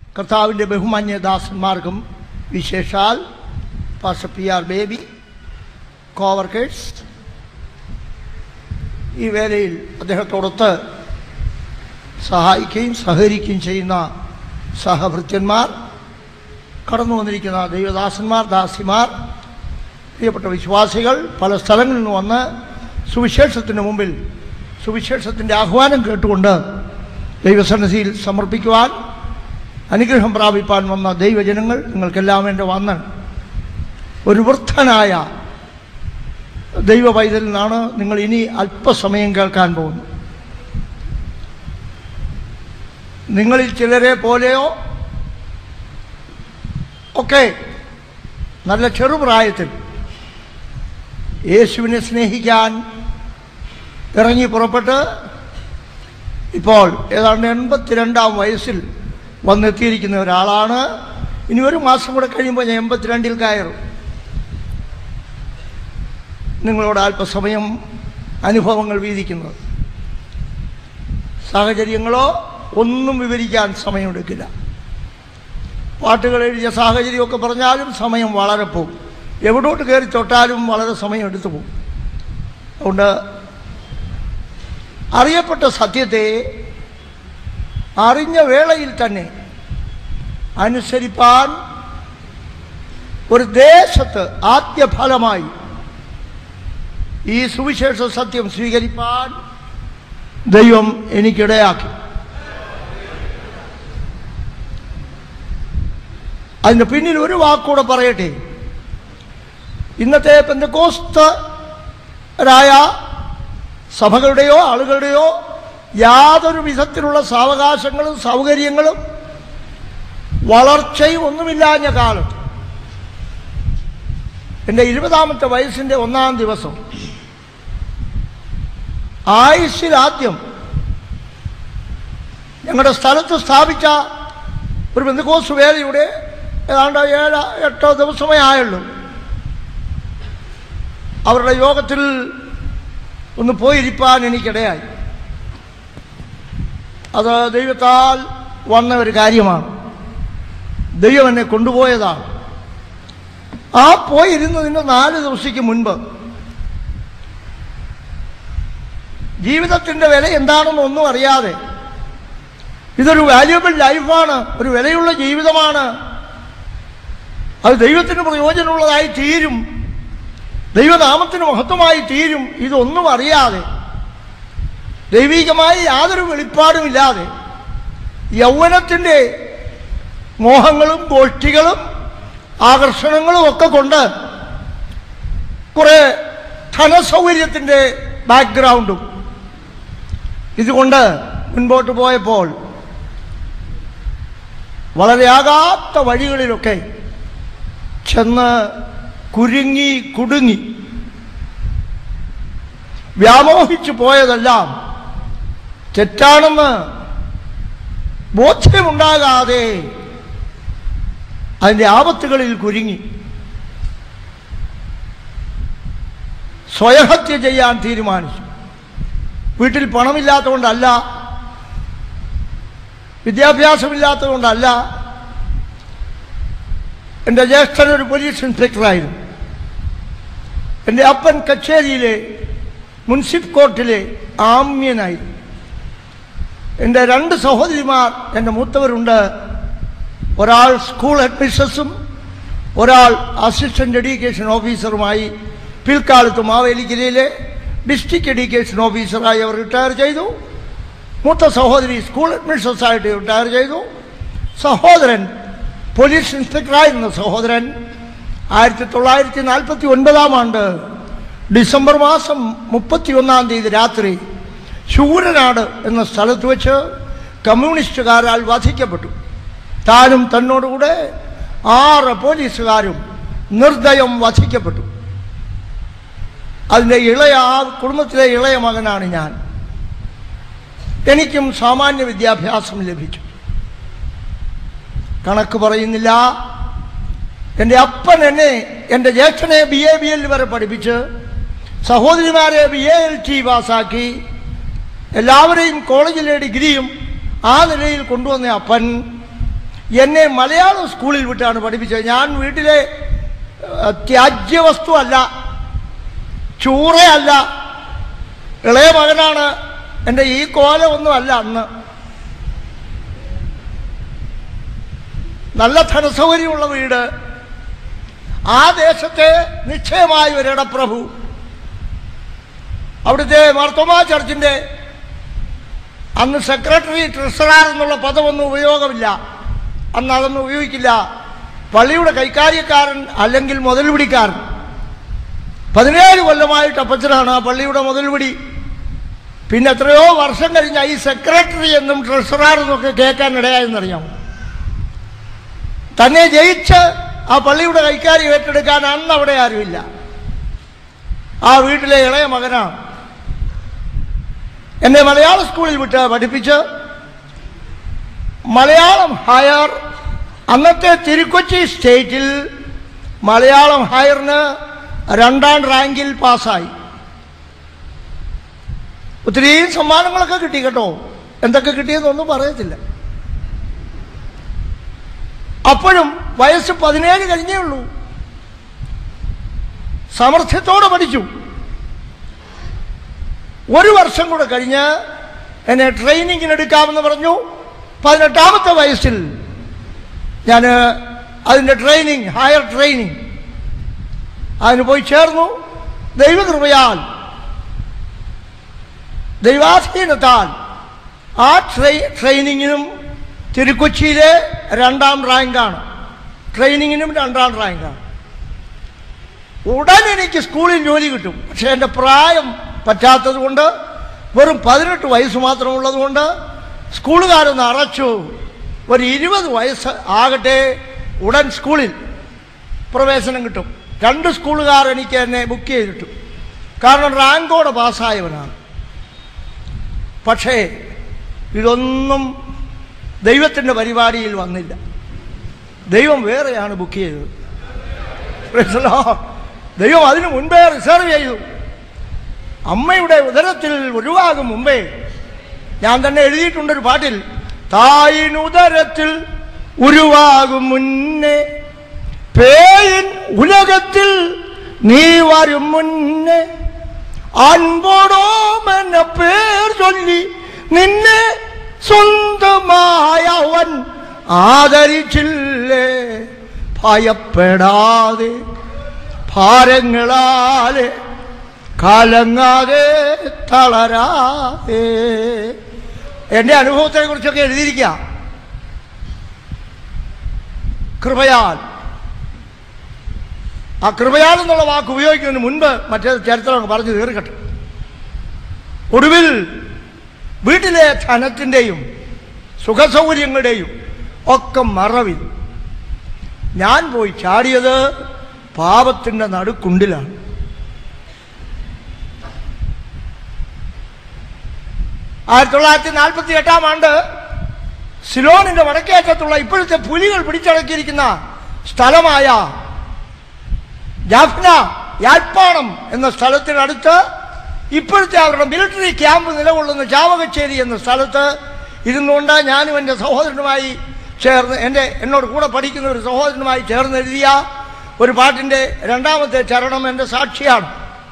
കർത്താവിൻ്റെ ബഹുമാന്യ ദാസന്മാർക്കും വിശേഷാൽ പാസ്റ്റർ PR ബേബി, കോവർക്കേഴ്സ്, ഈ വേലയിൽ അദ്ദേഹത്തോടൊത്ത് സഹായിക്കുകയും സഹകരിക്കുകയും ചെയ്യുന്ന സഹഭൃത്യന്മാർ, കടന്നു വന്നിരിക്കുന്ന ദൈവദാസന്മാർ, ദാസിമാർ, പ്രിയപ്പെട്ട വിശ്വാസികൾ, പല സ്ഥലങ്ങളിൽ നിന്ന് വന്ന് സുവിശേഷത്തിന് മുമ്പിൽ സുവിശേഷത്തിൻ്റെ ആഹ്വാനം കേട്ടുകൊണ്ട് ദൈവസന്നിധിയിൽ സമർപ്പിക്കുവാൻ, അനുഗ്രഹം പ്രാപിപ്പാൻ വന്ന ദൈവജനങ്ങൾ, നിങ്ങൾക്കെല്ലാം എൻ്റെ വന്ദനം. ഒരു വൃദ്ധനായ ദൈവ പൈതലിൽ നിന്നാണ് നിങ്ങൾ ഇനി അല്പസമയം കേൾക്കാൻ പോകുന്നത്. നിങ്ങളിൽ ചിലരെ പോലെയോ ഒക്കെ നല്ല ചെറുപ്രായത്തിൽ യേശുവിനെ സ്നേഹിക്കാൻ ഇറങ്ങി പുറപ്പെട്ട് ഇപ്പോൾ ഏതാണ്ട് 82-ാം വയസ്സിൽ വന്നെത്തിയിരിക്കുന്ന ഒരാളാണ്. ഇനി ഒരു മാസം കൂടെ കഴിയുമ്പോൾ ഞാൻ 82-ൽ കയറും. നിങ്ങളോട് അല്പസമയം അനുഭവങ്ങൾ വീതിക്കുന്നത്, സാഹചര്യങ്ങളോ ഒന്നും വിവരിക്കാൻ സമയമെടുക്കില്ല. പാട്ടുകൾ എഴുതിയ സാഹചര്യമൊക്കെ പറഞ്ഞാലും സമയം വളരെ പോകും. എവിടോട്ട് കയറി തൊട്ടാലും വളരെ സമയം എടുത്തു പോകും. അതുകൊണ്ട് അറിയപ്പെട്ട സത്യത്തെ അറിഞ്ഞ വേളയിൽ തന്നെ അനുസരിപ്പാൻ ഒരു ദേശത്ത് ആദ്യ ഫലമായി ഈ സുവിശേഷ സത്യം സ്വീകരിപ്പാൻ ദൈവം എനിക്കിടയാക്കി. അതിൻ്റെ പിന്നിൽ ഒരു വാക്കുകൂടെ പറയട്ടെ. ഇന്നത്തെ പെന്തക്കോസ്തരായ സഭകളുടെയോ ആളുകളുടെയോ യാതൊരു വിധത്തിലുള്ള സാവകാശങ്ങളും സൗകര്യങ്ങളും വളർച്ചയും ഒന്നുമില്ലാഞ്ഞ കാലത്ത് എൻ്റെ 20-ാമത്തെ വയസ്സിൻ്റെ 1-ാം ദിവസം ആയുസ്സിലാദ്യം ഞങ്ങളുടെ സ്ഥലത്ത് സ്ഥാപിച്ച ഒരു പെന്തക്കോസ്ത് വേലയുടെ ഏതാണ്ട് 7-8 ദിവസമേ ആയുള്ളൂ. അവരുടെ യോഗത്തിൽ ഒന്ന് പോയിരിക്കാൻ എനിക്കിടയായി. അത് ദൈവത്താൽ വന്ന ഒരു കാര്യമാണ്. ദൈവം എന്നെ കൊണ്ടുപോയതാണ്. ആ പോയിരുന്നതിന് 4 ദിവസത്തേക്ക് മുൻപ് ജീവിതത്തിൻ്റെ വില എന്താണെന്നൊന്നും അറിയാതെ, ഇതൊരു വാല്യുബിൾ ലൈഫാണ്, ഒരു വിലയുള്ള ജീവിതമാണ്, അത് ദൈവത്തിന് പ്രയോജനമുള്ളതായി തീരും, ദൈവനാമത്തിന് മഹത്വമായി തീരും, ഇതൊന്നും അറിയാതെ, ദൈവികമായി യാതൊരു വെളിപ്പാടുമില്ലാതെ, യൗവനത്തിൻ്റെ മോഹങ്ങളും ഗോഷ്ഠികളും ആകർഷണങ്ങളും ഒക്കെ കൊണ്ട്, കുറെ ധനസൗകര്യത്തിൻ്റെ ബാക്ക്ഗ്രൗണ്ടും ഇതുകൊണ്ട് മുൻപോട്ട് പോയപ്പോൾ വളരെ ആകാത്ത വഴികളിലൊക്കെ ചെന്ന് കുടുങ്ങി വ്യാമോഹിച്ചു പോയതെല്ലാം തെറ്റാണെന്ന് ബോധ്യമുണ്ടാകാതെ അതിൻ്റെ ആപത്തുകളിൽ കുരുങ്ങി സ്വയഹത്യ ചെയ്യാൻ തീരുമാനിച്ചു. വീട്ടിൽ പണമില്ലാത്തതുകൊണ്ടല്ല, വിദ്യാഭ്യാസമില്ലാത്തതുകൊണ്ടല്ല. എൻ്റെ ജ്യേഷ്ഠൻ ഒരു പോലീസ് ഇൻസ്പെക്ടറായിരുന്നു. എൻ്റെ അപ്പൻ കച്ചേരിയിലെ മുൻസിഫ് കോർട്ടിലെ ആമ്യനായിരുന്നു. എൻ്റെ 2 സഹോദരിമാർ, എൻ്റെ മൂത്തവരുണ്ട്. ഒരാൾ സ്കൂൾ ഹെഡ്മിസ്ട്രസും ഒരാൾ അസിസ്റ്റൻ്റ് എഡ്യൂക്കേഷൻ ഓഫീസറുമായി പിൽക്കാലത്ത് മാവേലിക്കരയിലെ ഡിസ്ട്രിക്ട് എഡ്യൂക്കേഷൻ ഓഫീസറായി അവർ റിട്ടയർ ചെയ്തു. മൂത്ത സഹോദരി സ്കൂൾ ഹെഡ്മിസ്ട്രസ്സായിട്ട് റിട്ടയർ ചെയ്തു. സഹോദരൻ പോലീസ് ഇൻസ്പെക്ടറായിരുന്ന സഹോദരൻ 1949-ാം ആണ്ട് ഡിസംബർ മാസം 31-ാം തീയതി രാത്രി ശൂരനാട് എന്ന സ്ഥലത്ത് വെച്ച് കമ്മ്യൂണിസ്റ്റുകാരാൽ വധിക്കപ്പെട്ടു. താനും തന്നോടുകൂടെ 6 പോലീസുകാരും നിർദ്ദയം വധിക്കപ്പെട്ടു. അതിൻ്റെ കുടുംബത്തിലെ ഇളയ മകനാണ് ഞാൻ. എനിക്കും സാമാന്യ വിദ്യാഭ്യാസം ലഭിച്ചു. കണക്ക് പറയുന്നില്ല. എൻ്റെ അപ്പൻ എൻ്റെ ജ്യേഷ്ഠനെ BA BL വരെ പഠിപ്പിച്ച്, സഹോദരിമാരെ BALT പാസ്സാക്കി, എല്ലാവരെയും കോളേജിലെ ഡിഗ്രിയും ആ നിലയിൽ കൊണ്ടുവന്ന അപ്പൻ എന്നെ മലയാളം സ്കൂളിൽ വിട്ടാണ് പഠിപ്പിച്ചത്. ഞാൻ വീട്ടിലെ ത്യാജ്യവസ്തു അല്ല, ചൂറയല്ല, ഇളയ മകനാണ്. എൻ്റെ ഈ കോലമൊന്നും അല്ല. അന്ന് നല്ല ധനസൗകര്യമുള്ള വീട്, ആ ദേശത്തെ നിശ്ചയമായ ഒരിടപ്രഭു. അവിടുത്തെ മാർത്തോമാ ചർച്ചിൻ്റെ അന്ന് സെക്രട്ടറി, ട്രഷറർ എന്നുള്ള പദമൊന്നും ഉപയോഗമില്ല. അന്ന് അതൊന്നും ഉപയോഗിക്കില്ല. പള്ളിയുടെ കൈകാര്യക്കാരൻ അല്ലെങ്കിൽ മുതൽപിടിക്കാരൻ. 17 കൊല്ലമായിട്ട് അപ്പച്ചനാണ് ആ പള്ളിയുടെ മുതൽപിടി. പിന്നെ എത്രയോ വർഷം കഴിഞ്ഞ ഈ സെക്രട്ടറി എന്നും ട്രഷറർ എന്നൊക്കെ കേൾക്കാൻ ഇടയായെന്നറിയാം. തന്നെ ജയിച്ച് ആ പള്ളിയുടെ കൈകാര്യം ഏറ്റെടുക്കാൻ അന്ന് അവിടെ ആരുമില്ല. ആ വീട്ടിലെ ഇളയ മകനാണ്. എന്നെ മലയാള സ്കൂളിൽ വിട്ട് പഠിപ്പിച്ച് മലയാളം ഹയർ, അന്നത്തെ തിരുക്കൊച്ചി സ്റ്റേറ്റിൽ മലയാളം ഹയറിന് 2ാം റാങ്കിൽ പാസ്സായി. ഒത്തിരി സമ്മാനങ്ങളൊക്കെ കിട്ടി കേട്ടോ. എന്തൊക്കെ കിട്ടിയെന്നൊന്നും പറയത്തില്ല. അപ്പോഴും വയസ്സ് 17 കഴിഞ്ഞേ ഉള്ളൂ. സാമർഥ്യത്തോടെ പഠിച്ചു. 1 വർഷം കൂടെ കഴിഞ്ഞ് എന്നെ ട്രെയിനിങ്ങിനെടുക്കാമെന്ന് പറഞ്ഞു. 18ാമത്തെ വയസ്സിൽ ഞാൻ അതിൻ്റെ ട്രെയിനിങ്, ഹയർ ട്രെയിനിങ് അതിന് പോയി ചേർന്നു. ദൈവകൃപയാൽ, ദൈവാധീനത്താൽ ആ ട്രെയിനിങ്ങിനും തിരുക്കൊച്ചിയിലെ 2ാം റാങ്കാണ്. ട്രെയിനിങ്ങിനും 2ാം റാങ്കാണ്. ഉടൻ എനിക്ക് സ്കൂളിൽ ജോലി കിട്ടും. പക്ഷെ എൻ്റെ പ്രായം പറ്റാത്തത് കൊണ്ട്, വെറും 18 വയസ്സ് മാത്രമുള്ളതുകൊണ്ട് സ്കൂളുകാരൊന്ന് അറച്ചു. ഒരു 20 വയസ്സ് ആകട്ടെ, ഉടൻ സ്കൂളിൽ പ്രവേശനം കിട്ടും. 2 സ്കൂളുകാർ എനിക്ക് എന്നെ ബുക്ക് ചെയ്തിട്ടു. കാരണം റാങ്കോടെ പാസ്സായവനാണ്. പക്ഷേ ഇതൊന്നും ദൈവത്തിൻ്റെ പരിപാടിയിൽ വന്നില്ല. ദൈവം വേറെയാണ് ബുക്ക് ചെയ്തത്. ദൈവം അതിനു മുൻപേ റിസർവ് ചെയ്തു. അമ്മയുടെ ഉദരത്തിൽ ഒഴിവാകും മുമ്പേ. ഞാൻ തന്നെ എഴുതിയിട്ടുണ്ടൊരു പാട്ടിൽ, തായിനുദരത്തിൽ ഉരുവാകും മുന്നേ, പേയിൻ ഉലകത്തിൽ നീ വരും മുന്നേ, അൻപോടോമന പേർ ചൊല്ലി നിന്നെ സ്വന്തമായവൻ ആദരിച്ചില്ലേ. ഭയപ്പെടാതെ ഭാരങ്ങളാലെ കലങ്ങാതെ തളരാതെ. എൻ്റെ അനുഭവത്തെ കുറിച്ചൊക്കെ എഴുതിയിരിക്കുക. കൃപയാൽ, ആ കൃപയാൽ എന്നുള്ള വാക്ക് ഉപയോഗിക്കുന്നതിന് മുൻപ് മറ്റേ ചരിത്രം പറഞ്ഞു തീർക്കട്ടെ. ഒടുവിൽ വീട്ടിലെ ധനത്തിൻ്റെയും സുഖസൗകര്യങ്ങളുടെയും ഒക്കെ മറവിൽ ഞാൻ പോയി ചാടിയത് പാപത്തിൻ്റെ നടുക്കുണ്ടിലാണ്. ആയിരത്തി 1948 ആണ്ട് സിലോണിന്റെ വടക്കേറ്റത്തുള്ള ഇപ്പോഴത്തെ പുലികൾ പിടിച്ചടക്കിയിരിക്കുന്ന സ്ഥലമായ ജാഫ്ന, യാഴ്പ്പാണം എന്ന സ്ഥലത്തിനടുത്ത് ഇപ്പോഴത്തെ അവരുടെ മിലിറ്ററി ക്യാമ്പ് നിലകൊള്ളുന്ന ചാവകച്ചേരി എന്ന സ്ഥലത്ത് ഇരുന്നുകൊണ്ട് ഞാനും എൻ്റെ സഹോദരനുമായി ചേർന്ന്, എന്നോട് കൂടെ പഠിക്കുന്ന ഒരു സഹോദരനുമായി ചേർന്ന് എഴുതിയ ഒരു പാട്ടിൻ്റെ 2ാമത്തെ ചരണം എൻ്റെ സാക്ഷിയാണ്.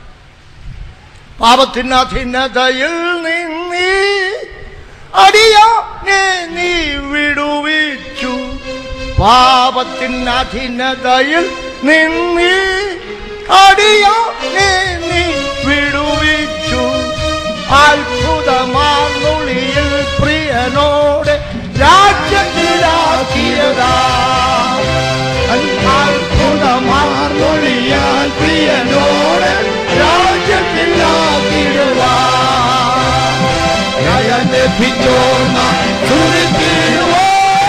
പാപത്തിനധീനതയിൽ നിന്നീ അടിയാനെ നീ വിടുവിച്ചു, പാപത്തിനധീനതയിൽ നിന്നീ അടിയാനെ നീ വിടുവിച്ചു, അത്ഭുതമാർന്നുള്ളിയിൽ പ്രിയനോട് രാജ്യത്തിലാക്കിയതാ, അത്ഭുതമാർന്നുള്ളിയാൽ പ്രിയനോട് രാജ്യത്തിലാക്കിയതാ. ലഭിച്ചോർന്ന തുണിത്തിടുവോ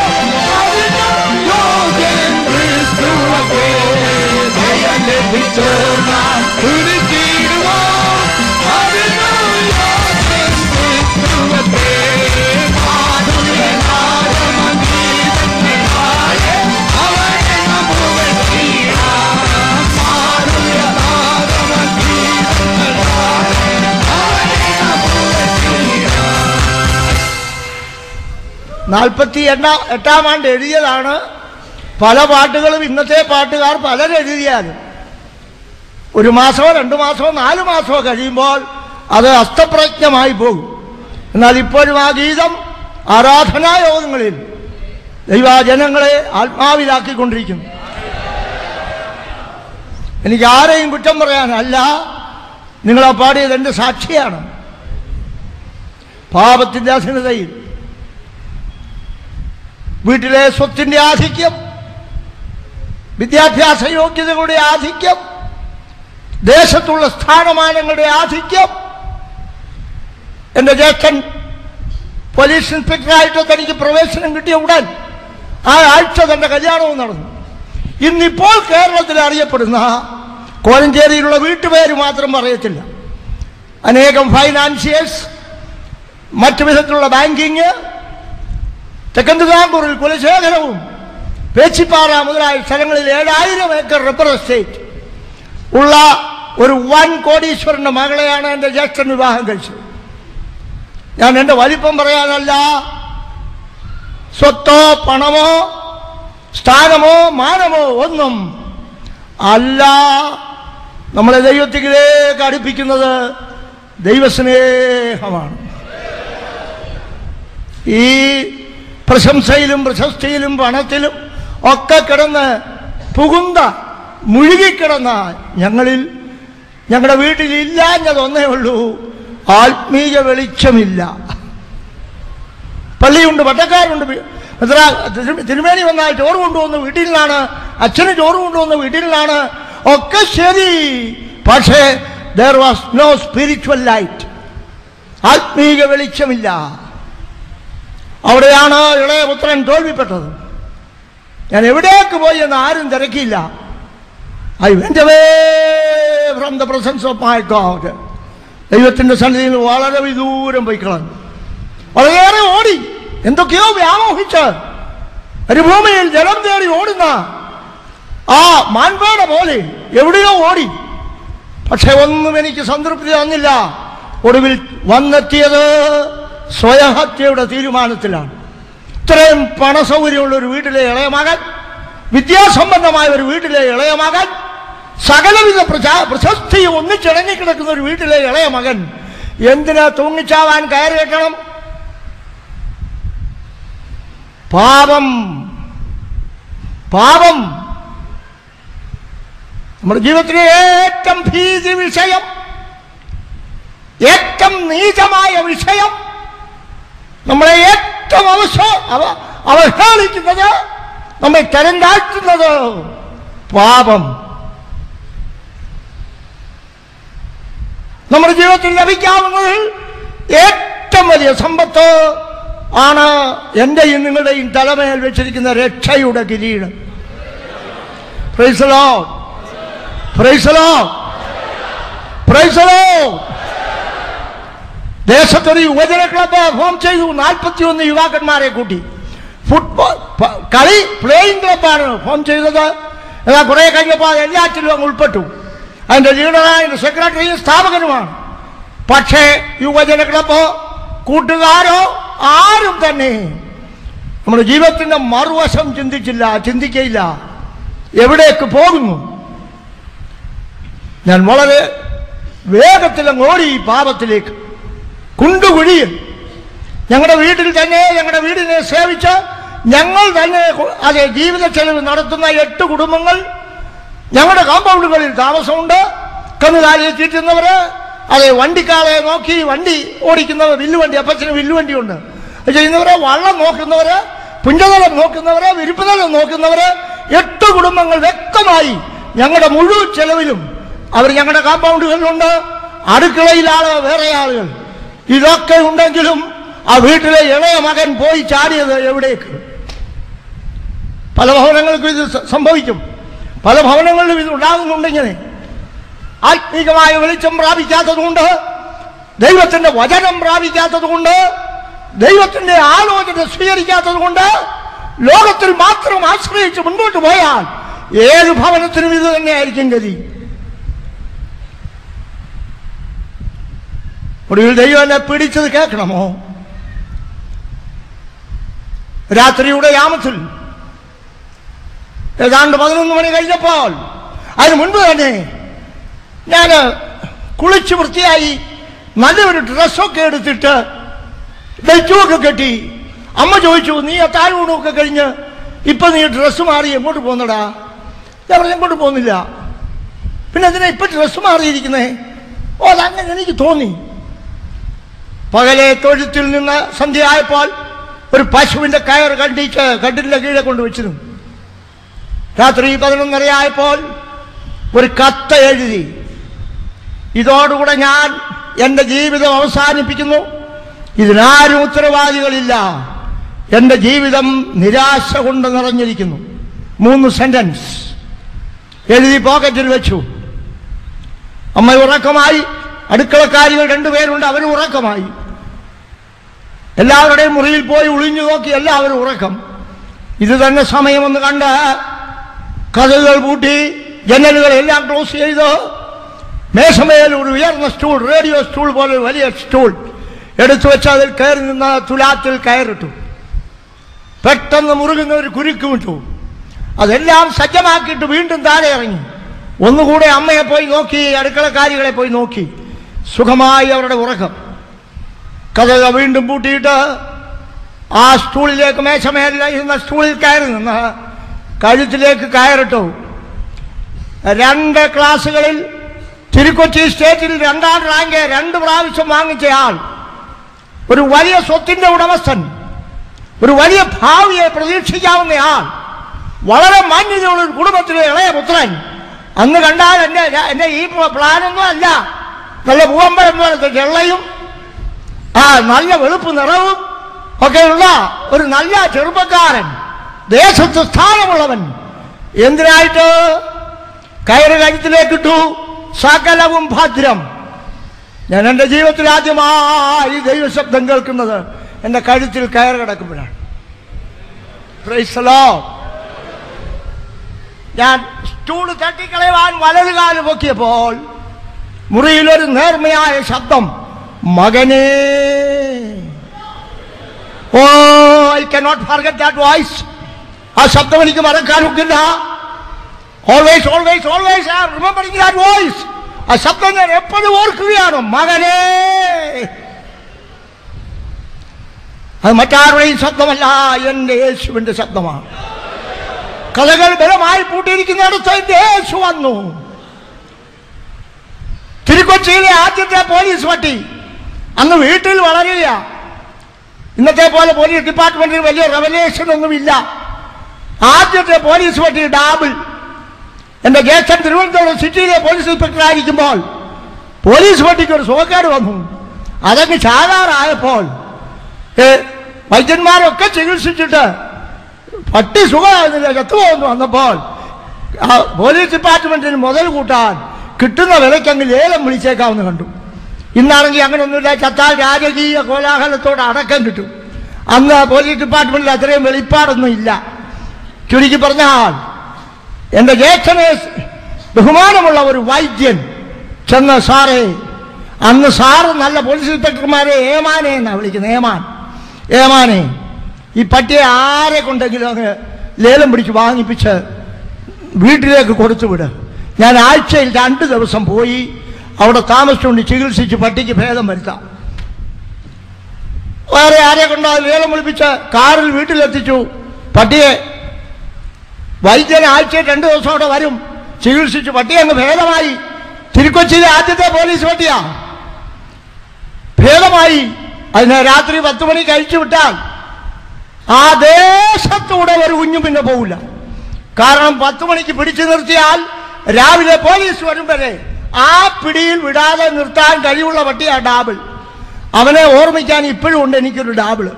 യോഗ്യൻ ക്രിസ്തുവേ, ലഭിച്ചോർന്ന തുണിത്തിടുവോ യോഗ്യൻ ക്രിസ്തുവേ, മാധുര്യൻ 48-ാം ആണ്ട് എഴുതിയതാണ്. പല പാട്ടുകളും ഇന്നത്തെ പാട്ടുകാർ പലരെഴുതിയാലും 1 മാസമോ 2 മാസമോ 4 മാസമോ കഴിയുമ്പോൾ അത് അസ്തപ്രജ്ഞമായി പോകും. എന്നാൽ ഇപ്പോഴും ആ ഗീതം ആരാധനായോഗങ്ങളിൽ ദൈവജനങ്ങളെ ആത്മാവിലാക്കിക്കൊണ്ടിരിക്കുന്നു. എനിക്ക് ആരെയും കുറ്റം പറയാനല്ല, നിങ്ങളാ പാടിയത് എൻ്റെ സാക്ഷിയാണ്. പാപത്തിൻ്റെ അധീനതയിൽ വീട്ടിലെ സ്വത്തിൻ്റെ ആധിക്യം, വിദ്യാഭ്യാസ യോഗ്യതകളുടെ ആധിക്യം, ദേശത്തുള്ള സ്ഥാനമാനങ്ങളുടെ ആധിക്യം. എൻ്റെ ജ്യേഷ്ഠൻ പോലീസ് ഇൻസ്പെക്ടറായിട്ട് തനിക്ക് പ്രവേശനം കിട്ടിയ ഉടൻ ആ ആഴ്ച തൻ്റെ കല്യാണവും നടന്നു. ഇന്നിപ്പോൾ കേരളത്തിൽ അറിയപ്പെടുന്ന കോലഞ്ചേരിയിലുള്ള വീട്ടുപേര് മാത്രം പറയത്തില്ല. അനേകം ഫൈനാൻഷ്യൽസ്, മറ്റു വിധത്തിലുള്ള ബാങ്കിങ്, തെക്കൻ തിരുവിതാംകൂറിൽ കുലശേഖരവും പേച്ചിപ്പാറ മുതലായ സ്ഥലങ്ങളിൽ 7000 ഏക്കർ റബ്ബർ എസ്റ്റേറ്റ് ഉള്ള ഒരു വൻ കോടീശ്വരന്റെ മകളെയാണ് എൻ്റെ ജ്യേഷ്ഠൻ വിവാഹം കഴിച്ചത്. ഞാൻ എൻ്റെ വലിപ്പം പറയാനല്ല, സ്വത്തോ പണമോ സ്ഥാനമോ മാനമോ ഒന്നും അല്ല നമ്മളെ ദൈവത്തിലേക്ക് അടുപ്പിക്കുന്നത്, ദൈവസ്നേഹമാണ്. ഈ പ്രശംസയിലും പ്രശസ്തിയിലും പണത്തിലും ഒക്കെ കിടന്ന് മുഴുകിക്കിടന്ന ഞങ്ങളുടെ വീട്ടിൽ ഇല്ലാഞ്ഞതൊന്നേ ഉള്ളൂ, ആത്മീയ വെളിച്ചമില്ല. പള്ളിയുണ്ട്, പട്ടക്കാരുണ്ട്, തിരുമേനി വന്നാൽ ചോറ് കൊണ്ടുവന്ന് വീട്ടിൽ നിന്നാണ്, അച്ഛന് ചോറ് കൊണ്ടുവന്ന് വീട്ടിൽ നിന്നാണ്, ഒക്കെ ശരി. പക്ഷേ there was no spiritual light, ആത്മീയ വെളിച്ചമില്ല. അവിടെയാണ് ഇളയ പുത്രൻ തോൽവിപ്പെട്ടത്. ഞാൻ എവിടേക്ക് പോയി എന്ന് ആരും തിരക്കിയില്ല. I went away from the presence of my God. ദൈവത്തിന്റെ സന്നിധിയിൽ വളരെ വിദൂരം പോയി കളഞ്ഞു. വളരെയേറെ ഓടി, എന്തൊക്കെയോ വ്യാമോഹിച്ച് മരുഭൂമിയിൽ ജലം തേടി ഓടുന്ന ആ മാൻപേട പോലെ എവിടെയോ ഓടി. പക്ഷെ ഒന്നും എനിക്ക് സംതൃപ്തി തന്നില്ല. ഒടുവിൽ വന്നെത്തിയത് സ്വയഹത്യയുടെ തീരുമാനത്തിലാണ്. ഇത്രയും പണസൗകര്യമുള്ള ഒരു വീട്ടിലെ ഇളയ മകൻ, വിദ്യാസമ്പന്നമായ ഒരു വീട്ടിലെ ഇളയ മകൻ, സകലവിധ പ്രശസ്തിയും ഒന്നിച്ചിണങ്ങിക്കിടക്കുന്ന ഒരു വീട്ടിലെ ഇളയ മകൻ എന്തിനാ തൂങ്ങിച്ചാവാൻ കയറി വെക്കണം? പാപം നമ്മുടെ ജീവിതത്തിലെ ഏറ്റവും ഭീതി വിഷയം, ഏറ്റവും നീചമായ വിഷയം, നമ്മളെ ഏറ്റവും അവഹേളിക്കുന്നത്, നമ്മെ തരം താഴ്ത്തുന്നത് പാപം. നമ്മുടെ ജീവിതത്തിൽ ലഭിക്കാവുന്നതിൽ ഏറ്റവും വലിയ സമ്പത്ത് ആണ് എന്റെയും നിങ്ങളുടെയും തലമേൽ വെച്ചിരിക്കുന്ന രക്ഷയുടെ കിരീടം. Praise the Lord, praise the Lord, praise the Lord. ദേശത്തൊരു യുവജന ക്ലബ് ഫോം ചെയ്തു. 41 യുവാക്കന്മാരെ കൂട്ടി ഫുട്ബോൾ പ്ലേയിങ് ക്ലബാണ് ഫോം ചെയ്തത്. എന്നാൽ കുറെ കഴിഞ്ഞപ്പോൾ എല്ലാറ്റിലും അങ്ങ് ഉൾപ്പെട്ടു. അതിന്റെ ലീഡറായ സെക്രട്ടറിയും സ്ഥാപകനുമാണ്. പക്ഷേ യുവജന ക്ലബോ കൂട്ടുകാരോ ആരും തന്നെ നമ്മുടെ ജീവിതത്തിന്റെ മറുവശം ചിന്തിക്കയില്ല. എവിടേക്ക് പോകുന്നു? ഞാൻ വളരെ വേഗത്തിൽ ഓടി ഈ പാപത്തിലേക്ക്, കുണ്ടുകുഴിയിൽ. ഞങ്ങളുടെ വീട്ടിൽ തന്നെ, ഞങ്ങളുടെ വീടിനെ സേവിച്ച് ഞങ്ങൾ തന്നെ അതെ ജീവിത ചെലവ് നടത്തുന്ന 8 കുടുംബങ്ങൾ ഞങ്ങളുടെ കോമ്പൗണ്ടുകളിൽ താമസമുണ്ട്. കന്നുകാലിയെ തീറ്റുന്നവര്, അതെ വണ്ടിക്കാളെ നോക്കി വണ്ടി ഓടിക്കുന്നവർ, വില്ലുവണ്ടി, അപ്പച്ചന് വില്ലുവണ്ടിയുണ്ട് ചെയ്യുന്നവര്, വള്ളം നോക്കുന്നവര്, പുഞ്ചതലം നോക്കുന്നവര്, വിരിപ്പുതലം നോക്കുന്നവര്, 8 കുടുംബങ്ങൾ വ്യക്തമായി ഞങ്ങളുടെ മുഴുവൻ ചെലവിലും അവർ ഞങ്ങളുടെ കോമ്പൗണ്ടുകളിലുണ്ട്. അടുക്കളയിലാണ് വേറെ ആളുകൾ. ഇതൊക്കെ ഉണ്ടെങ്കിലും ആ വീട്ടിലെ ഇളയ മകൻ പോയി ചാടിയത് എവിടേക്ക്? പല ഭവനങ്ങൾക്കും ഇത് സംഭവിക്കും. പല ഭവനങ്ങളിലും ഇത് ഉണ്ടാകുന്നുണ്ടെങ്കിൽ ആത്മീകമായ വെളിച്ചം പ്രാപിക്കാത്തതുകൊണ്ട്, ദൈവത്തിന്റെ വചനം പ്രാപിക്കാത്തതുകൊണ്ട്, ദൈവത്തിന്റെ ആലോചന സ്വീകരിക്കാത്തതുകൊണ്ട്, ലോകത്തിൽ മാത്രം ആശ്രയിച്ച് മുൻപോട്ട് പോയാൽ ഏത് ഭവനത്തിനും ഇത് തന്നെയായിരിക്കും ഗതി. ഒടുവിൽ ദൈവം എന്നെ പിടിച്ചത് കേൾക്കണമോ? രാത്രിയുടെ യാമത്തിൽ ഏതാണ്ട് 11 മണി കഴിഞ്ഞപ്പോൾ, അതിന് മുൻപ് തന്നെ ഞാൻ കുളിച്ച് വൃത്തിയായി നല്ലൊരു ഡ്രസ്സൊക്കെ എടുത്തിട്ട് ബെൽറ്റുമൊക്കെ കെട്ടി. അമ്മ ചോദിച്ചു, നീ അത്താഴൂണൊക്കെ കഴിഞ്ഞ് ഇപ്പൊ നീ ഡ്രസ്സ് മാറി എങ്ങോട്ട് പോന്നടാ? ഞാൻ പറഞ്ഞു, എങ്ങോട്ട് പോകുന്നില്ല. പിന്നെ എന്തിനാ ഇപ്പൊ ഡ്രസ്സ് മാറിയിരിക്കുന്നേ? ഓ, അതങ്ങനെ എനിക്ക് തോന്നി. പകലെ തൊഴുത്തിൽ നിന്ന് സന്ധ്യയായപ്പോൾ ഒരു പശുവിന്റെ കയർ കണ്ടിച്ച് കട്ടിലിന്റെ കീഴെ കൊണ്ടുവച്ചിരുന്നു. രാത്രി 11:30 ഒരു കത്ത് എഴുതി, ഇതോടുകൂടെ ഞാൻ എൻ്റെ ജീവിതം അവസാനിപ്പിക്കുന്നു, ഇതിനാരും ഉത്തരവാദികളില്ല, എൻ്റെ ജീവിതം നിരാശ കൊണ്ട് നിറഞ്ഞിരിക്കുന്നു. 3 സെന്റൻസ് എഴുതി പോക്കറ്റിൽ വെച്ചു. അമ്മ ഉറക്കമായി. അടുക്കളക്കാരികൾ 2 പേരുണ്ട്, അവരും ഉറക്കമായി. എല്ലാവരുടെയും മുറിയിൽ പോയി ഒളിഞ്ഞു നോക്കി, എല്ലാവരും ഉറക്കം. ഇത് തന്നെ സമയമെന്ന് കണ്ട് കതകുകൾ പൂട്ടി, ജനലുകളെല്ലാം ക്ലോസ് ചെയ്ത് മേശമേൽ ഒരു ഉയർന്ന സ്റ്റൂൾ, റേഡിയോ സ്റ്റൂൾ പോലെ വലിയ സ്റ്റൂൾ എടുത്തു വെച്ച് അതിൽ കയറി നിന്ന് തുലാത്തിൽ കയറിട്ടു. പെട്ടെന്ന് മുറുകുന്ന ഒരു കുരുക്ക് വിട്ടു. അതെല്ലാം സജ്ജമാക്കിയിട്ട് വീണ്ടും താഴെ ഇറങ്ങി. ഒന്നുകൂടെ അമ്മയെ പോയി നോക്കി, അടുക്കളക്കാരികളെ പോയി നോക്കി. സുഖമായി അവരുടെ ഉറക്കം. കഥക വീണ്ടും പൂട്ടിയിട്ട് ആ സ്റ്റൂളിലേക്ക്, മേശമേലിരുന്ന സ്റ്റൂളിൽ കയറി നിന്ന് കഴുത്തിലേക്ക് കയറിട്ടു. 2 ക്ലാസുകളിൽ തിരുക്കൊച്ചി സ്റ്റേറ്റിൽ 2ാം റാങ്ക് 2 പ്രാവശ്യം വാങ്ങിച്ചയാൾ, ഒരു വലിയ സ്വത്തിന്റെ ഉടമസ്ഥൻ, ഒരു വലിയ ഭാവിയെ പ്രതീക്ഷിക്കാവുന്നയാൾ, വളരെ മാന്യതയുള്ള ഒരു കുടുംബത്തിലെ ഇളയ പുത്രൻ. അന്ന് കണ്ടാൽ എന്റെ ഈ പ്ലാനൊന്നും അല്ല, നല്ല പൂവമ്പഴം പോലത്തെ ചെള്ളയും നല്ല വെളുപ്പ് നിറവും ഒക്കെയുള്ള ഒരു നല്ല ചെറുപ്പക്കാരൻ, ദേശത്ത് സ്ഥാനമുള്ളവൻ. എന്തിനായിട്ട്? കയറ് കഴുത്തിലേക്കിട്ടു. സകലവും ഭദ്രം. ഞാൻ എൻ്റെ ജീവിതത്തിൽ ആദ്യമായി ദൈവശബ്ദം കേൾക്കുന്നത് എൻ്റെ കഴുത്തിൽ കയറ് കിടക്കുമ്പോഴാണ്. Praise the Lord. ഞാൻ സ്റ്റൂള് തട്ടിക്കളയുവാൻ വലതുകാല് പൊക്കിയപ്പോൾ മുറിയിലൊരു നേർമയായ ശബ്ദം, മകനേ. Oh, I cannot forget that voice. ആ ശബ്ദം എനിക്ക് മറക്കാൻ ഒക്കില്ല. Always always always I am remembering that voice. ആ ശബ്ദം ഞാൻ എപ്പോഴും ഓർക്കുകയാണ്, മകനേ. അത് മറ്റാരുടെയും ശബ്ദമല്ല, എൻ്റെ യേശുവിന്റെ ശബ്ദമാണ്. കഥകൾ ബലമായി പൂട്ടിയിരിക്കുന്നിടത്ത് എൻ്റെ യേശു വന്നു. തിരുക്കൊച്ചിയിലെ ആദ്യത്തെ പോലീസ് പട്ടി അന്ന് വീട്ടിൽ വളരുക. ഇന്നത്തെ പോലെ പോലീസ് ഡിപ്പാർട്ട്മെന്റിൽ വലിയ റെവലേഷൻ ഒന്നുമില്ല. ആദ്യത്തെ പോലീസ് പട്ടി ഡാബിൾ. എന്റെ ജ്യേഷ്ഠൻ തിരുവനന്തപുരം സിറ്റിയിലെ പോലീസ് ഇൻസ്പെക്ടർ ആയിരിക്കുമ്പോൾ പോലീസ് പട്ടിക്ക് ഒരു സുഖക്കേട് വന്നു. അതങ്ങ് ചാകാറായപ്പോൾ വൈദ്യന്മാരൊക്കെ ചികിത്സിച്ചിട്ട് പട്ടി സുഖമാകുന്നില്ല, ചത്തുപോകുന്നു. വന്നപ്പോൾ പോലീസ് ഡിപ്പാർട്ട്മെന്റിന് മുതൽ കൂട്ടാൻ കിട്ടുന്ന വിലയ്ക്കങ്ങ് ലേലം വിളിച്ചേക്കാമെന്ന് കണ്ടു. ഇന്നാണെങ്കിൽ അങ്ങനെയൊന്നുമില്ല, ചത്താൽ രാജകീയ കോലാഹലത്തോടെ അടക്കം കിട്ടും. അന്ന് പോലീസ് ഡിപ്പാർട്ട്മെന്റിൽ അത്രയും വെളിപ്പാടൊന്നും ഇല്ല. ചുരുക്കി പറഞ്ഞാൽ എന്റെ ജ്യേഷ്ഠനെ ബഹുമാനമുള്ള ഒരു വൈദ്യൻ ചെന്ന്, സാറേ, അന്ന് സാറ് നല്ല പോലീസ് ഇൻസ്പെക്ടർമാരെ ഏമാനെ എന്നാ വിളിക്കുന്നത്, ഏമാനെ, ഈ പട്ടിയെ ആരെ കൊണ്ടെങ്കിലും അങ്ങ് ലേലം പിടിച്ച് വാങ്ങിപ്പിച്ച് വീട്ടിലേക്ക് കൊടുത്തുവിട്. ഞാൻ ആഴ്ചയിൽ 2 ദിവസം പോയി അവിടെ താമസിച്ചുകൊണ്ട് ചികിത്സിച്ച് പട്ടിക്ക് ഭേദം വരുത്താം. വേറെ ആരെ കൊണ്ടോ ലേലം വിളിപ്പിച്ച് കാറിൽ വീട്ടിലെത്തിച്ചു. പട്ടിയെ വൈദ്യൻ ആഴ്ചയിൽ 2 ദിവസം അവിടെ വരും, ചികിത്സിച്ചു. പട്ടി അങ്ങ് ഭേദമായി. തിരുക്കൊച്ചിയിലെ ആദ്യത്തെ പോലീസ് പട്ടിയാ, ഭേദമായി. അതിന് രാത്രി 10 മണി കഴിച്ചു വിട്ടാൽ ആ ദേശത്തൂടെ ഒരു കുഞ്ഞും പിന്നെ പോകില്ല. കാരണം 10 മണിക്ക് പിടിച്ചു നിർത്തിയാൽ രാവിലെ പോലീസ് വരും വരെ ആ പിടിയിൽ വിടാതെ നിർത്താൻ കഴിവുള്ള പട്ടിയാ ഡാബിൾ. അവനെ ഓർമ്മിക്കാൻ ഇപ്പോഴും ഉണ്ട് എനിക്കൊരു ഡാബിള്.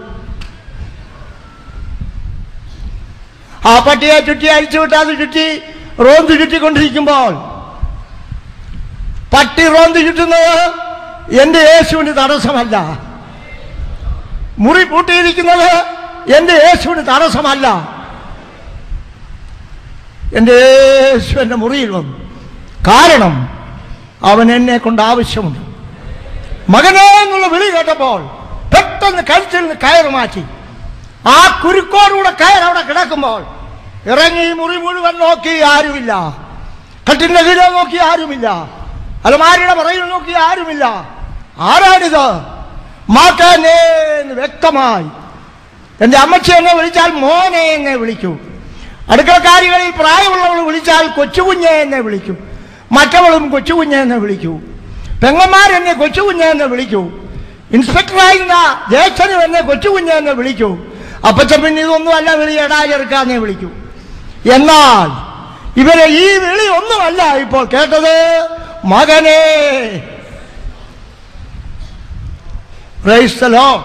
ആ പട്ടിയെ ചുറ്റി അഴിച്ചു വിട്ടാതെ ചുറ്റി റോന്ത് ചുറ്റിക്കൊണ്ടിരിക്കുമ്പോൾ, പട്ടി റോന്ത് ചുറ്റുന്നത് എന്റെ യേശുവിന് തടസ്സമല്ല. മുറി പൂട്ടിയിരിക്കുന്നത് എന്റെ യേശുവിന് തടസ്സമല്ല. എന്റെ യേശു എന്റെ മുറിയിൽ വന്നു. കാരണം അവൻ എന്നെ കൊണ്ട് ആവശ്യമുണ്ട്. മകനേ എന്നുള്ള വിളി കേട്ടപ്പോൾ പെട്ടെന്ന് കഴുത്തിൽ നിന്ന് കയറ് മാറ്റി ആ കുരുക്കോടുകൂടെ കയർ അവിടെ കിടക്കുമ്പോൾ ഇറങ്ങി മുറി മുഴുവൻ നോക്കി ആരുമില്ല, കട്ടിന്റെ കീഴെ നോക്കി ആരുമില്ല, അലമാരിയുടെ പുറകിൽ നോക്കി ആരുമില്ല. ആരാണിത്? മകനേ എന്ന് വ്യക്തമായി. എൻ്റെ അമ്മച്ചി എന്നെ വിളിച്ചാൽ മോനെ എന്നെ വിളിക്കൂ. അടുക്കളക്കാരികളിൽ പ്രായമുള്ളവൾ വിളിച്ചാൽ കൊച്ചുകുഞ്ഞെ എന്നെ വിളിക്കും. മറ്റവളും കൊച്ചുകുഞ്ഞെ എന്നെ വിളിക്കൂ. പെങ്ങന്മാരെന്നെ കൊച്ചുകുഞ്ഞെ എന്നെ വിളിക്കൂ. ഇൻസ്പെക്ടറായിരുന്ന ജ്യേഷ്ഠനും എന്നെ കൊച്ചുകുഞ്ഞെ എന്നെ വിളിക്കൂ. അപ്പച്ച പിന്നെ ഇതൊന്നും അല്ല വിളി, എടാ ചെറുക്കാന്നേ വിളിക്കൂ. എന്നാൽ ഇവരെ ഈ വിളി ഒന്നുമല്ല ഇപ്പോൾ കേട്ടത്, മകനേ. Praise the Lord.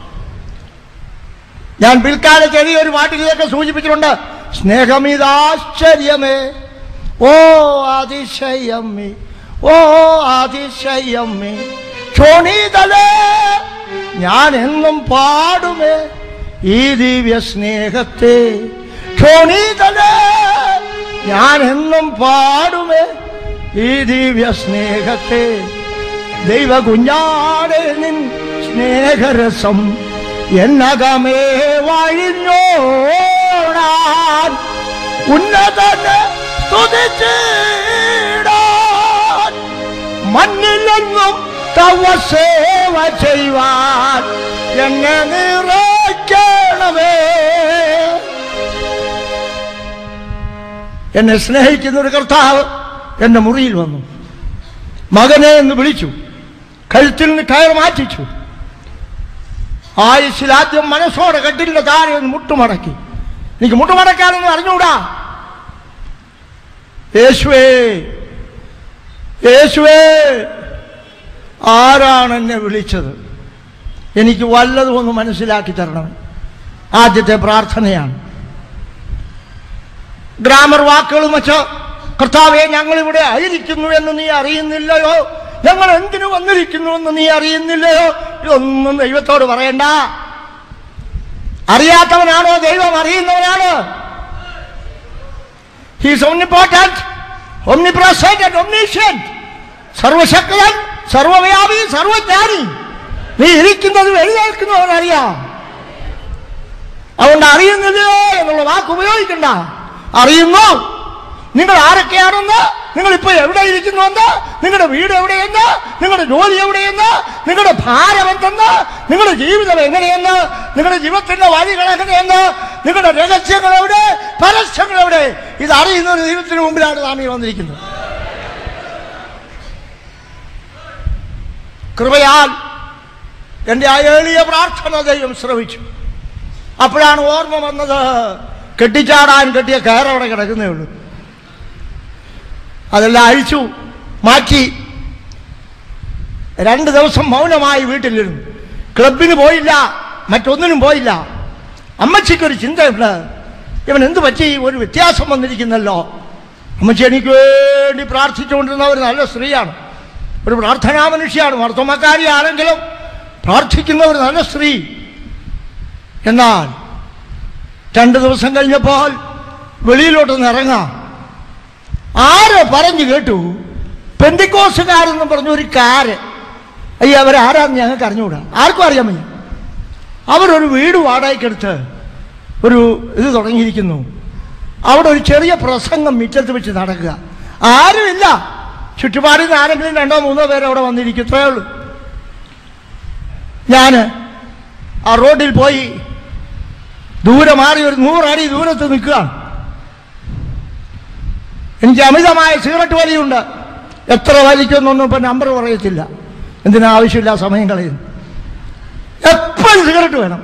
ഞാൻ പിൽക്കാലത്ത് ചെറിയൊരു പാട്ടിലേക്ക് സൂചിപ്പിച്ചിട്ടുണ്ട്. സ്നേഹമിതാശ്ചര്യമേ, ഓ അതിശയമേ, ഓ അതിശയമേ, ക്ഷോണിതലേ ഞാൻ എന്നും പാടുമേ ഈ ദിവ്യ സ്നേഹത്തെ. ക്ഷോണിതലേ ഞാൻ എന്നും പാടുമേ ഈ ദിവ്യ സ്നേഹത്തെ. ദൈവ കുഞ്ഞാടെ നിൻ സ്നേഹരസം എന്നകമേ വഴിഞ്ഞോടാൻ, ഉന്നതനെ സ്തുതിച്ചിടാൻ, മണ്ണിലെങ്ങും തവ സേവ ചെയ്യുവാൻ എന്നെ നിറയ്ക്കണമേ. എന്നെ സ്നേഹിക്കുന്ന ഒരു കർത്താവ് എന്റെ മുറിയിൽ വന്നു. മകനെ എന്ന് വിളിച്ചു. കഴുത്തിൽ നിന്ന് കയർ മാറ്റിച്ചു. ആയുസ്സിൽ ആദ്യം മനസ്സോടെ കെട്ടിലിന്റെ താഴെ ഒന്ന് മുട്ടുമടക്കി. എനിക്ക് മുട്ടുമടക്കാനൊന്നും അറിഞ്ഞൂടാ. യേശുവേ, യേശുവേ, ആരാണ് എന്നെ വിളിച്ചത്? എനിക്ക് വല്ലതും ഒന്ന് മനസ്സിലാക്കി തരണം. ആദ്യത്തെ പ്രാർത്ഥനയാണ്. ഗ്രാമർ വാക്കുകളും വെച്ച്, കർത്താവേ, ഞങ്ങളിവിടെ ആയിരിക്കുന്നു എന്ന് നീ അറിയുന്നില്ലയോ? ഞങ്ങൾ എന്തിനു വന്നിരിക്കുന്നു എന്ന് നീ അറിയുന്നില്ലയോ? ഇതൊന്നും ദൈവത്തോട് പറയണ്ട. അറിയാത്തവനാണോ ദൈവം? അറിയുന്നവനാണ്. He is omnipotent, omnipresent and omniscient. സർവശക്തൻ, സർവവ്യാപി, സർവജ്ഞാനി. നീ ഇരിക്കുന്നതും എഴുന്നേൽക്കുന്നവനറിയാം. അതുകൊണ്ട് അറിയുന്നില്ലയോ എന്നുള്ള വാക്ക് ഉപയോഗിക്കണ്ട. അറിയുന്നു. നിങ്ങൾ ആരൊക്കെയാണെന്ന്, നിങ്ങളിപ്പോൾ എവിടെ ഇരിക്കുന്നുവെന്ന്, നിങ്ങളുടെ വീട് എവിടെയെന്ന്, നിങ്ങളുടെ ജോലി എവിടെയെന്ന്, നിങ്ങളുടെ ഭാരം എന്തെന്ന്, നിങ്ങളുടെ ജീവിതം എങ്ങനെയെന്ന്, നിങ്ങളുടെ ജീവിതത്തിന്റെ വഴികൾ എങ്ങനെയെന്ന്, നിങ്ങളുടെ രഹസ്യങ്ങൾ എവിടെ, പരസ്യങ്ങൾ എവിടെ, ഇത് അറിയുന്ന ഒരു ദൈവത്തിന് മുമ്പിലാണ് നാം ഈ വന്നിരിക്കുന്നത്. കൃപയാൽ എൻ്റെ ആ എളിയ പ്രാർത്ഥന ദൈവം ശ്രവിച്ചു. അപ്പോഴാണ് ഓർമ്മ വന്നത്, കെട്ടിച്ചാടാൻ കെട്ടിയ കയറവിടെ കിടക്കുന്നേ ഉള്ളൂ. അതെല്ലാം അഴിച്ചു മാറ്റി 2 ദിവസം മൗനമായി വീട്ടിലിരുന്നു. ക്ലബിന് പോയില്ല, മറ്റൊന്നിനും പോയില്ല. അമ്മച്ചിക്കൊരു ചിന്തയുണ്ട്, ഇവൻ എന്ത് പറ്റി, ഒരു വ്യത്യാസം വന്നിരിക്കുന്നല്ലോ. അമ്മച്ചി എനിക്ക് വേണ്ടി പ്രാർത്ഥിച്ചുകൊണ്ടിരുന്ന ഒരു നല്ല സ്ത്രീയാണ്, ഒരു പ്രാർത്ഥനാ മനുഷ്യയാണ്, വർത്തമാനക്കാരിയാണെങ്കിലും പ്രാർത്ഥിക്കുന്ന ഒരു നല്ല സ്ത്രീ. എന്നാൽ 2 ദിവസം കഴിഞ്ഞപ്പോൾ വെളിയിലോട്ടൊന്ന് ഇറങ്ങാം. ആര് പറഞ്ഞു കേട്ടു, പെന്തിക്കോസുകാരെന്ന് പറഞ്ഞ ഒരു കാര്. അയ്യോ, അവരാരാന്ന് ഞങ്ങൾക്ക് അറിഞ്ഞുകൂടാ, ആർക്കും അറിയാൻ വയ്യ. അവരൊരു വീട് വാടകയ്ക്കെടുത്ത് ഒരു ഇത് തുടങ്ങിയിരിക്കുന്നു. അവിടെ ഒരു ചെറിയ പ്രസംഗം മുറ്റത്ത് വെച്ച് നടക്കുക. ആരുമില്ല, ചുറ്റുപാടിൽ നിന്ന് ആരെങ്കിലും 2-3 പേര് അവിടെ വന്നിരിക്കും, ഇത്രയേ ഉള്ളൂ. ഞാൻ ആ റോഡിൽ പോയി ദൂരെ മാറി ഒരു 100 അടി ദൂരത്ത് നിൽക്കുകയാണ്. എനിക്ക് അമിതമായ സിഗരറ്റ് വലിയുണ്ട്. എത്ര വലിക്കുന്നൊന്നും ഇപ്പം നമ്പർ പറയത്തില്ല, എന്തിനാ ആവശ്യമില്ല സമയം കളയുന്നു. എപ്പോഴും സിഗരറ്റ് വേണം.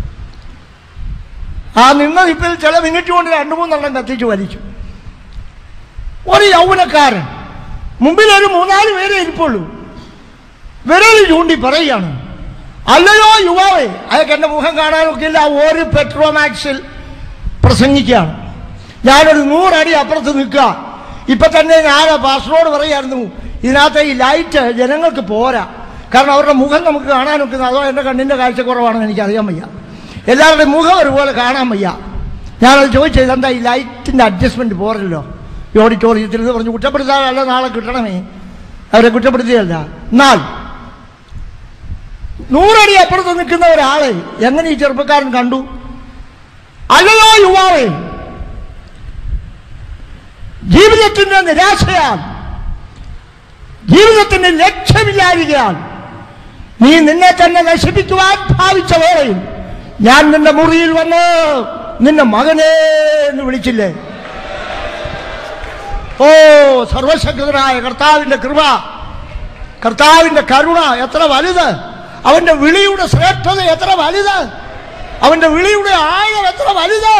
ആ നിന്ന ഇപ്പിൽ ചില മിനിറ്റ് കൊണ്ട് 2-3 കത്തിച്ച് വലിച്ചു. ഒരു യൗവനക്കാരൻ മുമ്പിലൊരു 3-4 പേരെ ഇരിപ്പുള്ളൂ. വിരൽ ചൂണ്ടി പറയുകയാണ്, അല്ലയോ യുവാവേ. അയാൾക്ക് എൻ്റെ മുഖം കാണാനൊക്കെ ഇല്ല. ഒരു പെട്രോമാക്സിൽ പ്രസംഗിക്കുകയാണ്. ഞാനൊരു 100 അടി അപ്പുറത്ത് നിൽക്കുക. ഇപ്പം തന്നെ ഞാൻ പാസ്റ്ററോട് പറയായിരുന്നു, ഇതിനകത്ത് ഈ ലൈറ്റ് ജനങ്ങൾക്ക് പോരാ, കാരണം അവരുടെ മുഖം നമുക്ക് കാണാനൊക്കുന്നത്. അതോ എൻ്റെ കണ്ണിൻ്റെ കാഴ്ചക്കുറവാണെന്ന് എനിക്കറിയാൻ വയ്യ. എല്ലാവരുടെയും മുഖം ഒരുപോലെ കാണാൻ വയ്യ. ഞാനത് ചോദിച്ചത്, ഇതെന്താ ഈ ലൈറ്റിൻ്റെ അഡ്ജസ്റ്റ്മെൻറ്റ് പോരല്ലോ ഈ ഓഡിറ്റോറിയത്തിൽ എന്ന് പറഞ്ഞു. കുറ്റപ്പെടുത്താനല്ല, നാളെ കിട്ടണമേ, അവരെ കുറ്റപ്പെടുത്തിയല്ല. എന്നാൽ 100 അടി അപ്പുറത്ത് നിൽക്കുന്ന ഒരാളെ എങ്ങനെ ഈ ചെറുപ്പക്കാരൻ കണ്ടു? അല്ലയോ യുവാവേ, ജീവിതത്തിന്റെ നിരാശയാൽ, ജീവിതത്തിന്റെ ലക്ഷ്യമില്ലായിരിക്കാൻ നീ നിന്നെ തന്നെ നശിപ്പിക്കുവാൻ ഭാവിച്ച വേളയിൽ ഞാൻ നിന്റെ മുറിയിൽ വന്ന് നിന്റെ മകനെ എന്ന് വിളിച്ചില്ലേ? ഓ, സർവശക്തനായ കർത്താവിന്റെ കൃപ, കർത്താവിന്റെ കരുണ എത്ര വലുത്! അവന്റെ വിളിയുടെ ശ്രേഷ്ഠത എത്ര വലുത്! അവന്റെ വിളിയുടെ ആഴം എത്ര വലുത്!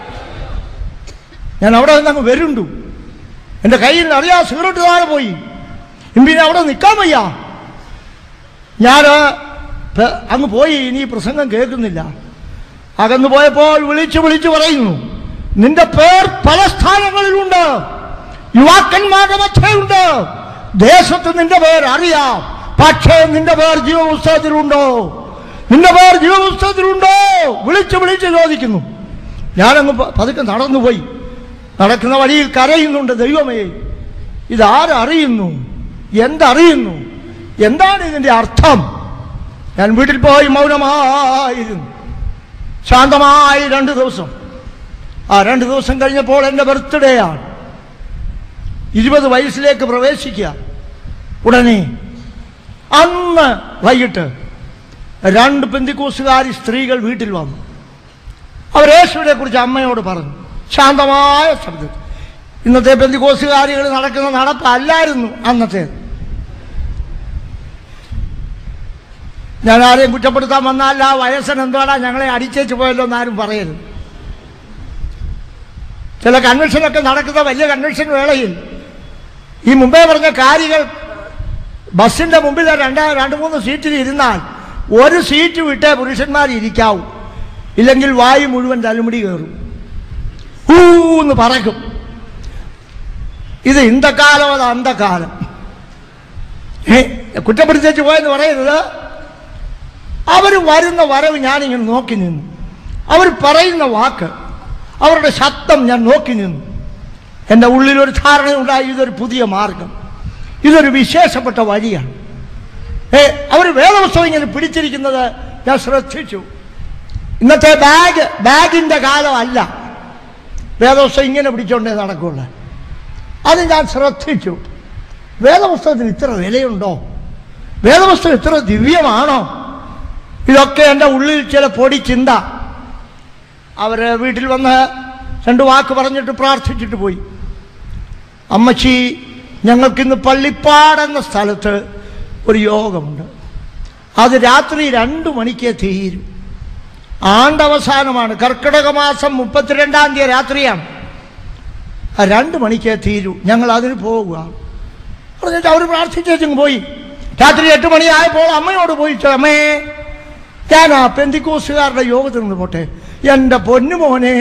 ഞാൻ അവിടെ നിന്നങ്ങ് വരുണ്ടു. എൻ്റെ കയ്യിൽ നിന്ന് അറിയാ സിഗരറ്റ് താഴെ പോയി. പിന്നെ അവിടെ നിൽക്കാൻ വയ്യ. ഞാൻ അങ്ങ് പോയി. ഇനി പ്രസംഗം കേൾക്കുന്നില്ല. അകന്നു പോയപ്പോൾ വിളിച്ചു വിളിച്ചു പറയുന്നു, നിന്റെ പേർ പല സ്ഥാനങ്ങളിലുണ്ട്, യുവാക്കന്മാരുടെ മധ്യയുണ്ട്. ദേശത്ത് നിന്റെ പേർ അറിയാം, പക്ഷേ നിന്റെ പേർ ജീവപുസ്തകത്തിലുണ്ടോ? നിന്റെ പേർ ജീവപുസ്തകത്തിലുണ്ടോ? വിളിച്ചു വിളിച്ച് ചോദിക്കുന്നു. ഞാനങ്ങ് പതുക്കെ നടന്നുപോയി. നടക്കുന്ന വഴിയിൽ കരയുന്നുണ്ട്. ദൈവമേ, ഇതാരറിയുന്നു? എന്തറിയുന്നു? എന്താണ് ഇതിൻ്റെ അർത്ഥം? ഞാൻ വീട്ടിൽ പോയി മൗനമായിരുന്നു. ശാന്തമായി 2 ദിവസം. ആ 2 ദിവസം കഴിഞ്ഞപ്പോൾ എൻ്റെ ബർത്ത്ഡേ ആണ്. 20 വയസ്സിലേക്ക് പ്രവേശിക്കുക. ഉടനെ അന്ന് വൈകിട്ട് 2 പെന്തിക്കോസ്തുകാരി സ്ത്രീകൾ വീട്ടിൽ വന്നു. അവർ യേശുവിനെ കുറിച്ച് അമ്മയോട് പറഞ്ഞു, ശാന്തമായ ശബ്ദത്തിൽ. ഇന്നത്തെ പെന്തിക്കോസ്തുകാരികൾ നടക്കുന്ന നടപ്പല്ലായിരുന്നു അന്നത്തെ. ഞാൻ ആരെയും കുറ്റപ്പെടുത്താൻ വന്നല്ല. വയസ്സൻ എന്താടാ ഞങ്ങളെ അടിച്ചേച്ച് പോയല്ലോ എന്നാരും പറയരുത്. ചില കൺവെൻഷനൊക്കെ നടക്കുന്ന വലിയ കൺവെൻഷൻ വേളയിൽ ഈ മുമ്പേ പറഞ്ഞ കാര്യങ്ങൾ ബസ്സിന്റെ മുമ്പിൽ 2-3 സീറ്റിൽ ഇരുന്നാൽ 1 സീറ്റ് വിട്ടേ പുരുഷന്മാർ ഇരിക്കാവൂ. ഇല്ലെങ്കിൽ വായു മുഴുവൻ തലമുടി കയറും, ഊന്ന് പറക്കും. ഇത് ഇന്തക്കാലം, അത് അന്തക്കാലം. കുറ്റപ്പെടുത്തേച്ച് പോയെന്ന് പറയരുത്. അവർ വരുന്ന വരവ് ഞാനിങ്ങനെ നോക്കി നിന്നു. അവർ പറയുന്ന വാക്ക്, അവരുടെ ശബ്ദം ഞാൻ നോക്കി നിന്നു. എൻ്റെ ഉള്ളിലൊരു ധാരണയുണ്ടായി, ഇതൊരു പുതിയ മാർഗം, ഇതൊരു വിശേഷപ്പെട്ട വഴിയാണ്. അവർ വേദപുസ്തകം ഇങ്ങനെ പിടിച്ചിരിക്കുന്നത് ഞാൻ ശ്രദ്ധിച്ചു. ഇന്നത്തെ ബാഗിൻ്റെ കാലമല്ല വേദപുസ്തകം ഇങ്ങനെ പിടിച്ചോണ്ടേ നടക്കുള്ളൂ. അത് ഞാൻ ശ്രദ്ധിച്ചു. വേദപുസ്തകത്തിന് ഇത്ര വിലയുണ്ടോ? വേദപുസ്തകം ഇത്ര ദിവ്യമാണോ? ഇതൊക്കെ എൻ്റെ ഉള്ളിൽ ചില പൊടി ചിന്ത. അവർ വീട്ടിൽ വന്ന് 2 വാക്ക് പറഞ്ഞിട്ട് പ്രാർത്ഥിച്ചിട്ട് പോയി. അമ്മച്ചി, ഞങ്ങൾക്കിന്ന് പള്ളിപ്പാടെന്ന സ്ഥലത്ത് ഒരു യോഗമുണ്ട്. അത് രാത്രി 2 മണിക്ക് തീരും. ആണ്ടവസാനമാണ്. കർക്കിടക മാസം 32-ാം തീയതി രാത്രിയാണ്. 2 മണിക്ക് തീരൂ. ഞങ്ങൾ അതിന് പോകുക പറഞ്ഞിട്ട് അവർ പ്രാർത്ഥിച്ചേച്ചും പോയി. രാത്രി 8 മണിയായപ്പോൾ അമ്മയോട് പോയി, അമ്മേ, ഞാൻ ആ പെന്തിക്കോസ്തുകാരുടെ യോഗത്തിൽ നിന്ന് പോട്ടെ. എൻ്റെ പൊന്നുമോനെ,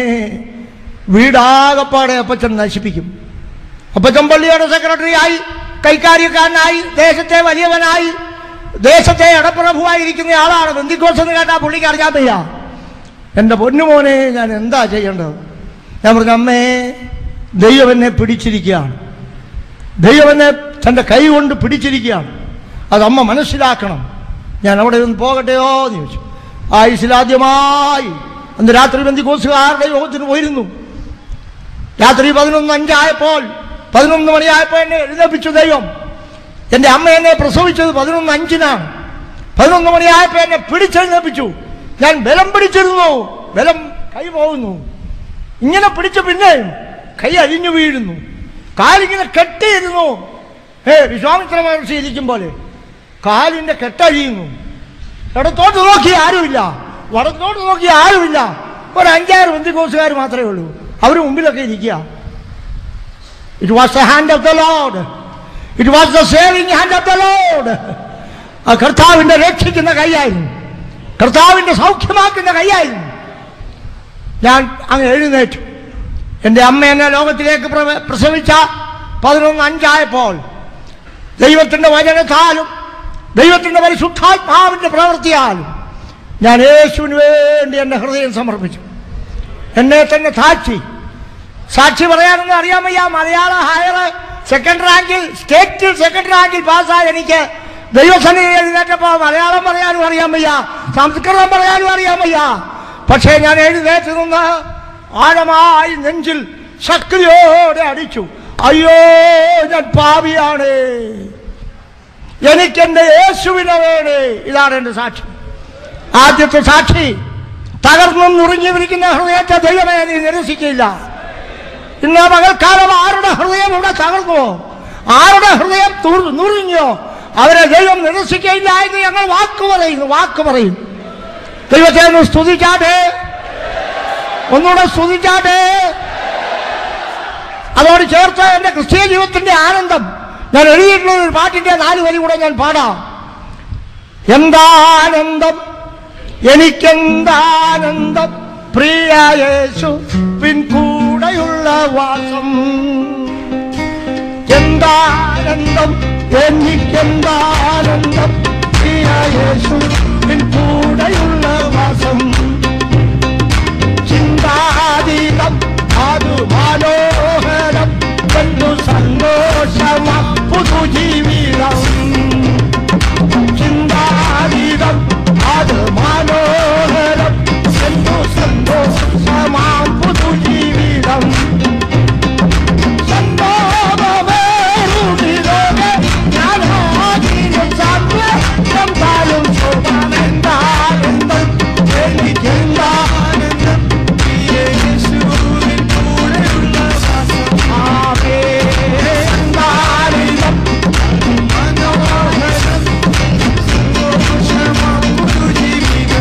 വീടാകപ്പാടെ അപ്പച്ചൻ നശിപ്പിക്കും. അപ്പച്ചൻ പള്ളിയുടെ സെക്രട്ടറി ആയി, കൈക്കാര്യക്കാരനായി, ദേശത്തെ വലിയവനായി, ദേശത്തെ ഇടപ്രഭുവായിരിക്കുന്ന ആളാണ്. പെന്തിക്കോസ് എന്ന് കേട്ടാൽ പുള്ളിക്ക് അറിയാൻ വയ്യ. എൻ്റെ പൊന്നുമോനെ, ഞാൻ എന്താ ചെയ്യേണ്ടത്? ഞാൻ പറഞ്ഞു, അമ്മേ, ദൈവം എന്നെ പിടിച്ചിരിക്കുകയാണ്. ദൈവം എന്നെ തൻ്റെ കൈ കൊണ്ട് പിടിച്ചിരിക്കുകയാണ്. അതമ്മ മനസ്സിലാക്കണം. ഞാൻ അവിടെ ഒന്ന് പോകട്ടെയോ എന്ന് ചോദിച്ചു. ആയുസിലാദ്യമായി അന്ന് രാത്രി പെന്തിക്കോസ്തുകാരുടെ യോഗത്തിന് പോയിരുന്നു. രാത്രി 11:05 11 മണിയായപ്പോൾ എന്നെ എഴുന്നേൽപ്പിച്ചു ദൈവം. എൻ്റെ അമ്മ എന്നെ പ്രസവിച്ചത് 11:05 11 മണിയായപ്പോൾ എന്നെ പിടിച്ചെഴുന്നേൽപ്പിച്ചു. ഞാൻ ബലം പിടിച്ചിരുന്നു, ബലം കൈ പോകുന്നു. ഇങ്ങനെ പിടിച്ച് പിന്നെ കൈ അഴിഞ്ഞു വീഴുന്നു, കാലിങ്ങനെ കെട്ടിയിരുന്നു. വിശ്വാമിത്ര മഹർഷി ഇരിക്കും പോലെ കാലിൻ്റെ കെട്ടഴിയുന്നു. ഇടത്തോട്ട് നോക്കി ആരുമില്ല, വടത്തോട്ട് നോക്കി ആരുമില്ല. ഒരു 5-6 പെന്തിക്കോസ്തുകാർ മാത്രമേ ഉള്ളൂ. അവർ മുമ്പിലൊക്കെ ഇരിക്കുക. It was the hand of the Lord, it was the saving hand of the Lord. ആ കർത്താവിൻ്റെ രക്ഷിക്കുന്ന കൈയായിരുന്നു, കർത്താവിൻ്റെ സൗഖ്യമാക്കുന്ന കൈയായിരുന്നു. ഞാൻ അങ്ങ് എഴുന്നേറ്റു. എൻ്റെ അമ്മ എന്നെ ലോകത്തിലേക്ക് പ്രസവിച്ച 11:05 ദൈവത്തിൻ്റെ വചനത്താലും ദൈവത്തിൻ്റെ പരിശുദ്ധാത്മാവിൻ്റെ പ്രവൃത്തിയാലും ഞാൻ യേശുവിന് വേണ്ടി എൻ്റെ ഹൃദയം സമർപ്പിച്ചു. എന്നെ തന്നെ താഴ്ത്തി. സാക്ഷി പറയാനൊന്നും അറിയാൻ വയ്യ. മലയാള ഹയർ സെക്കൻഡ് റാങ്കിൽ, സ്റ്റേറ്റിൽ സെക്കൻഡ് റാങ്കിൽ പാസ്സായ എനിക്ക് ദൈവസന്നിധി എഴുന്നേറ്റപ്പോൾ മലയാളം പറയാനും അറിയാൻ വയ്യ, സംസ്കൃതം പറയാനും അറിയാൻ വയ്യ. പക്ഷേ ഞാൻ എഴുന്നേറ്റ് നിന്ന് ആഴമായി നെഞ്ചിൽ ശക്തിയോടെ അടിച്ചു, അയ്യോ ഞാൻ പാപിയാണ്, എനിക്കെന്റെ യേശുവിനെ വേണേ. ഇതാണ് എന്റെ സാക്ഷി. ആദ്യത്തെ സാക്ഷി, തകർന്നും നുറുങ്ങിയിരിക്കുന്ന ഹൃദയത്തെ ദൈവമേ നീ നിരസിക്കില്ല. ഇന്ന് പകൽക്കാലം ആരുടെ ഹൃദയം ഇവിടെ തകർന്നോ, ആരുടെ ഹൃദയം നുറുങ്ങിയോ, അവരെ ദൈവം നിരസിക്കയില്ല എന്ന് ഞങ്ങൾ വാക്ക് പറയും. ദൈവത്തെ ഒന്ന് സ്തുതിച്ചാട്ടെ, ഒന്നുകൂടെ സ്തുതിച്ചാട്ടെ. അതോട് ചേർത്ത് എന്റെ ക്രിസ്തീയ ജീവിതത്തിന്റെ ആനന്ദം ഞാൻ എഴുതിയിട്ടുള്ള ഒരു പാട്ടിന്റെ 4 വരി കൂടെ ഞാൻ പാടാം. എന്താനന്ദം, എനിക്കെന്താനന്ദം, പ്രിയ യേശു പിൻകൂടെയുള്ള വാസം. എന്താനന്ദം, എനിക്കെന്താനന്ദം, പ്രിയ യേശു പിൻകൂടെയുള്ള വാസം. ചിന്താതീതം അത് മനോഹരം, എന്തു സന്തോഷമാ പുതുജീവിതം. ചിന്താതീതം അത് മനോഹരം, എന്തു സന്തോഷമാ പുതുജീവിതം. സന്തോഷമേറുകിലോകെ ഞാനാകിലും സാധ്യം താലും ശോഭമെന്താനന്ദം, എനിക്കെന്താനന്ദം, യേശുവിൻ കൂടെയുള്ള വാസം. എന്താനന്ദം, മനോഹരം, സന്തോഷമാ പുതുജീവിതം.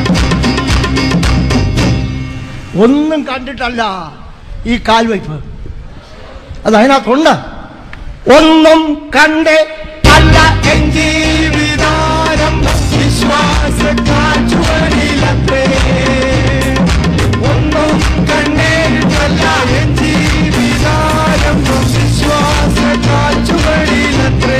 ഒന്നും കണ്ടിട്ടല്ല ഈ കാൽവയ്പ്, അത് അതിനകത്തുണ്ട്. ഒന്നും കണ്ട് അല്ല എൻ ജീവിതാരം, വിശ്വാസ കാറ്റുവരിലത്രേ. ഒന്നും കണ്ടിട്ടല്ല എൻ ജീവിതാരം, വിശ്വാസ കാറ്റുവരിലത്രേ.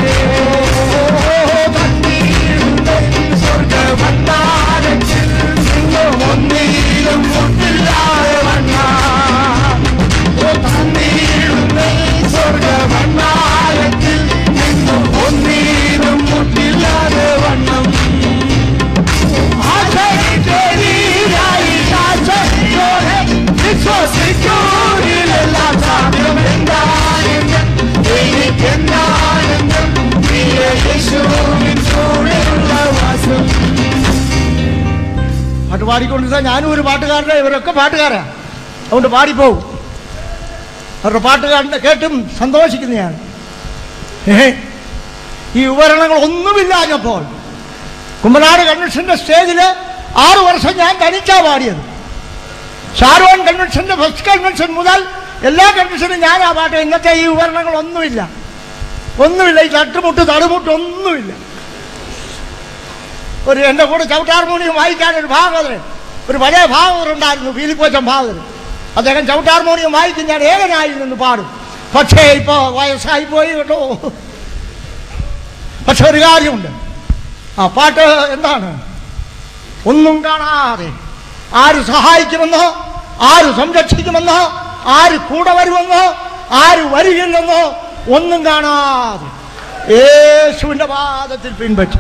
സ്വർഗവന്നാരത്തിൽ നിന്നും ഒന്നിലും മുട്ടില്ലാതെ വണ്ണ. സ്വർഗവന്നാരത്തിൽ നിന്നും ഒന്നിലും മുട്ടില്ലാതെ വണ്ണം. വിശ്വസിക്കൂരിലെല്ലാം സാധ്യം. എന്താനന്ദം, എനിക്കെന്താനന്ദം, യേശുവിൻ കൂടെയുള്ള വാസം. പാട്ട് പാടിക്കൊണ്ടിരുന്ന ഞാനും ഒരു പാട്ടുകാരനെ, ഇവരൊക്കെ പാട്ടുകാരാ, അതുകൊണ്ട് പാടിപ്പോവും. അവരുടെ പാട്ടുകാരനെ കേട്ടും സന്തോഷിക്കുന്നതാണ്. ഈ ഉപകരണങ്ങൾ ഒന്നുമില്ലാഞ്ഞപ്പോൾ കുമ്പനാട് കൺവെൻഷന്റെ സ്റ്റേജിൽ 6 വർഷം ഞാൻ തനിച്ചാ പാടിയത്. ഷാരോൺ കൺവെൻഷന്റെ ഫസ്റ്റ് കൺവെൻഷൻ മുതൽ എല്ലാ കൺവെൻഷനും ഞാൻ ആ പാട്ട്. ഇന്നത്തെ ഈ ഉപകരണങ്ങൾ ഒന്നുമില്ല. ഈ തട്ടുമുട്ട് തടുമുട്ട് ഒന്നുമില്ല. എൻ്റെ കൂടെ ചവിട്ടാർമോണിയം വായിക്കാൻ ഒരു ഭാഗവതൻ, ഒരു പഴയ ഭാഗവതരുണ്ടായിരുന്നു, ഫിലിപ്പോച്ചൻ ഭാഗവതൻ. അദ്ദേഹം ചവിട്ടാർമോണിയം വായിക്കും, ഞാൻ ഏകനായി നിന്ന് പാടും. പക്ഷേ ഇപ്പോ വയസ്സായിപ്പോയി കേട്ടോ. പക്ഷെ ഒരു കാര്യമുണ്ട്, ആ പാട്ട് എന്താണ്? ഒന്നും കാണാതെ ആര് സഹായിക്കുമെന്നോ, ആര് സംരക്ഷിക്കുമെന്നോ, ആര് കൂടെ വരുമെന്നോ, ആര് വരികയില്ലെന്നോ ഒന്നും കാണാതെ യേശുവിന്റെ പാദത്തിൽ പിൻപറ്റി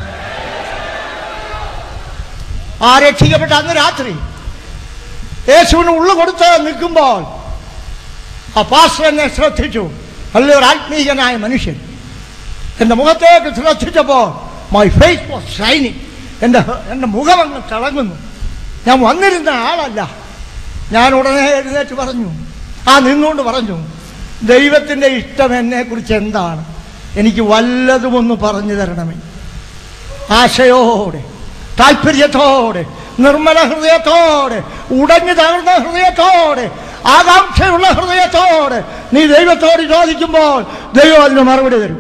ആ രക്ഷിക്കപ്പെട്ട അന്ന് രാത്രി യേശുവിന് ഉള്ളു കൊടുത്ത് നിൽക്കുമ്പോൾ ആ പാസ്റ്റർ എന്നെ ശ്രദ്ധിച്ചു. നല്ലൊരു ആത്മീയനായ മനുഷ്യൻ എൻ്റെ മുഖത്തേക്ക് ശ്രദ്ധിച്ചപ്പോൾ മൈ ഫേസ് വാസ് ഷൈനിങ്. എൻ്റെ മുഖമങ്ങ് തിളങ്ങുന്നു. ഞാൻ വന്നിരുന്ന ആളല്ല. ഞാൻ ഉടനെ എഴുന്നേറ്റ് പറഞ്ഞു, നിന്നുകൊണ്ട് പറഞ്ഞു, ദൈവത്തിൻ്റെ ഇഷ്ടം എന്നെക്കുറിച്ച് എന്താണ്, എനിക്ക് വല്ലതുമൊന്ന് പറഞ്ഞു തരണമേ. ആശയോടെ, താല്പര്യത്തോടെ, നിർമ്മല ഹൃദയത്തോടെ, ഉടഞ്ഞു തകർന്ന ഹൃദയത്തോടെ, ആകാംക്ഷയുള്ള ഹൃദയത്തോടെ നീ ദൈവത്തോട് ചോദിക്കുമ്പോൾ ദൈവം അതിന് മറുപടി തരും.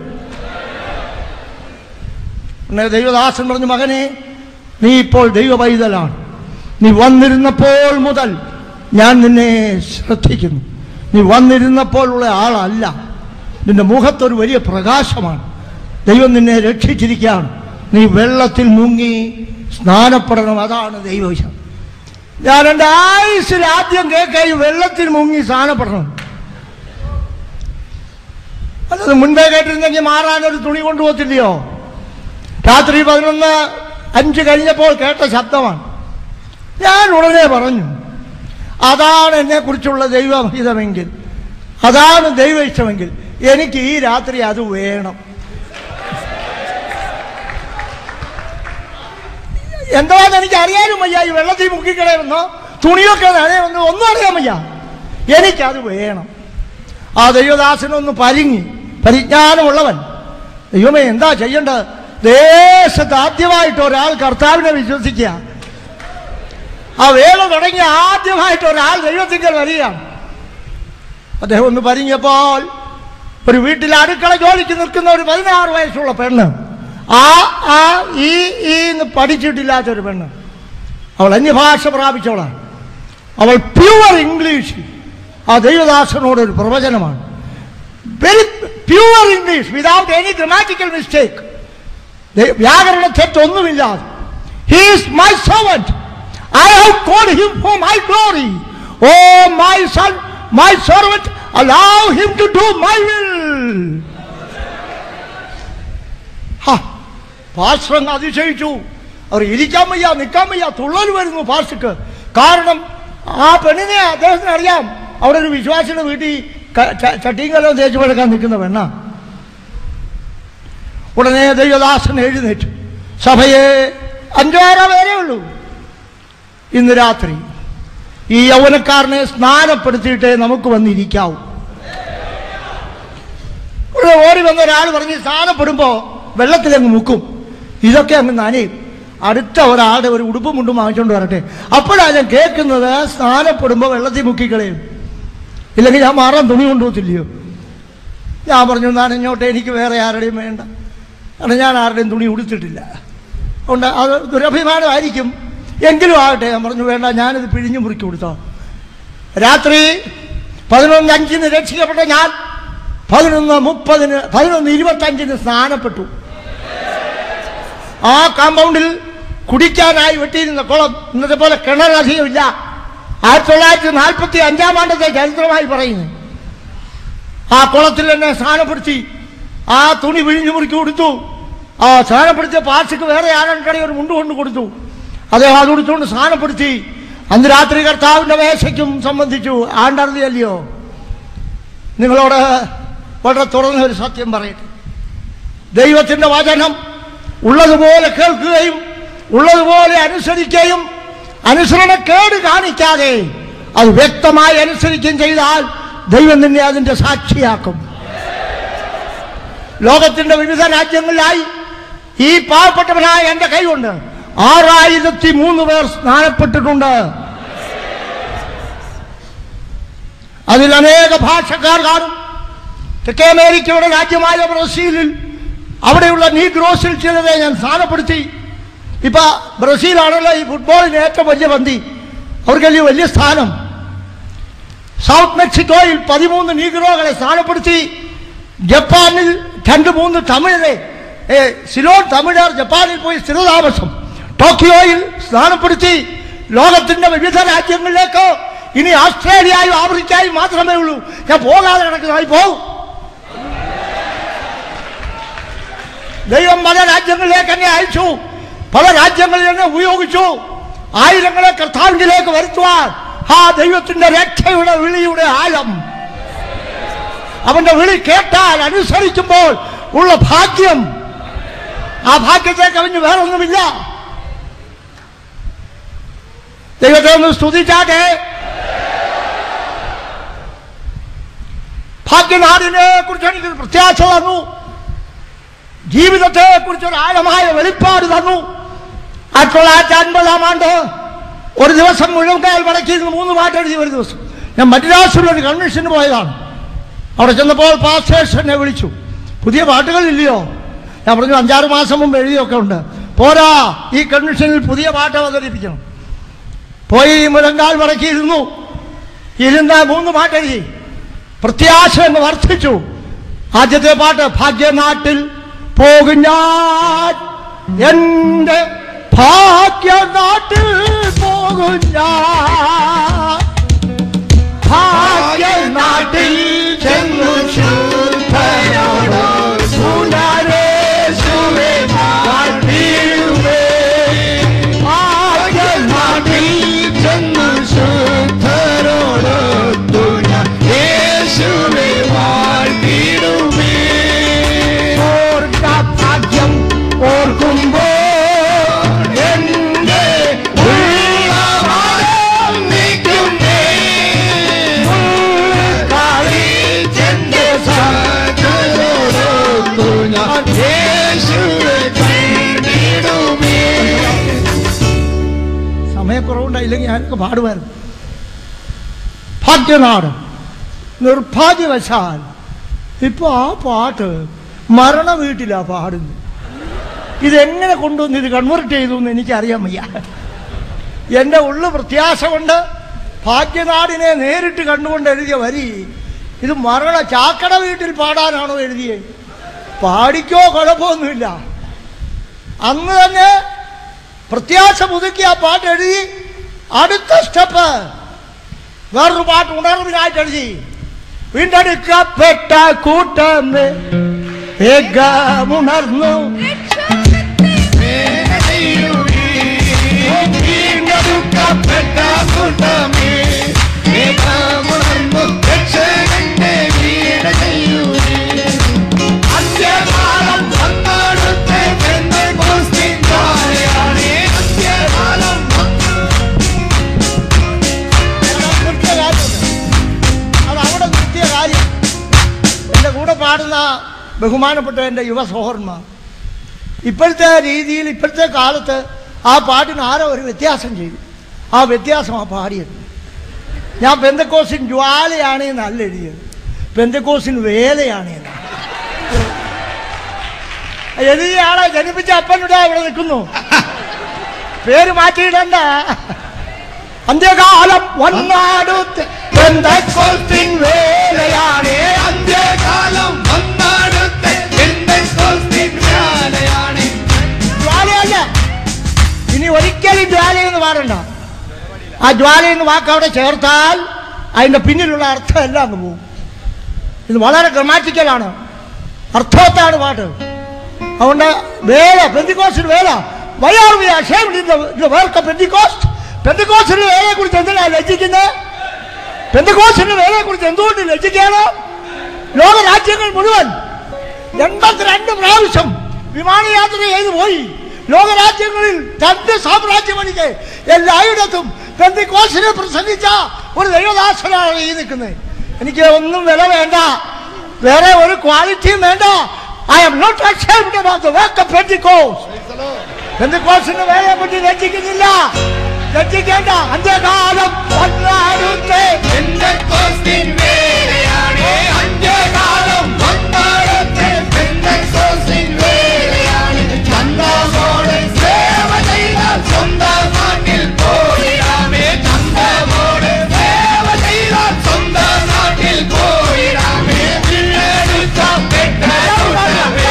ദൈവദാസൻ പറഞ്ഞു, മകനെ, നീ ഇപ്പോൾ ദൈവ പൈതലാണ്. നീ വന്നിരുന്നപ്പോൾ മുതൽ ഞാൻ നിന്നെ ശ്രദ്ധിക്കുന്നു. നീ വന്നിരുന്നപ്പോഴുള്ള ആളല്ല. നിന്റെ മുഖത്തൊരു വലിയ പ്രകാശമാണ്. ദൈവം നിന്നെ രക്ഷിച്ചിരിക്കുകയാണ്. നീ വെള്ളത്തിൽ മുങ്ങി സ്നാനപ്പെടണം. അതാണ് ദൈവവിശ്വാസം. ഞാൻ എൻ്റെ ആയുസ്സിൽ ആദ്യം കേൾക്കായി വെള്ളത്തിൽ മുങ്ങി സ്നാനപ്പെടണം. അത് മുൻപേ കേട്ടിരുന്നെങ്കിൽ മാറാനൊരു തുണി കൊണ്ടുപോകത്തില്ലയോ? രാത്രി 11:05 കഴിഞ്ഞപ്പോൾ കേട്ട ശബ്ദമാണ്. ഞാൻ ഉടനെ പറഞ്ഞു, അതാണ് എന്നെക്കുറിച്ചുള്ള ദൈവഹിതമെങ്കിൽ, അതാണ് ദൈവ ഇഷ്ടമെങ്കിൽ എനിക്ക് ഈ രാത്രി അത് വേണം. എന്താണെന്ന് എനിക്ക് അറിയാനും വയ്യ. ഈ വെള്ളത്തിൽ മുക്കിക്കളയുമെന്നോ തുണിയൊക്കെ നനയുമെന്നോ ഒന്നും അറിയാൻ വയ്യ. എനിക്കത് വേണം. ആ ദൈവദാസനൊന്ന് പരിജ്ഞാനമുള്ളവൻ, ദൈവമേ എന്താ ചെയ്യേണ്ടത്? ദേശത്ത് ആദ്യമായിട്ട് ഒരാൾ കർത്താവിനെ വിശ്വസിക്കുക. ആ വേല തുടങ്ങി ആദ്യമായിട്ട് ഒരാൾ ദൈവത്തിങ്കൽ വരികയാണ്. അദ്ദേഹം ഒന്ന് പരിഞ്ഞപ്പോൾ ഒരു വീട്ടിൽ അടുക്കള ജോലിക്ക് നിൽക്കുന്ന ഒരു 16 വയസ്സുള്ള പെണ്ണ്, ഈ പഠിച്ചിട്ടില്ലാത്തൊരു പെണ്ണ്, അവൾ അന്യഭാഷ പ്രാപിച്ചവളാണ്. അവൾ പ്യുവർ ഇംഗ്ലീഷ്. ആ ദൈവദാസനോടൊരു പ്രവചനമാണ്. Very pure English, without any grammatical mistake, വ്യാകരണ തെറ്റൊന്നുമില്ലാതെ. He is my servant, I have called him for my glory. Oh my son, my servant, allow him to do my will. Pastor അങ്ങ് അതിശയിച്ചു. അവർ ഇരിക്കാൻ വയ്യ, നിൽക്കാൻ വയ്യ, തുള്ളൽ വരുന്നു പാസ്റ്റർക്ക്. കാരണം ആ പെണ്ണിനെ അദ്ദേഹത്തിന് അറിയാം. അവിടെ ഒരു വിശ്വാസിയുടെ വീട്ടിൽ ചട്ടിയും കലവും തേച്ച് പഴക്കാൻ നിൽക്കുന്ന പെണ്ണ. ഉടനെ ദൈവദാസൻ എഴുന്നേറ്റു. സഭയെ 5-6 പേരേ ഉള്ളൂ. ഇന്ന് രാത്രി ഈ യൗവനക്കാരനെ സ്നാനപ്പെടുത്തിയിട്ടേ നമുക്ക് വന്നിരിക്കാവൂ. ഇവിടെ ഓടി വന്ന ഒരാൾ പറഞ്ഞ് സ്നാനപ്പെടുമ്പോൾ വെള്ളത്തിലങ്ങ് മുക്കും, ഇതൊക്കെ അങ്ങ് നനയും, അടുത്ത ഒരാളുടെ ഒരു ഉടുപ്പും മുണ്ടും വാങ്ങിച്ചോണ്ട് വരട്ടെ. അപ്പോഴാണ് ഞാൻ കേൾക്കുന്നത് സ്നാനപ്പെടുമ്പോൾ വെള്ളത്തിൽ മുക്കിക്കളയും, ഇല്ലെങ്കിൽ ഞാൻ മാറാൻ തുണി കൊണ്ടുപോകത്തില്ലയോ. ഞാൻ പറഞ്ഞു നനഞ്ഞോട്ടെ, എനിക്ക് വേറെ ആരുടെയും വേണ്ട, കാരണം ഞാൻ ആരുടെയും തുണി ഉടുത്തിട്ടില്ല. അതുകൊണ്ട് അത് ദുരഭിമാനമായിരിക്കും, എങ്കിലും ആകട്ടെ. ഞാൻ പറഞ്ഞു വേണ്ട, ഞാനിത് പിഴിഞ്ഞു മുറുക്കി കൊടുത്തോ. രാത്രി 11:05 രക്ഷിക്കപ്പെട്ട ഞാൻ 11:25 സ്നാനപ്പെട്ടു. ആ കോമ്പൗണ്ടിൽ കുടിക്കാനായി വെട്ടിയിരുന്ന കുളം ഇന്നത്തെ പോലെ കിണറധികമില്ല. 1945 ആണ്ടത്തെ ചരിത്രമായി പറയുന്നു. ആ കുളത്തിൽ എന്നെ സ്നാനപ്പെടുത്തി, ആ തുണി പിഴിഞ്ഞു മുറുക്കി കൊടുത്തു. ആ സ്നാനപ്പെടുത്തിയ പാർട്ടിക്ക് വേറെ ആരാൾക്കടി ഒരു മുണ്ട് കൊണ്ട് കൊടുത്തു. അദ്ദേഹം അത് കൊടുത്തുകൊണ്ട് സ്നാനപ്പെടുത്തി. അന്ന് രാത്രി കർത്താവിൻ്റെ മേശയ്ക്കും സംബന്ധിച്ചു. ആണ്ടറിയല്ലയോ? നിങ്ങളോട് വളരെ തുറന്ന ഒരു സത്യം പറയട്ടെ. ദൈവത്തിൻ്റെ വചനം ഉള്ളതുപോലെ കേൾക്കുകയും ഉള്ളതുപോലെ അനുസരിക്കുകയും അനുസരണക്കേട് കാണിക്കാതെ അത് വ്യക്തമായി അനുസരിക്കുകയും ചെയ്താൽ ദൈവം നിന്നെ അതിൻ്റെ സാക്ഷിയാക്കും. ലോകത്തിൻ്റെ വിവിധ രാജ്യങ്ങളിലായി ഈ പാവപ്പെട്ടവനായ എൻ്റെ കൈകൊണ്ട് 6003 പേർ സ്നാനപ്പെട്ടിട്ടുണ്ട്. അതിൽ അനേക ഭാഷക്കാർ കാണും. തെക്കേ അമേരിക്കയുടെ രാജ്യമായ ബ്രസീലിൽ അവിടെയുള്ള നീഗ്രോസിൽ ചിലരെ ഞാൻ സ്നാനപ്പെടുത്തി. ഇപ്പൊ ബ്രസീലാണല്ലോ ഈ ഫുട്ബോളിന് ഏറ്റവും വലിയ പന്തി, അവർക്കല്ലേ വലിയ സ്ഥാനം. സൗത്ത് മെക്സിക്കോയിൽ 13 നീഗ്രോകളെ സ്നാനപ്പെടുത്തി. ജപ്പാനിൽ 2-3 തമിഴരെ, സിലോൺ തമിഴർ ജപ്പാനിൽ പോയി സ്ഥിരതാമസം. ടോക്കിയോയിൽ സ്നാനപ്പെടുത്തി. ലോകത്തിന്റെ വിവിധ രാജ്യങ്ങളിലേക്ക് ഇനി ഓസ്ട്രേലിയയും ആഫ്രിക്കയും മാത്രമേ ഉള്ളൂ. ഞാൻ പോകാതെ കിടക്കുന്നതായി പോകും. ദൈവം പല രാജ്യങ്ങളിലേക്ക് എന്നെ അയച്ചു, പല രാജ്യങ്ങളിൽ എന്നെ ഉപയോഗിച്ചു. ആയിരങ്ങളെ കർത്താവിലേക്ക് വരുത്തുവാൻ ആ ദൈവത്തിന്റെ രക്ഷയുടെ വിളിയുടെ ആഴം, അവന്റെ വിളി കേട്ടാൽ അനുസരിക്കുമ്പോൾ ഉള്ള ഭാഗ്യം, ആ ഭാഗ്യത്തെ കവിഞ്ഞ് വേറൊന്നുമില്ല. ദൈവത്തെ ഒന്ന് സ്തുതിച്ചാട്ടെ. ഭാഗ്യനാടിനെ കുറിച്ച് എനിക്ക് പ്രത്യാശ തന്നു. ജീവിതത്തെ കുറിച്ചൊരു ആഴമായ വെളിപ്പാട് തന്നു. 1950 ആണ്ട് ഒരു ദിവസം മുഴുവൻ വടക്കിയിരുന്ന് 3 പാട്ട് എഴുതി. ഒരു ദിവസം ഞാൻ മദ്രാസിലൊരു കൺവെൻഷന് പോയതാണ്. അവിടെ ചെന്നപ്പോൾ പാസ്റ്റേഴ്സ് എന്നെ വിളിച്ചു. പുതിയ പാട്ടുകളില്ലയോ? ഞാൻ പറഞ്ഞു 5-6 മാസം മുമ്പ് എഴുതിയൊക്കെ ഉണ്ട്, പോരാ, ഈ കൺവെൻഷനിൽ പുതിയ പാട്ട് അവതരിപ്പിക്കണം. പോയി മുഴങ്കാൽ വടക്കിയിരുന്നു. 3 പാട്ട് എഴുതി. പ്രത്യാശ എന്ന് വർദ്ധിച്ചു. ആദ്യത്തെ പാട്ട്, ഭാഗ്യനാട്ടിൽ പോകും ഞാൻ, എന്റെ ഭാഗ്യനാട്ടിൽ പോകും ഞാൻ, ഭാഗ്യനാട്ടിൽ ചെന്നു ശുദ്ധനോട് സുന്ദരേശുവേ വാഴ്ത്തിടുവേ, ഭാഗ്യനാട്ടിൽ ചെന്നു ശുദ്ധ ഞാനൊക്കെ പാടുമായിരുന്നു. ഭാഗ്യനാട്. നിർഭാഗ്യവശാൽ ഇപ്പോൾ ആ പാട്ട് മരണ വീട്ടിലാണ് പാടുന്നത്. ഇതെങ്ങനെ കൊണ്ടുവന്ന് ഇത് കൺവെർട്ട് ചെയ്തു എന്ന് എനിക്കറിയാൻ വയ്യ. എൻ്റെ ഉള്ളു പ്രത്യാശ കൊണ്ട് ഭാഗ്യനാടിനെ നേരിട്ട് കണ്ടുകൊണ്ട് എഴുതിയ വരി ഇത് ചാക്കട വീട്ടിൽ പാടാനാണോ എഴുതിയത്? പാടിക്കോ, കുഴപ്പമൊന്നുമില്ല. അന്ന് തന്നെ പ്രത്യാശ പുതുക്കി ആ പാട്ട് എഴുതി. അടുത്ത സ്റ്റെപ്പ് വേറൊരു പാട്ട് ഉണർവിനായിട്ട് എഴുതി. വീണ്ടെടുക്കപ്പെട്ട കൂട്ടമേ ഉണർന്നു, വീണ്ടെടുക്കപ്പെട്ട കൂട്ടമേ ഉണർന്നു, രക്ഷകന്റെ വീട് ചെയ്യൂരേ. അന്ത്യകാലം വന്നടുത്ത് പെന്തക്കോസ്തിൻ ജ്വാലയാണേ, അന്ത്യകാലം അതവിടെ നിർത്തിയ കാര്യം. എൻ്റെ കൂടെ പാടുന്ന ബഹുമാനപ്പെട്ട എൻ്റെ യുവ സഹോദരന്മാർ, ഇപ്പോഴത്തെ രീതിയിൽ ഇപ്പോഴത്തെ കാലത്ത് ആ പാട്ടിന് ആരോ ഒരു വ്യത്യാസം ചെയ്തു. ആ വ്യത്യാസമാണ് പാടിയത്. ഞാൻ പെന്തക്കോസ്തിൻ ജ്വാലയാണ് എന്നല്ല എഴുതിയത്, പെന്തക്കോസ്തിൻ വേലയാണ് എന്ന് എഴുതിയ ആളെ ജനിപ്പിച്ച അപ്പനുടെ ഇവിടെ നിൽക്കുന്നു. പേര് മാറ്റിയിടണ്ട. അന്ത്യകാലം വന്നാടുത്ത് പെന്തക്കോസ്തിൻ വേലയാണ്, അന്ത്യകാലം വന്നാടുത്ത് പെന്തക്കോസ്തിൻ വേലയാണ്. ജ്വാലയല്ല, ഇനി ഒരിക്കലും ജ്വാലയെന്ന് പാടണ്ട. ആ ജ്വാലയെന്ന് വാക്ക് അവിടെ ചേർത്താൽ അതിൻ്റെ പിന്നിലുള്ള അർത്ഥം എല്ലാം അങ്ങ് പോകും. ഇത് വളരെ ഗ്രമാറ്റിക്കലാണ്, അർത്ഥവത്താണ് പാട്ട്. അതുകൊണ്ട് വേല, പെന്തക്കോസ്റ്റിന് വേല. Why are we ashamed in the work of Pentecost? പെന്തക്കോസ്റ്റിന്റെ വേലയെ കുറിച്ച് എന്തിനാണ് ലജ്ജിക്കുന്നത്? പെന്തക്കോസ്റ്റിന്റെ വേലയെ കുറിച്ച് എന്തുകൊണ്ട് ലജ്ജിക്കുകയാണ്? ലോകരാജ്യങ്ങൾ മുഴുവൻ 82 പ്രാവശ്യം വിമാനയാത്ര ചെയ്തു പോയി. ലോകരാജ്യങ്ങളിൽ 2 സാമ്രാജ്യമണിക്ക് എല്ലായിടത്തും പെന്തക്കോസ്റ്റിനെ പ്രസംഗിച്ച ഒരു ദൈവദാസനാണ് ഈ നിൽക്കുന്നത്. എനിക്ക് ഒന്നും വില വേണ്ട, വേറെ ഒരു ക്വാളിറ്റിയും വേണ്ട. I am not ashamed about the work of Pentecost. പെന്തക്കോസ്റ്റിന്റെ വേലയെ പറ്റി ലജ്ജിക്കുന്നില്ല, ലജ്ജിക്കേണ്ട. അന്ത്യകാലം വന്നാടുത്തെ പെന്തക്കോസ്റ്റിൻ വേലയാണ്, അന്ത്യകാലം വന്നാടുത്തെ പെന്തക്കോസ്റ്റിൻ വേലയാണ്. ചന്തമോടെ സേവ ചെയ്താൽ സ്വന്തം നാട്ടിൽ പോയിടാമേ, ചന്തമോടെ സേവ ചെയ്താൽ സ്വന്തം നാട്ടിൽ പോയിടാമേ. വീണ്ടെടുക്കപ്പെട്ട കൂട്ടമേ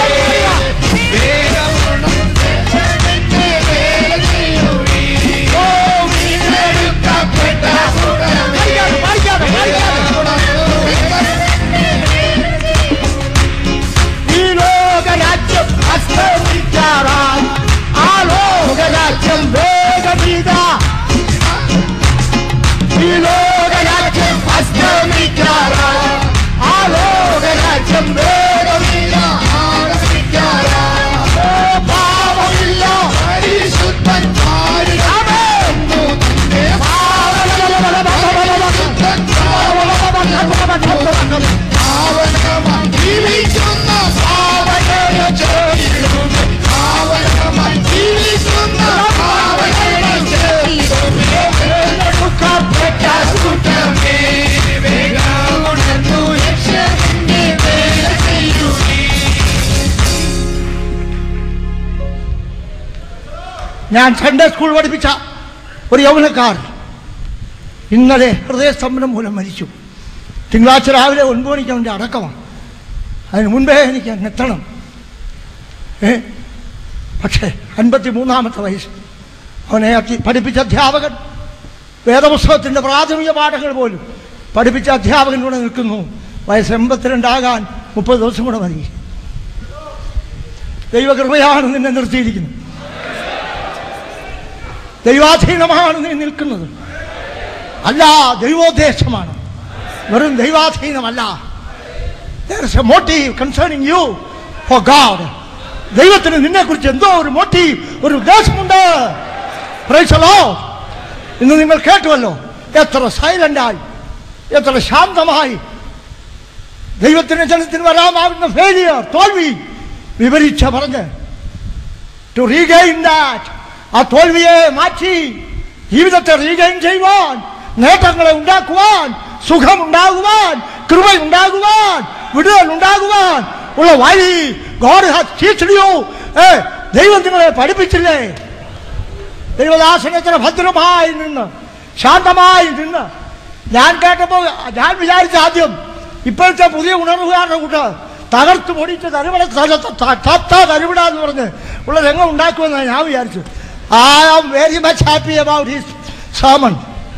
ഞാൻ സൺഡേ സ്കൂൾ പഠിപ്പിച്ച ഒരു യൗവനക്കാരൻ ഇന്നലെ ഹൃദയസ്തംഭനം മൂലം മരിച്ചു. തിങ്കളാഴ്ച രാവിലെ 9 മണിക്ക് അവൻ്റെ അടക്കമാണ്. അതിന് മുൻപേ എനിക്ക് അങ്ങ് എത്തണം. പക്ഷേ 53-ാമത്തെ വയസ്സ് അവനെ പഠിപ്പിച്ച അധ്യാപകൻ, വേദപുസ്തകത്തിൻ്റെ പ്രാഥമിക പാഠങ്ങൾ പോലും പഠിപ്പിച്ച അധ്യാപകൻ കൂടെ നിൽക്കുന്നു. വയസ്സ് 82 ആകാൻ 30 ദിവസം കൂടെ മതി. ദൈവകൃപയാണ് നിന്നെ നിർത്തിയിരിക്കുന്നത്. ദൈവാധീനമാണ് നീ നിൽക്കുന്നത്, അല്ല ദൈവോദ്ദേശമാണ്. വെറും ദൈവാധീനമല്ല. There is a motive concerning you for God. ദൈവത്തിന് നിന്നെക്കുറിച്ച് എന്തോ ഒരു മോട്ടീവ്, ഒരു ഉദ്ദേശമുണ്ട്. Praise the Lord. ഇന്ന് നിങ്ങൾ കേട്ടുവല്ലോ, എത്ര സൈലന്റായി, എത്ര ശാന്തമായി ദൈവത്തിന് ജനത്തിന് വരാമാകുന്ന ഫെയിലിയർ, തോൽവി വിവരിച്ച പറഞ്ഞ് ടു റീഗെയിൻ ദാറ്റ്, ആ തോൽവിയെ മാറ്റി ജീവിതത്തെ റീഗെയിൻ ചെയ്യുവാൻ, നേട്ടങ്ങളെ ഉണ്ടാക്കുവാൻ, സുഖമുണ്ടാകുവാൻ, കൃപയുണ്ടാകുവാൻ, വിടുതൽ ഉണ്ടാകുവാൻ ഉള്ള വഴി ഗോഡ് ഹാസ് ടീച്ച്ഡ് യു. ദൈവം നിങ്ങളെ പഠിപ്പിച്ചില്ലേ? ദൈവദാസനത്തിന് ഭദ്രമായി നിന്ന്, ശാന്തമായി നിന്ന്. ഞാൻ കേട്ടപ്പോൾ ഞാൻ വിചാരിച്ച ആദ്യം ഇപ്പോഴത്തെ പുതിയ ഉണർവുകാരുടെ കൂട്ട് തകർത്ത് പൊടിച്ച് തരുവിട തരുവിട എന്ന് പറഞ്ഞ് ഉള്ള രംഗം ഉണ്ടാക്കുമെന്നാണ് ഞാൻ വിചാരിച്ചു. I am very much happy about his sermon.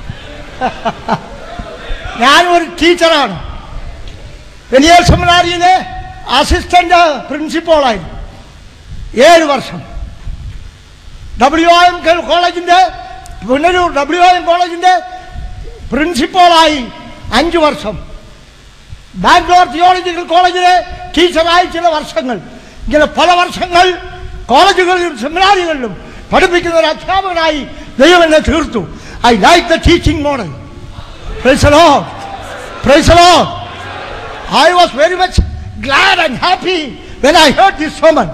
ഞാനൊരു ടീച്ചറാണ്. വെനിയൽ സെമിനാരിയിലെ അസിസ്റ്റന്റ് പ്രിൻസിപ്പളായി 7 വർഷം. WIM കോളേജിന്റെ പുനലൂർ WIM കോളേജിന്റെ പ്രിൻസിപ്പളായി 5 വർഷം. ബാംഗ്ലൂർ തിയോളജിക്കൽ കോളേജിലെ ടീച്ചറായി ചില വർഷങ്ങൾ. ഇങ്ങനെ പല വർഷങ്ങൾ കോളേജുകളിലും സെമിനാറുകളിലും പഠിപ്പിക്കുന്ന ഒരു അധ്യാപകനായി ദൈവം എന്നെ തീർത്തു. I like the teaching model. Praise the Lord. Praise the Lord. I was very much glad and happy when I heard this sermon.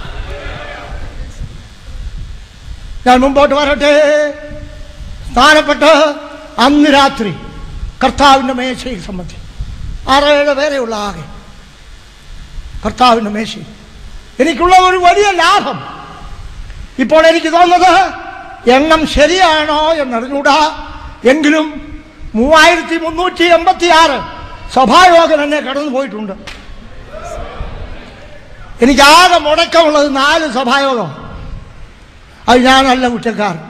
ഞാൻ മുമ്പോട്ട് വരട്ടെ. സ്ഥാനപ്പെട്ട് അന്ന് രാത്രി കർത്താവിൻ്റെ മേശയിൽ സംബന്ധിച്ച് 6-7 പേരെയുള്ള ആകെ കർത്താവിൻ്റെ മേശയിൽ എനിക്കുള്ള ഒരു വലിയ ലാഭം. ഇപ്പോൾ എനിക്ക് തോന്നുന്നത് എണ്ണം ശരിയാണോ എന്നറിഞ്ഞൂടാ, എങ്കിലും 3386 സഭായോഗം എന്നെ കടന്നു പോയിട്ടുണ്ട്. എനിക്കാകെ മുടക്കമുള്ളത് 4 സഭായോഗം. അത് ഞാനല്ല കുറ്റക്കാരൻ.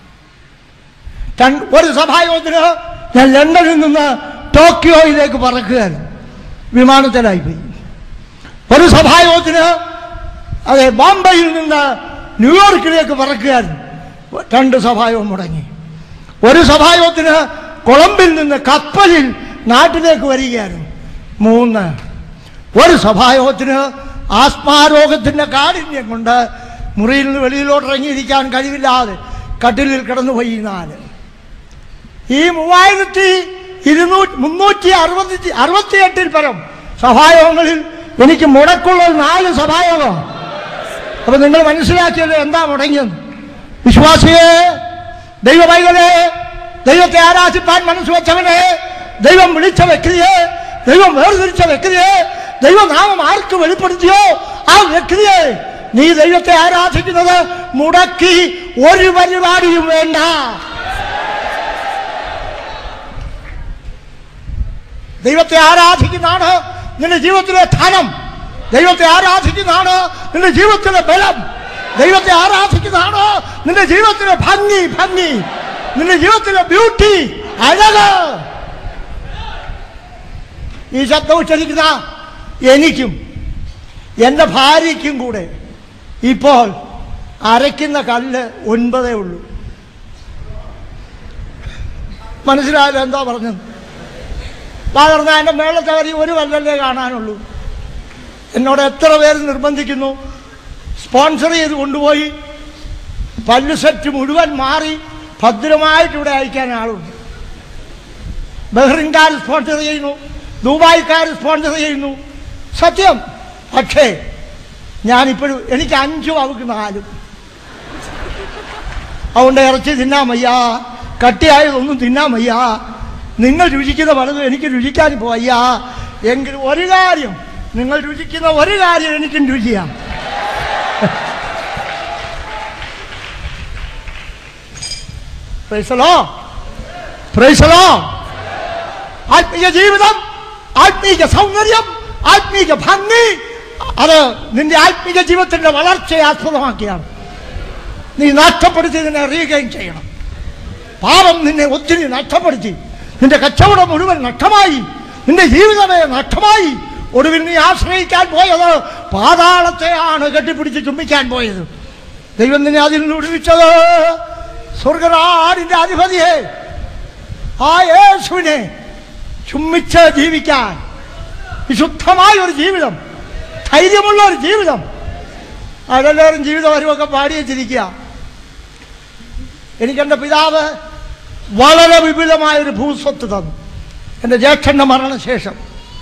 ഒരു സഭായോഗത്തിന് ഞാൻ ലണ്ടനിൽ നിന്ന് ടോക്കിയോയിലേക്ക് പറക്കുകയായിരുന്നു, വിമാനത്തിലായിപ്പോയി. ഒരു സഭായോഗത്തിന് അതെ ബോംബെയിൽ നിന്ന് ന്യൂയോർക്കിലേക്ക് പറക്കുകയായിരുന്നു, 2 സഭായോഗം മുടങ്ങി. ഒരു സഭായോഗത്തിന് കൊളംബിൽ നിന്ന് കപ്പലിൽ നാട്ടിലേക്ക് വരികയായിരുന്നു, 3. ഒരു സഭായോഗത്തിന് ആസ്മാരോഗത്തിൻ്റെ കാഠിന്യം കൊണ്ട് മുറിയിൽ നിന്ന് വെളിയിലോട്ട് ഇറങ്ങിയിരിക്കാൻ കഴിവില്ലാതെ കട്ടിലിൽ കിടന്നുപോയി 4. ഈ 3368 പരം സഭായോഗങ്ങളിൽ എനിക്ക് മുടക്കുള്ളത് 4 സഭായോഗം. അപ്പൊ നിങ്ങൾ മനസ്സിലാക്കിയല്ലോ എന്താ മുടങ്ങിയത്. വിശ്വാസിയെ, ദൈവമൈകളെ, ദൈവത്തെ ആരാധിപ്പാൻ മനസ്സ് വെച്ചവനെ, ദൈവം വിളിച്ച വ്യക്തിയെ, ദൈവം വേർതിരിച്ച വ്യക്തിയെ, ദൈവനാമം ആർക്ക് വെളിപ്പെടുത്തിയോ ആ വ്യക്തിയെ നീ ദൈവത്തെ ആരാധിക്കുന്നത് മുടക്കി ഒരു പരിപാടിയും വേണ്ട. ദൈവത്തെ ആരാധിക്കുന്നതാണ് നിന്റെ ജീവിതത്തിലെ ധനം. ദൈവത്തെ ആരാധിക്കുന്നതാണ് നിന്റെ ജീവിതത്തിലെ ബലം. ദൈവത്തെ ആരാധിക്കുന്നതാണ് നിന്റെ ജീവിതത്തിലെ ഭംഗി, നിന്റെ ജീവിതത്തിലെ ബ്യൂട്ടി, അഴക്. ഈ ശബ്ദം ഉച്ചരിക്കുന്ന എനിക്കും എൻ്റെ ഭാര്യയ്ക്കും കൂടെ ഇപ്പോൾ അരയ്ക്കുന്ന കല്ല് 9 ഉള്ളൂ. മനസ്സിലായാലും എന്താ പറഞ്ഞത്? വളർന്ന എൻ്റെ മേളത്തെ വരി ഒരു കല്ലല്ലേ കാണാനുള്ളൂ. എന്നോട് എത്ര പേര് നിർബന്ധിക്കുന്നു, സ്പോൺസർ ചെയ്ത് കൊണ്ടുപോയി പല്ല് സെറ്റ് മുഴുവൻ മാറി ഭദ്രമായിട്ട് ഇവിടെ അയക്കാൻ ആളുണ്ട്. ബഹ്റിൻകാർ സ്പോൺസർ ചെയ്യുന്നു, ദുബായ്ക്കാർ സ്പോൺസർ ചെയ്യുന്നു. സത്യം. പക്ഷേ ഞാനിപ്പോഴും എനിക്ക് 5, അവർക്ക് 4. അതുകൊണ്ട് ഇറച്ചി തിന്നാൻ വയ്യ, കട്ടിയായതൊന്നും തിന്നാൻ വയ്യ, നിങ്ങൾ രുചിക്കുന്ന പലതും എനിക്ക് രുചിക്കാനിപ്പോൾ വയ്യ. എങ്കിലും ഒരു കാര്യം, നിങ്ങൾ രുചിക്കുന്ന ഒരു കാര്യം എനിക്കും രുചിയാം. ആത്മീയ ജീവിതം, ആത്മീയ സൗന്ദര്യം, ആത്മീയ ഭംഗി, അത് നിന്റെ ആത്മീയ ജീവിതത്തിന്റെ വളർച്ചയെ ആസ്പദമാക്കിയാണ്. നീ നഷ്ടപ്പെടുത്തി നിന്നെ റീഗെയിൻ ചെയ്യണം. പാപം നിന്നെ ഒത്തിരി നഷ്ടപ്പെടുത്തി, നിന്റെ കച്ചവടം മുഴുവൻ നഷ്ടമായി, നിന്റെ ജീവിതമേ നഷ്ടമായി. ഒടുവിൽ നീ ആശ്രയിക്കാൻ പോയത് പാതാളത്തെയാണ്, കെട്ടിപ്പിടിച്ച് ചുംബിക്കാൻ പോയത്. ദൈവം നിന്നെ അതിൽ നിന്ന് വിടുവിച്ചത് സ്വർഗനാടിന്റെ അധിപതിയെ, ആ യേശുവിനെ ചുംബിച്ച് ജീവിക്കാൻ, വിശുദ്ധമായ ഒരു ജീവിതം, ധൈര്യമുള്ള ഒരു ജീവിതം. അതെല്ലാവരും ജീവിതം വരുമൊക്കെ പാടി വെച്ചിരിക്കുക. എനിക്കെൻ്റെ പിതാവ് വളരെ വിപുലമായൊരു ഭൂസ്വത്ത് തന്നു. എൻ്റെ ജ്യേഷ്ഠൻ്റെ മരണശേഷം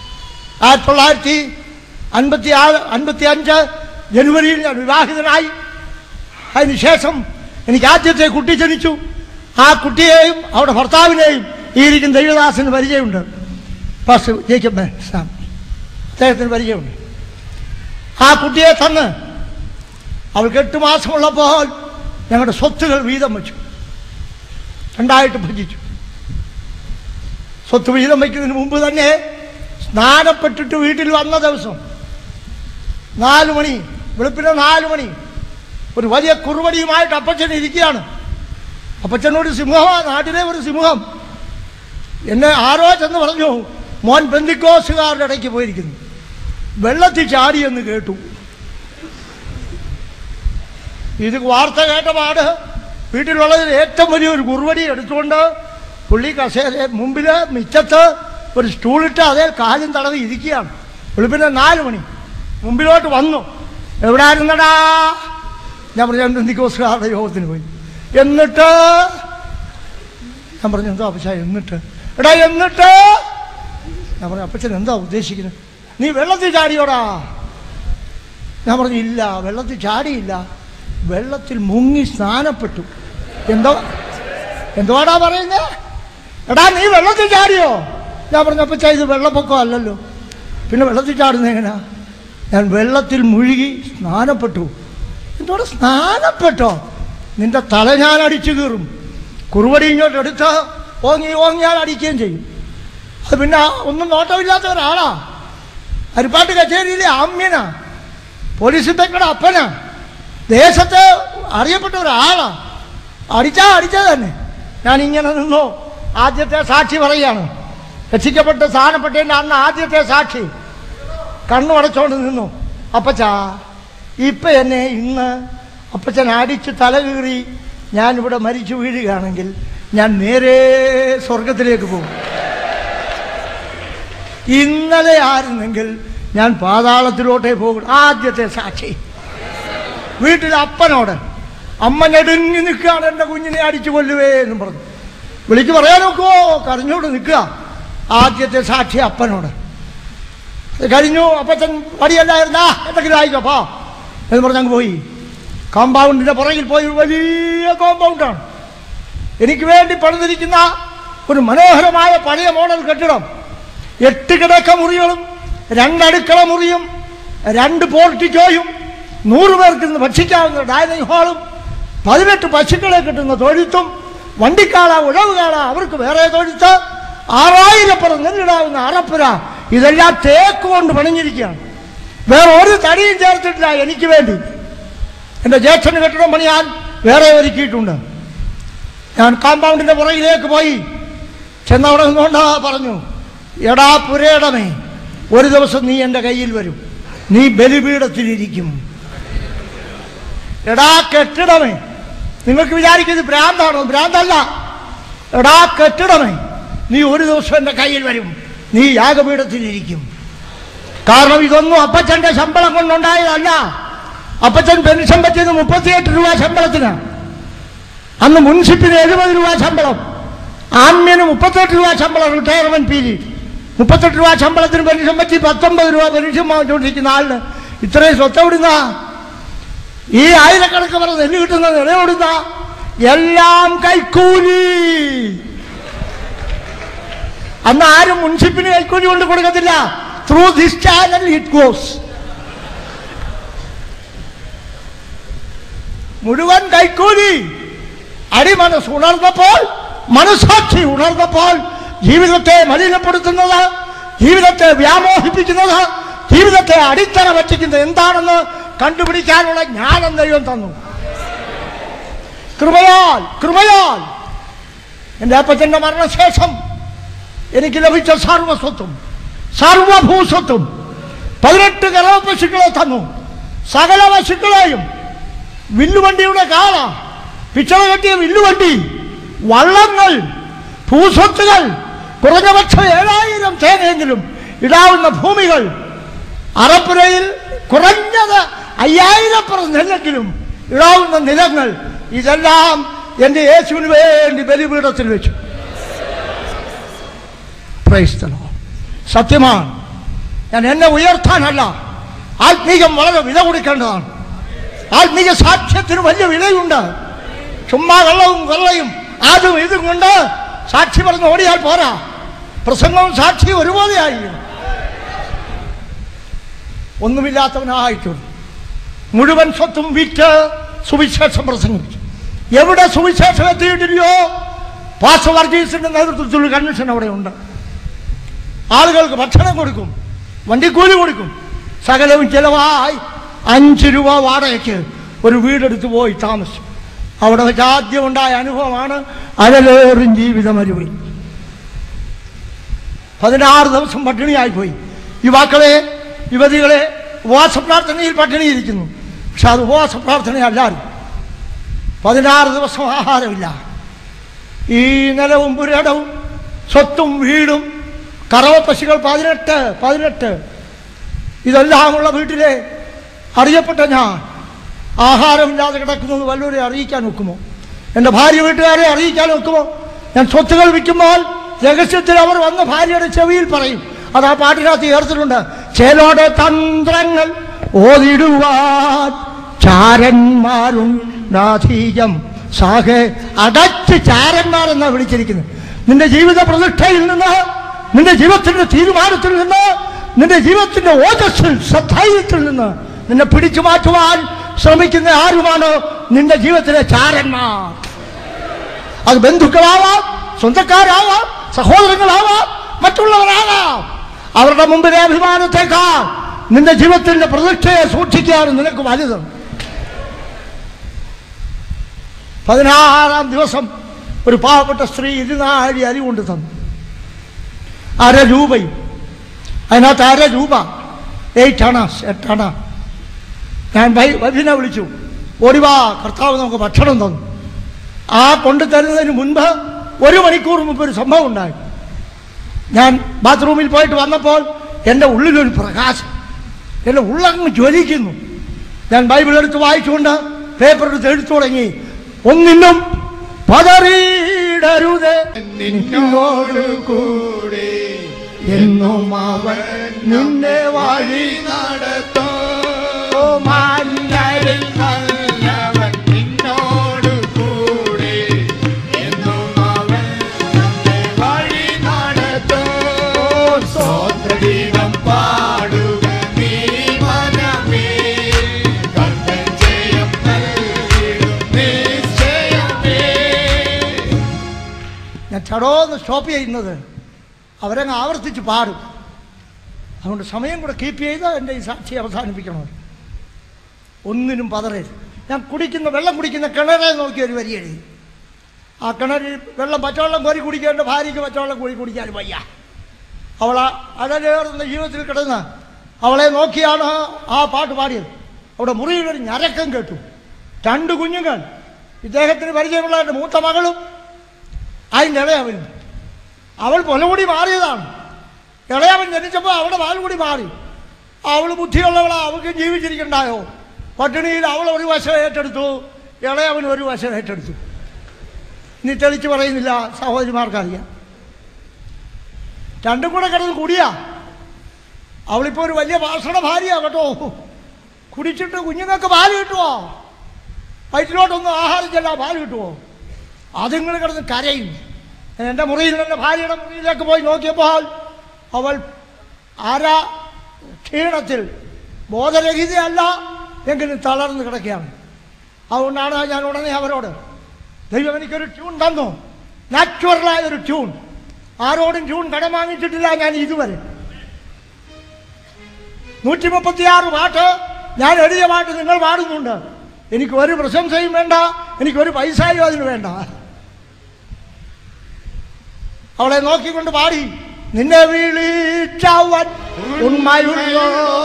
1955 ജനുവരിയിൽ ഞാൻ വിവാഹിതനായി. അതിനുശേഷം എനിക്ക് ആദ്യത്തെ കുട്ടി ജനിച്ചു. ആ കുട്ടിയെയും അവിടെ ഭർത്താവിനെയും ഈ ഇരിക്കുന്ന ദൈവദാസന് പരിചയമുണ്ട്. പാസ്റ്റർ ജേക്കബ് സാം, അദ്ദേഹത്തിന് പരിചയമുണ്ട്. ആ കുട്ടിയെ തന്ന് അവൾക്ക് 8 മാസമുള്ളപ്പോൾ ഞങ്ങളുടെ സ്വത്തുകൾ വീതം വെച്ചു, 2 ഭജിച്ചു. സ്വത്ത് വീതം വയ്ക്കുന്നതിന് മുമ്പ് തന്നെ സ്നാനപ്പെട്ടിട്ട് വീട്ടിൽ വന്ന ദിവസം 4 മണി, വെളുപ്പിന് 4 മണി, ഒരു വലിയ കുറുവടിയുമായിട്ട് അപ്പച്ചൻ ഇരിക്കുകയാണ്. അപ്പച്ചനോട് സിംഹമാ, നാട്ടിലെ ഒരു സിംഹം. എന്നെ ആരോ ചെന്ന് പറഞ്ഞു, മോൻ പെന്തിക്കോസുകാരുടെ ഇടയ്ക്ക് പോയിരിക്കുന്നു, വെള്ളത്തിൽ ചാടിയെന്ന് കേട്ടു. ഇത് വാർത്ത കേട്ട പാട് വീട്ടിലുള്ളതിൽ ഏറ്റവും വലിയൊരു കുറുവടി എടുത്തുകൊണ്ട് പുള്ളി കസേര മുമ്പില് മിറ്റത്ത് ഒരു സ്റ്റൂളിട്ട് അതേ കാലും തടവി ഇരിക്കുകയാണ്. വെളുപ്പിന് 4 മണി മുമ്പിലോട്ട് വന്നു. എവിടെ ആയിരുന്നടാ? ഞാൻ പറഞ്ഞു പെന്തിക്കോസുകാരുടെ യോഗത്തിന് പോയി. എന്നിട്ട് ഞാൻ പറഞ്ഞു എന്താ അപ്പച്ച എന്നിട്ട്? എടാ എന്നിട്ട് ഞാൻ പറഞ്ഞു അപ്പച്ചൻ എന്താ ഉദ്ദേശിക്കുന്നത്? നീ വെള്ളത്തിൽ ചാടിയോടാ? ഞാൻ പറഞ്ഞു ഇല്ല, വെള്ളത്തിൽ ചാടിയില്ല, വെള്ളത്തിൽ മുങ്ങി സ്നാനപ്പെട്ടു. എന്തുവാടാ പറയുന്നത്? എടാ നീ വെള്ളത്തിൽ ചാടിയോ? ഞാൻ പറഞ്ഞു അപ്പച്ച ഇത് വെള്ളപ്പൊക്കം അല്ലല്ലോ, പിന്നെ വെള്ളത്തിൽ ചാടുന്നത് എങ്ങനെയാ? ഞാൻ വെള്ളത്തിൽ മുഴുകി സ്നാനപ്പെട്ടു. എന്തോടെ സ്നാനപ്പെട്ടോ? നിന്റെ തല ഞാൻ അടിച്ചു കീറും. കുറുവടി ഇങ്ങോട്ട് എടുത്ത് ഓങ്ങിയാൽ അടിക്കുകയും ചെയ്യും. അത് പിന്നെ ഒന്നും നോട്ടമില്ലാത്ത ഒരാളാ. അരിപ്പാട്ട് കച്ചേരിയിലെ ആമ്യനാ, പോലീസ് ഇൻസ്പെക്ടറുടെ അപ്പനാ, ദേശത്ത് അറിയപ്പെട്ട ഒരാളാ. അടിച്ചത് തന്നെ. ഞാൻ ഇങ്ങനെ നിന്നു. ആദ്യത്തെ സാക്ഷി പറയുകയാണ്, രക്ഷിക്കപ്പെട്ട് സ്ഥാനപ്പെട്ടതിൻ്റെ അന്ന് ആദ്യത്തെ സാക്ഷി. കണ്ണു അടച്ചോണ്ട് നിന്നു. അപ്പച്ചാ ഇപ്പം എന്നെ ഇന്ന് അപ്പച്ചൻ അടിച്ച് തല കീറി ഞാനിവിടെ മരിച്ചു വീഴുകയാണെങ്കിൽ ഞാൻ നേരെ സ്വർഗത്തിലേക്ക് പോകും. ഇന്നലെ ആയിരുന്നെങ്കിൽ ഞാൻ പാതാളത്തിലോട്ടേ പോകും. ആദ്യത്തെ സാക്ഷി. വീട്ടിൽ അപ്പനോട് അമ്മ ഞെടുങ്ങി നിൽക്കുകയാണ്, എൻ്റെ കുഞ്ഞിനെ അടിച്ചു കൊല്ലുവേ എന്നും പറഞ്ഞു. വിളിക്ക് പറയാൻ നോക്കുമോ? കരഞ്ഞോട് നിൽക്കുക. ആദ്യത്തെ സാക്ഷി അപ്പനോട്. കഴിഞ്ഞു. അപ്പച്ചൻ വടിയല്ലായിരുന്നാ എന്തെങ്കിലും ആയിക്കോപ്പാ എന്ന് പറഞ്ഞങ്ങ് പോയി. കോമ്പൗണ്ടിൻ്റെ പുറകിൽ പോയി. വലിയ കോമ്പൗണ്ടാണ്. എനിക്ക് വേണ്ടി പണിതിരിക്കുന്ന ഒരു മനോഹരമായ പഴയ മോഡൽ കെട്ടിടം. 8 കിടക്ക മുറികളും 2 അടുക്കള മുറിയും 2 പോർട്ടിക്കോയും 100 പേർക്ക് ഇന്ന് ഭക്ഷിക്കാവുന്ന ഡൈനിങ് ഹാളും 18 പശുക്കളെ കിട്ടുന്ന തൊഴുത്തും വണ്ടിക്കാള ഉഴവുകാള അവർക്ക് വേറെ തൊഴുത്ത് 6000 നെല്ലിടാവുന്ന അറപ്പുര. ഇതെല്ലാം തേക്ക് കൊണ്ട് പണിഞ്ഞിരിക്കുകയാണ്. വേറെ ഒരു തടിയും ചേർത്തിട്ടില്ല എനിക്ക് വേണ്ടി. എൻ്റെ ജ്യേഷ്ഠന് കെട്ടിടം പണിയാൻ വേറെ ഒരുക്കിയിട്ടുണ്ട്. ഞാൻ കോമ്പൗണ്ടിൻ്റെ പുറകിലേക്ക് പോയി. ചെന്നവിടെ നിന്നുകൊണ്ട് പറഞ്ഞു, എടാ പുരേടമേ, ഒരു ദിവസം നീ എൻ്റെ കയ്യിൽ വരും, നീ ബലിപീഠത്തിലിരിക്കും. എടാ കെട്ടിടമേ, നിങ്ങൾക്ക് വിചാരിക്കുന്നത് ഭ്രാന്താണോ? ഭ്രാന്തല്ല. എടാ കെട്ടിടമേ, നീ ഒരു ദിവസം എൻ്റെ കയ്യിൽ വരും, നീ യാഗപീഠത്തിലിരിക്കും. കാരണം ഇതൊന്നും അപ്പച്ചൻ്റെ ശമ്പളം കൊണ്ടുണ്ടായതല്ല. അപ്പച്ചൻ പെൻഷൻ പറ്റിയത് 38 രൂപ ശമ്പളത്തിന്. അന്ന് മുൻസിപ്പിന് 70 രൂപ ശമ്പളം, ആമ്യന് 38 രൂപ ശമ്പളം. റിട്ടയർമെന്റ് പീരീഡ് 38 രൂപ ശമ്പളത്തിന് പെൻഷൻ പറ്റി 19 രൂപ പെൻഷൻ വാങ്ങിച്ചുകൊണ്ടിരിക്കുന്ന ആളിന് ഇത്രയും സ്വത്തെവിടുന്ന? ഈ ആയിരക്കണക്ക് പറഞ്ഞ് നെല്ല് കിട്ടുന്ന നിലയോടുന്ന എല്ലാം കൈക്കൂലി. അന്ന് ആരും മുൻസിപ്പിന് കൈക്കൂലി കൊണ്ട് കൊടുക്കത്തില്ല. Through this channel it goes. മുഴുവൻ കൈക്കൂലി. അടിമനസ് ഉണർന്നപ്പോൾ, മനസാക്ഷി ഉണർന്നപ്പോൾ ജീവിതത്തെ മലിനപ്പെടുത്തുന്നത്, ജീവിതത്തെ വ്യാമോഹിപ്പിക്കുന്നത്, ജീവിതത്തെ അടിത്തറ വച്ചിക്കുന്നത് എന്താണെന്ന് കണ്ടുപിടിക്കാനുള്ള ജ്ഞാനം ദൈവം തന്നു. കൃപയാൽ എൻ്റെ അപ്പച്ചൻ്റെ മരണശേഷം എനിക്ക് ലഭിച്ച സർവസ്വത്തും സർവഭൂസ്വത്തും 18 കറവ പശുക്കളെ തന്നു. സകല പശുക്കളെയും, വില്ലുവണ്ടിയുടെ കാള, പിച്ചള കെട്ടിയ വില്ലുവണ്ടി, വള്ളങ്ങൾ, ഭൂസ്വത്തുകൾ, കുറഞ്ഞപക്ഷം 7000 തേങ്ങയെങ്കിലും ഇടാവുന്ന ഭൂമികൾ, അറപ്പുരയിൽ കുറഞ്ഞത് 5000 നെല്ലെങ്കിലും ഇടാവുന്ന നിലങ്ങൾ, ഇതെല്ലാം എൻ്റെ യേശുവിന് വേണ്ടി ബലിപീഠത്തിൽ വെച്ചു. Praise the Lord. സത്യമാണ്. ഞാൻ എന്നെ ഉയർത്താനല്ല, ആത്മീകം വളരെ വില കൊടുക്കേണ്ടതാണ്. ആത്മീക സാക്ഷ്യത്തിന് വലിയ വിലയുണ്ട്. ചുമ്മാ വെള്ളവും വെള്ളയും അതും ഇതും കൊണ്ട് സാക്ഷി പറഞ്ഞ് ഓടിയാൽ പോരാ. പ്രസംഗവും സാക്ഷിയും ഒരുപോലെ ആയിരിക്കും. ഒന്നുമില്ലാത്തവനായിട്ടു മുഴുവൻ സ്വത്തും വിറ്റ് സുവിശേഷം പ്രസംഗിച്ചു. എവിടെ സുവിശേഷം എത്തിയിട്ടില്ലയോ പാസ്റ്റർ വർഗീസിന്റെ നേതൃത്വത്തിൽ കൺവെൻഷൻ അവിടെ ഉണ്ട്. ആളുകൾക്ക് ഭക്ഷണം കൊടുക്കും, വണ്ടിക്കൂലി കൊടുക്കും, സകലവും ചെലവായി 5 രൂപ വാടകയ്ക്ക് ഒരു വീടെടുത്ത് പോയി താമസിച്ചു. അവിടെ വെച്ച് ആദ്യം ഉണ്ടായ അനുഭവമാണ് അഴലേറും ജീവിതം അരുവി. 16 ദിവസം പട്ടിണിയായിപ്പോയി. യുവാക്കളെ യുവതികളെ ഉപവാസ പ്രാർത്ഥനയിൽ പട്ടിണിയിരിക്കുന്നു. പക്ഷെ അത് ഉപവാസ പ്രാർത്ഥനയല്ലായിരുന്നു. 16 ദിവസം ആഹാരമില്ല. ഈ നിലവും പുരടവും സ്വത്തും വീടും കറവ പശുക്കൾ 18 ഇതെല്ലാമുള്ള വീട്ടിലെ അറിയപ്പെട്ട ഞാൻ ആഹാരമില്ലാതെ കിടക്കുന്നത് വല്ലവരെ അറിയിക്കാൻ ഒക്കുമോ? എൻ്റെ ഭാര്യ വീട്ടുകാരെ അറിയിക്കാൻ ഒക്കുമോ? ഞാൻ സ്വത്തുകൾ വിൽക്കുമ്പോൾ രഹസ്യത്തിൽ അവർ വന്ന് ഭാര്യയുടെ ചെവിയിൽ പറയും. അത് ആ പാട്ടിനകത്ത് ചേർത്തിട്ടുണ്ട്. ചേലോടെ തന്ത്രങ്ങൾ ഓതിടുവാൻ ചാരന്മാരുണ്ടാധീയം സാഹേ അടച്ച് ചാരന്മാരെന്നാണ് വിളിച്ചിരിക്കുന്നത്. നിന്റെ ജീവിത പ്രതിഷ്ഠയിൽ നിന്ന്, നിന്റെ ജീവിതത്തിന്റെ തീരുമാനത്തിൽ നിന്ന്, നിന്റെ ജീവിതത്തിന്റെ ഓജസ്സിൽ സധൈര്യത്തിൽ നിന്ന് നിന്നെ പിടിച്ചു മാറ്റുവാൻ ശ്രമിക്കുന്ന ആരുമാണ് നിന്റെ ജീവിതത്തിലെ ചാരന്മാർ. അത് ബന്ധുക്കളാവാം, സ്വന്തക്കാരാവാം, സഹോദരങ്ങളാവാം, മറ്റുള്ളവരാവാം. അവരുടെ മുമ്പിലെ അഭിമാനത്തേക്കാൾ നിന്റെ ജീവിതത്തിന്റെ പ്രതിഷ്ഠയെ സൂക്ഷിക്കുകയാണ് നിനക്ക് വലുത്. 16-ാം ദിവസം ഒരു പാവപ്പെട്ട സ്ത്രീ 24 അരി കൊണ്ട് തന്നു. 1/2 രൂപയും അതിനകത്ത് 1/2 രൂപ 8 അണ. ഞാൻ വൈഫിനെ വിളിച്ചു, ഓടിവാ, കർത്താവ് നമുക്ക് ഭക്ഷണം തന്നു. ആ കൊണ്ടു തരുന്നതിന് മുൻപ് 1 മണിക്കൂർ മുമ്പ് ഒരു സംഭവം ഉണ്ടായി. ഞാൻ ബാത്റൂമിൽ പോയിട്ട് വന്നപ്പോൾ എൻ്റെ ഉള്ളിലൊരു പ്രകാശം, എൻ്റെ ഉള്ളങ്ങ് ജ്വലിക്കുന്നു. ഞാൻ ബൈബിൾ എടുത്ത് വായിച്ചുകൊണ്ട് പേപ്പർ എടുത്ത് എഴുത്തു തുടങ്ങി. ഒന്നിനും പതറിയിടരുതേ, നിന്നോട് കൂടെ എന്നും അവൻ നിന്നെ വഴി നടത്തും. നിന്നോട് കൂടെ എന്നും അവൻ നിന്നെ വഴി നടത്തും. സ്വോത്രഗീതം പാടുക നീ മനമേ, കർത്തൻ ജയം നൽകിടും നിശ്ചയമേ. ഞാൻ ചടോന്ന് സ്റ്റോപ്പ് ചെയ്യുന്നത് അവരങ്ങ് ആവർത്തിച്ച് പാടും. അതുകൊണ്ട് സമയം കൂടെ കീപ്പ് ചെയ്ത് എൻ്റെ ഈ സാക്ഷി അവസാനിപ്പിക്കണം. ഒന്നിനും പതറരുത്. ഞാൻ വെള്ളം കുടിക്കുന്ന കിണറെ നോക്കി ഒരു വരി എഴുതി. ആ കിണറിൽ പച്ചവെള്ളം കോരി കുടിക്കാൻ എൻ്റെ ഭാര്യയ്ക്ക് പച്ചവെള്ളം കോരി കുടിക്കാനും വയ്യ. അവൾ അഴലേറുന്ന ജീവിതത്തിൽ കിടന്ന് അവളെ നോക്കിയാണ് ആ പാട്ട് പാടിയത്. അവിടെ മുറിയിലൊരു ഞരക്കം കേട്ടു. 2 കുഞ്ഞുങ്ങൾ, ഇദ്ദേഹത്തിന് പരിചയമുള്ള എൻ്റെ മൂത്ത മകളും അതിൻ്റെ ഇളയവനും. അവൾ പൊലകൂടി മാറിയതാണ്. ഇളയവൻ ജനിച്ചപ്പോൾ അവളുടെ പാൽകൂടി മാറി. അവൾ ബുദ്ധിയുള്ളവളാ, അവൾക്ക് ജീവിച്ചിരിക്കണ്ടായോ? പട്ടിണിയിൽ അവൾ ഒരു വശം ഏറ്റെടുത്തു, ഇളയവൻ ഒരു വശം ഏറ്റെടുത്തു. ഇനി തെളിച്ച് പറയുന്നില്ല, സഹോദരിമാർക്കറിയാം. 2 കൂടെ കിടന്ന് കുടിയാ. അവളിപ്പോൾ ഒരു വലിയ ഭാഷണ ഭാര്യയാ കേട്ടോ. കുടിച്ചിട്ട് കുഞ്ഞുങ്ങൾക്ക് പാല് കിട്ടുമോ? വയറ്റിലോട്ടൊന്നും ആഹാരം ചെല്ലാൻ പാല് കിട്ടുമോ? അതിങ്ങൾ കിടന്ന് കരയും. എൻ്റെ മുറിയിൽ എൻ്റെ ഭാര്യയുടെ മുറിയിലേക്ക് പോയി നോക്കിയപ്പോൾ അവൾ ക്ഷീണത്തിൽ ബോധരഹിതയല്ല എങ്കിലും തളർന്ന് കിടക്കുകയാണ്. അതുകൊണ്ടാണ് ഞാൻ ഉടനെ അവരോട്, ദൈവം എനിക്കൊരു ട്യൂൺ തന്നു, നാച്ചുറലായൊരു ട്യൂൺ. ആരോടും ട്യൂൺ കടം വാങ്ങിച്ചിട്ടില്ല ഞാൻ ഇതുവരെ. 136 പാട്ട് ഞാൻ എഴുതിയ പാട്ട് നിങ്ങൾ പാടുന്നുണ്ട്. എനിക്ക് ഒരു പ്രശംസയും വേണ്ട, എനിക്കൊരു പൈസയും അതിന് വേണ്ട. അവളെ നോക്കിക്കൊണ്ട് പാടി. നിന്നെ വിളിച്ചവൻ ഉണ്മയുള്ള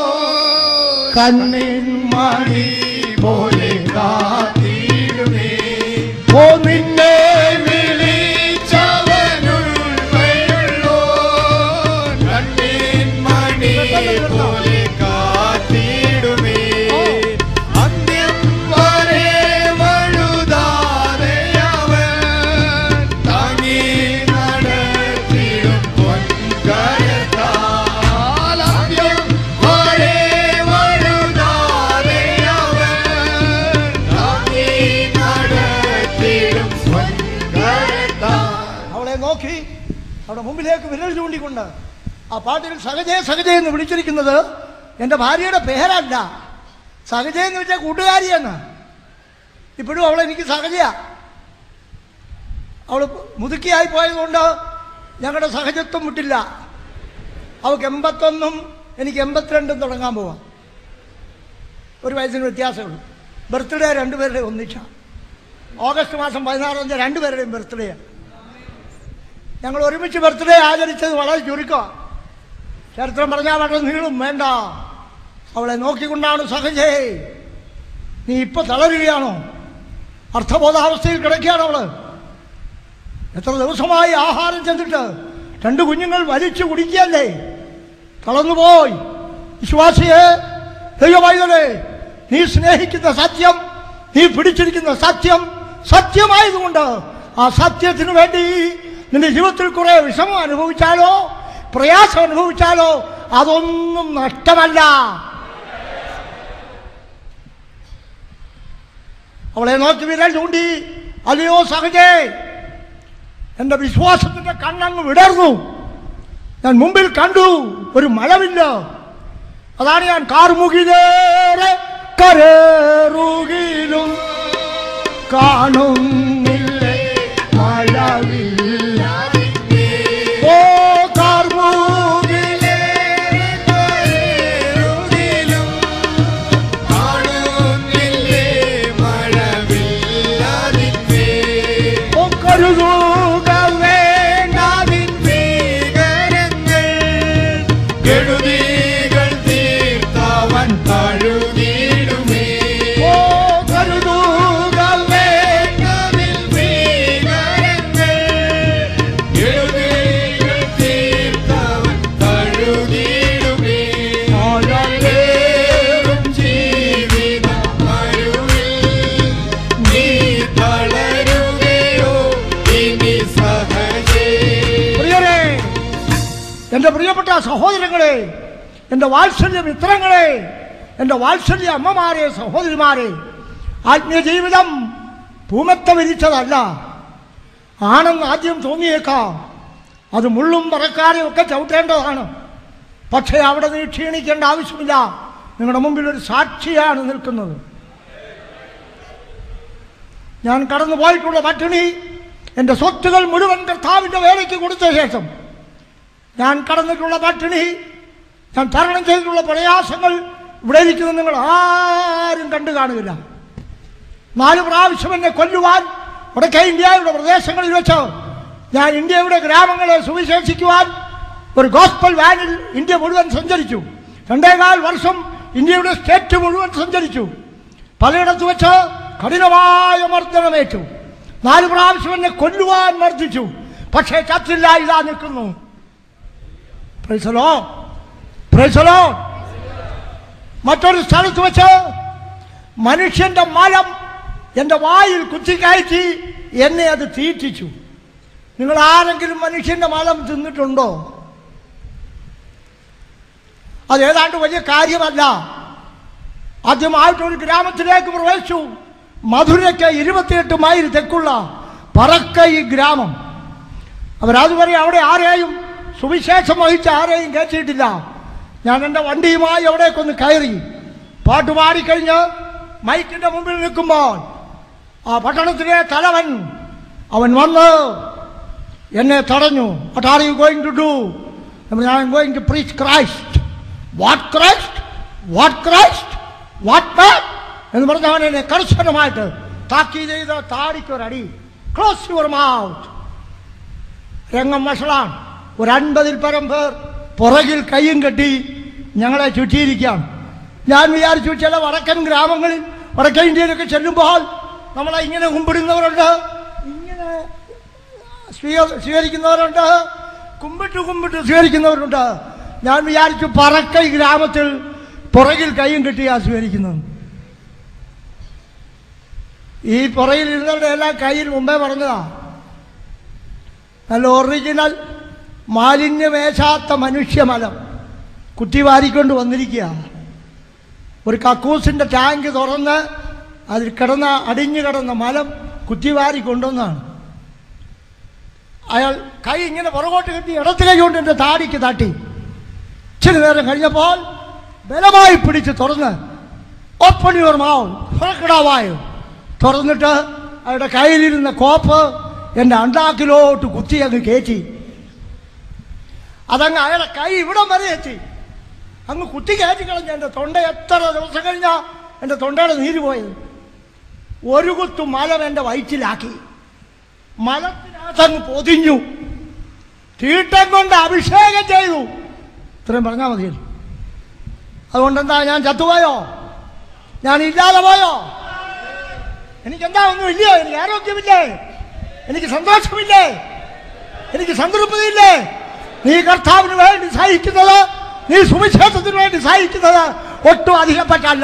കണ്ണിൻ മണി പോലെ കാത്തിടുമേ. ഓ നിന്നെ വിളിച്ചവൻ ഉണ്മയുള്ളോ കണ്ണിൻ മണി പോലെ കാത്തിടുമേ. അന്ത്യം വരെ വഴുതാതെ അവൻ താങ്ങി നടത്തിടും പൊൻകരത്താൽ. അന്ത്യം വരെ വഴുതാതെ അവൻ താങ്ങി നടത്തിടും അവിടെ മുമ്പിലേക്ക് വിരൽ ചൂണ്ടിക്കൊണ്ട് ആ പാട്ടിൽ സഹജേ സഹജേ എന്ന് വിളിച്ചിരിക്കുന്നത് എൻ്റെ ഭാര്യയുടെ പേരല്ല. സഹജ എന്ന് വെച്ചാൽ കൂട്ടുകാരിയെന്ന്. ഇപ്പോഴും അവളെനിക്ക് സഹജയാ. അവൾ മുതുക്കിയായി പോയതുകൊണ്ട് ഞങ്ങളുടെ സഹജത്വം വിട്ടില്ല. അവൾക്ക് 81 എനിക്ക് 82 തുടങ്ങാൻ പോവാം. ഒരു വയസ്സിന് വ്യത്യാസമുള്ളൂ. ബർത്ത്ഡേ രണ്ടുപേരുടെ ഒന്നിച്ചാ. ഓഗസ്റ്റ് മാസം 16 രണ്ടുപേരുടെയും ബർത്ത്ഡേ. ഞങ്ങൾ ഒരുമിച്ച് ബർത്ത്ഡേ ആചരിച്ചത് വളരെ ചുരുക്കമാണ്. ചരിത്രം പറഞ്ഞാൽ വളരെ നീളും വേണ്ട. അവളെ നോക്കിക്കൊണ്ടാണ് സഹജേ, നീ ഇപ്പൊ തളരുകയാണോ? അർത്ഥബോധാവസ്ഥയിൽ കിടക്കുകയാണ് അവള്. എത്ര ദിവസമായി ആഹാരം ചെന്നിട്ട് 2 കുഞ്ഞുങ്ങൾ വലിച്ചു കുടിക്കുകയല്ലേ? തളർന്നുപോയി. വിശ്വാസിയെ, ദൈവമൈതലേ, നീ സ്നേഹിക്കുന്ന സത്യം, നീ പിടിച്ചിരിക്കുന്ന സത്യം സത്യമായതുകൊണ്ട് ആ സത്യത്തിനു വേണ്ടി നിന്റെ ജീവിതത്തിൽ കുറെ വിഷമം അനുഭവിച്ചാലോ പ്രയാസം അനുഭവിച്ചാലോ അതൊന്നും നഷ്ടമല്ല. അവളെ നോക്കി വിരൽ ചൂണ്ടി, അല്ലയോ സഹജേ, എന്റെ വിശ്വാസത്തിന്റെ കണ്ണങ്ങ് വിടർന്നു. ഞാൻ മുമ്പിൽ കണ്ടു ഒരു മഴവില്ല. അതാണ് ഞാൻ കാർമുകിലേറെ കരേറുകിലും കാണുന്നില്ലേ മഴവില്ല. ഓ കാർമുകിലേറെ കരേറുകിലും കാണുന്നില്ലേ മഴവില്ല. ഓ കരുതുക വേണ്ട നിൻ ഭീകരങ്ങൾ, കെടുതികൾ തീർത്തവൻ തഴുതിടുമേ. ഓ കരുതുക വേണ്ട നിൻ ഭീകരങ്ങൾ, കെടുതികൾ തീർത്തവൻ തഴുതിടുമേ. ആഴലേറും ജീവിതം മരുവിൽ നീ തളരുകയോ ഇനി സഹജേ. പ്രിയരേ, എന്റെ പ്രിയപ്പെട്ട സഹോദരങ്ങളെ, എന്റെ വാത്സല്യ മിത്രങ്ങളെ, എന്റെ വാത്സല്യ അമ്മമാരെ, സഹോദരിമാരെ, ആത്മീയ ജീവിതം പൂമത്ത വിരിച്ചതല്ല. ആണെന്ന് ആദ്യം തോന്നിയേക്കാം. അത് മുള്ളും പറക്കാരെയും ഒക്കെ ചവിട്ടേണ്ടതാണ്. പക്ഷേ അവിടെ നീ ക്ഷീണിക്കേണ്ട ആവശ്യമില്ല. നിങ്ങളുടെ മുമ്പിൽ ഒരു സാക്ഷിയാണ് നിൽക്കുന്നത്. ഞാൻ കടന്നുപോയിട്ടുള്ള പട്ടിണി, എൻ്റെ സ്വത്തുകൾ മുഴുവൻ കർത്താവിൻ്റെ വേലയ്ക്ക് കൊടുത്ത ശേഷം ഞാൻ കടന്നിട്ടുള്ള പട്ടിണി, ഞാൻ തരണം ചെയ്തിട്ടുള്ള പ്രയാസങ്ങൾ ഇവിടെ ഇരിക്കുന്ന നിങ്ങൾ ആരും കണ്ടു കാണുകയില്ല. 4 പ്രാവശ്യം എന്നെ കൊല്ലുവാൻ വടക്കേ ഇന്ത്യയുടെ പ്രദേശങ്ങളിൽ വെച്ച് ഞാൻ ഇന്ത്യയുടെ ഗ്രാമങ്ങളെ സുവിശേഷിക്കുവാൻ ഒരു ഗോസ്പൽ വാനിൽ ഇന്ത്യ മുഴുവൻ സഞ്ചരിച്ചു. 2.25 വർഷം ഇന്ത്യയുടെ സ്റ്റേറ്റ് മുഴുവൻ സഞ്ചരിച്ചു. പലയിടത്ത് വെച്ച് കഠിനമായ മർദ്ദനമേറ്റു. 4 പ്രാവശ്യം എന്നെ കൊല്ലുവാൻ മർദ്ദിച്ചു. പക്ഷേ ചത്തില്ല, ഇതാ നിൽക്കുന്നു. Praise the Lord, praise the Lord. മറ്റൊരു സ്ഥലത്ത് വെച്ച് മനുഷ്യന്റെ മലം എന്റെ വായിൽ കുത്തിക്കയറ്റി എന്നെ അത് തീറ്റിച്ചു. നിങ്ങൾ ആരെങ്കിലും മനുഷ്യന്റെ മലം തിന്നിട്ടുണ്ടോ? അത് ഏതാണ്ട് വലിയ കാര്യമല്ല. ആദ്യമായിട്ടൊരു ഗ്രാമത്തിലേക്ക് പ്രവേശിച്ചു. മധുരയ്ക്ക് 28 മൈൽ തെക്കുള്ള പറക്കൈ ഗ്രാമം. അവരതുവരെ അവിടെ ആരെയും സുവിശേഷം വഹിച്ച് ആരെയും കയറ്റിയിട്ടില്ല. ഞാൻ എൻ്റെ വണ്ടിയുമായി അവിടേക്കൊന്ന് കയറി. പാട്ടുപാടിക്കഴിഞ്ഞ് മൈക്കിൻ്റെ മുമ്പിൽ നിൽക്കുമ്പോൾ ആ പട്ടണത്തിലെ തലവൻ അവൻ വന്ന് എന്നെ തടഞ്ഞു. What are you going to do? I am going to preach Christ. What Christ? What Christ? What man? എന്ന് പറഞ്ഞവൻ എന്നെ കർശനമായിട്ട് താക്കീത് ചെയ്ത് താടിക്കൊരടി. Close your mouth. രംഗം വഷളാണ്. ഒരു 50-ൽ പരം പേർ പുറകിൽ കയ്യും കെട്ടി ഞങ്ങളെ ചുറ്റിയിരിക്കുകയാണ്. ഞാൻ വിചാരിച്ചു ചില വടക്കൻ ഗ്രാമങ്ങളിൽ വടക്കൻ ഇന്ത്യയിലൊക്കെ ചെല്ലുമ്പോൾ നമ്മളെ ഇങ്ങനെ കുമ്പിടുന്നവരുണ്ട്, ഇങ്ങനെ സ്വീകരിക്കുന്നവരുണ്ട്, കുമ്പിട്ട് സ്വീകരിക്കുന്നവരുണ്ട്. ഞാൻ വിചാരിച്ചു പറക്കൈ ഗ്രാമത്തിൽ പുറകിൽ കയ്യും കെട്ടിയാ സ്വീകരിക്കുന്നത്. ഈ പുറകിൽ ഇരുന്നവരുടെ എല്ലാം കയ്യിൽ മുമ്പേ പറഞ്ഞതാ. നല്ല ഒറിജിനൽ മാലിന്യമേശാത്ത മനുഷ്യമലം കുത്തിവാരിക്കൊണ്ട് വന്നിരിക്കുക. ഒരു കക്കൂസിൻ്റെ ടാങ്ക് തുറന്ന് അതിൽ അടിഞ്ഞു കിടന്ന മലം കുത്തിവാരി കൊണ്ടുവന്നാണ്. അയാൾ കൈ ഇങ്ങനെ പുറകോട്ട് കെട്ടി ഇടത്ത് കൈ കൊണ്ട് എൻ്റെ താടിക്ക് തട്ടി. ഇച്ചിരി നേരം കഴിഞ്ഞപ്പോൾ ബലമായി പിടിച്ച് തുറന്ന് ഓപ്പൺ യുവർ മൗത്ത്, തുറക്കടാവായോ, തുറന്നിട്ട് അയാളുടെ കയ്യിലിരുന്ന കോപ്പ് എൻ്റെ അണ്ടാക്കിലോട്ട് കുത്തി അങ്ങ് കയറ്റി. അതങ്ങ് അയാളുടെ കൈ ഇവിടം വരെ എത്തി, അങ്ങ് കുത്തി കയറ്റി കളഞ്ഞ. എൻ്റെ തൊണ്ട എത്ര ദിവസം കഴിഞ്ഞാൽ എൻ്റെ തൊണ്ടയുടെ നീര് പോയത്. ഒരു കുത്തു മലം എൻ്റെ വയറ്റിലാക്കി, മലത്തിനകത്തങ്ങ് പൊതിഞ്ഞു, തീട്ടം കൊണ്ട് അഭിഷേകം ചെയ്തു. ഇത്രയും പറഞ്ഞാൽ മതിയല്ലോ. അതുകൊണ്ടെന്താ, ഞാൻ ചത്തുപോയോ? ഞാൻ ഇല്ലാതെ പോയോ? എനിക്കെന്താ ഒന്നും ഇല്ലയോ? എനിക്ക് ആരോഗ്യമില്ലേ? എനിക്ക് സന്തോഷമില്ലേ? എനിക്ക് സംതൃപ്തിയില്ലേ? നീ കർത്താവിന് വേണ്ടി സഹിക്കുന്നത്, നീ സുവിശേഷത്തിന് വേണ്ടി സഹിക്കുന്നത് ഒട്ടും അധികപ്പെട്ടല്ല.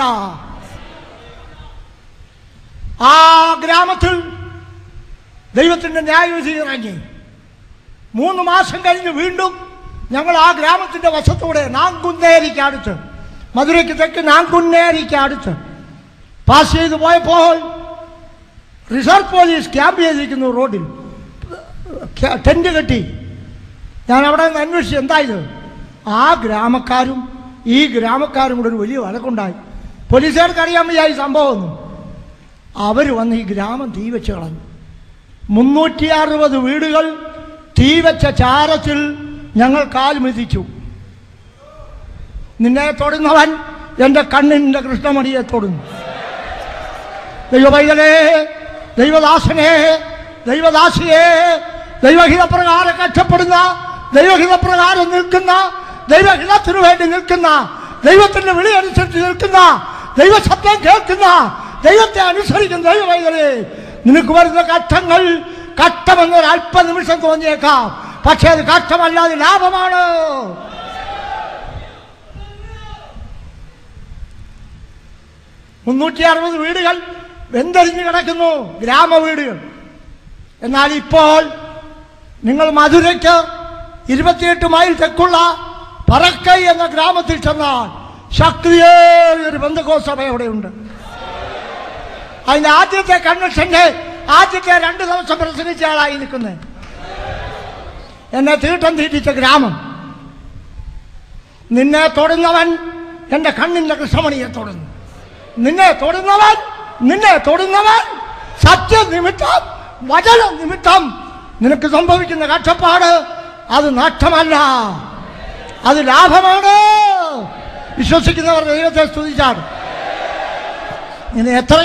ആ ഗ്രാമത്തിൽ ദൈവത്തിൻ്റെ ന്യായവിധി ഇറങ്ങി. 3 മാസം കഴിഞ്ഞ് വീണ്ടും ഞങ്ങൾ ആ ഗ്രാമത്തിൻ്റെ വശത്തൂടെ നാങ്കുന്നേരിക്കടുത്ത്, മധുരയ്ക്ക് തെക്ക് നാങ്കുന്നേരിക്കടുത്ത് പാസ് ചെയ്ത് പോയപ്പോൾ റിസർവ് പോലീസ് ക്യാമ്പ് ചെയ്തിരിക്കുന്നു. റോഡിൽ ടെന്റ് കെട്ടി. ഞാൻ അവിടെ നിന്ന് അന്വേഷിച്ചു, എന്തായത്? ആ ഗ്രാമക്കാരും ഈ ഗ്രാമക്കാരും കൂടെ ഒരു വലിയ വഴക്കുണ്ടായി. പോലീസുകാർക്ക് അറിയാൻ വയ്യ ഈ സംഭവമൊന്നും. അവർ വന്ന് ഈ ഗ്രാമം തീ വെച്ച് കളഞ്ഞു. 360 വീടുകൾ തീവച്ച ചാരത്തിൽ ഞങ്ങൾ കാൽ മെതിച്ചു. നിന്നെ തൊടുന്നവൻ എൻ്റെ കണ്ണിൻ്റെ കൃഷ്ണമണിയെ തൊടുന്നു. ദൈവപൈതലേ, ദൈവദാസനെ, ദൈവദാസിയെ, ദൈവഹിതപ്രകാരം കഷ്ടപ്പെടുന്ന, ദൈവഹിതപ്രകാരം നിൽക്കുന്ന, ദൈവഹിതത്തിനു വേണ്ടി നിൽക്കുന്ന, ദൈവത്തിൻ്റെ വിളി അനുസരിച്ച് നിൽക്കുന്ന, ദൈവശബ്ദം കേൾക്കുന്ന, ദൈവത്തെ അനുസരിക്കുന്ന ദൈവപൈതലേ, നിനക്ക് വരുന്ന കഷ്ടങ്ങൾ കഷ്ടമെന്നൊരു അല്പനിമിഷം തോന്നിയേക്കാം, പക്ഷെ അത് കഷ്ടമല്ലാതെ ലാഭമാണ്. മുന്നൂറ്റി വീടുകൾ വെന്തരിഞ്ഞ് കിടക്കുന്നു, ഗ്രാമവീടുകൾ. എന്നാൽ ഇപ്പോൾ നിങ്ങൾ മധുരയ്ക്ക് 28 മൈൽ തെക്കുള്ള പറക്കൈ എന്ന ഗ്രാമത്തിൽ ചെന്നാൽ ശക്തിയേറിയൊരു പെന്തക്കോസ്ത് സഭ അവിടെയുണ്ട്. അതിന്റെ ആദ്യത്തെ കൺവെൻഷന്റെ ആദ്യത്തെ 2 ദിവസം പ്രസംഗിച്ച ആളായി നിൽക്കുന്നത്. എന്നെ തീട്ടം തീറ്റിച്ച ഗ്രാമം. നിന്നെ തൊടുന്നവൻ എൻ്റെ കണ്ണിന്റെ കൃഷ്ണമണിയെ തൊടുന്നു. നിന്നെ തൊടുന്നവൻ സത്യനിമിത്തം, വചന നിമിത്തം നിനക്ക് സംഭവിക്കുന്ന കഷ്ടപ്പാട് അത് നഷ്ടമല്ല, അത് ലാഭമാണ്. വിശ്വസിക്കുന്നവർ ദൈവത്തെ സ്തുതിച്ചാണ്. ഇനി എത്ര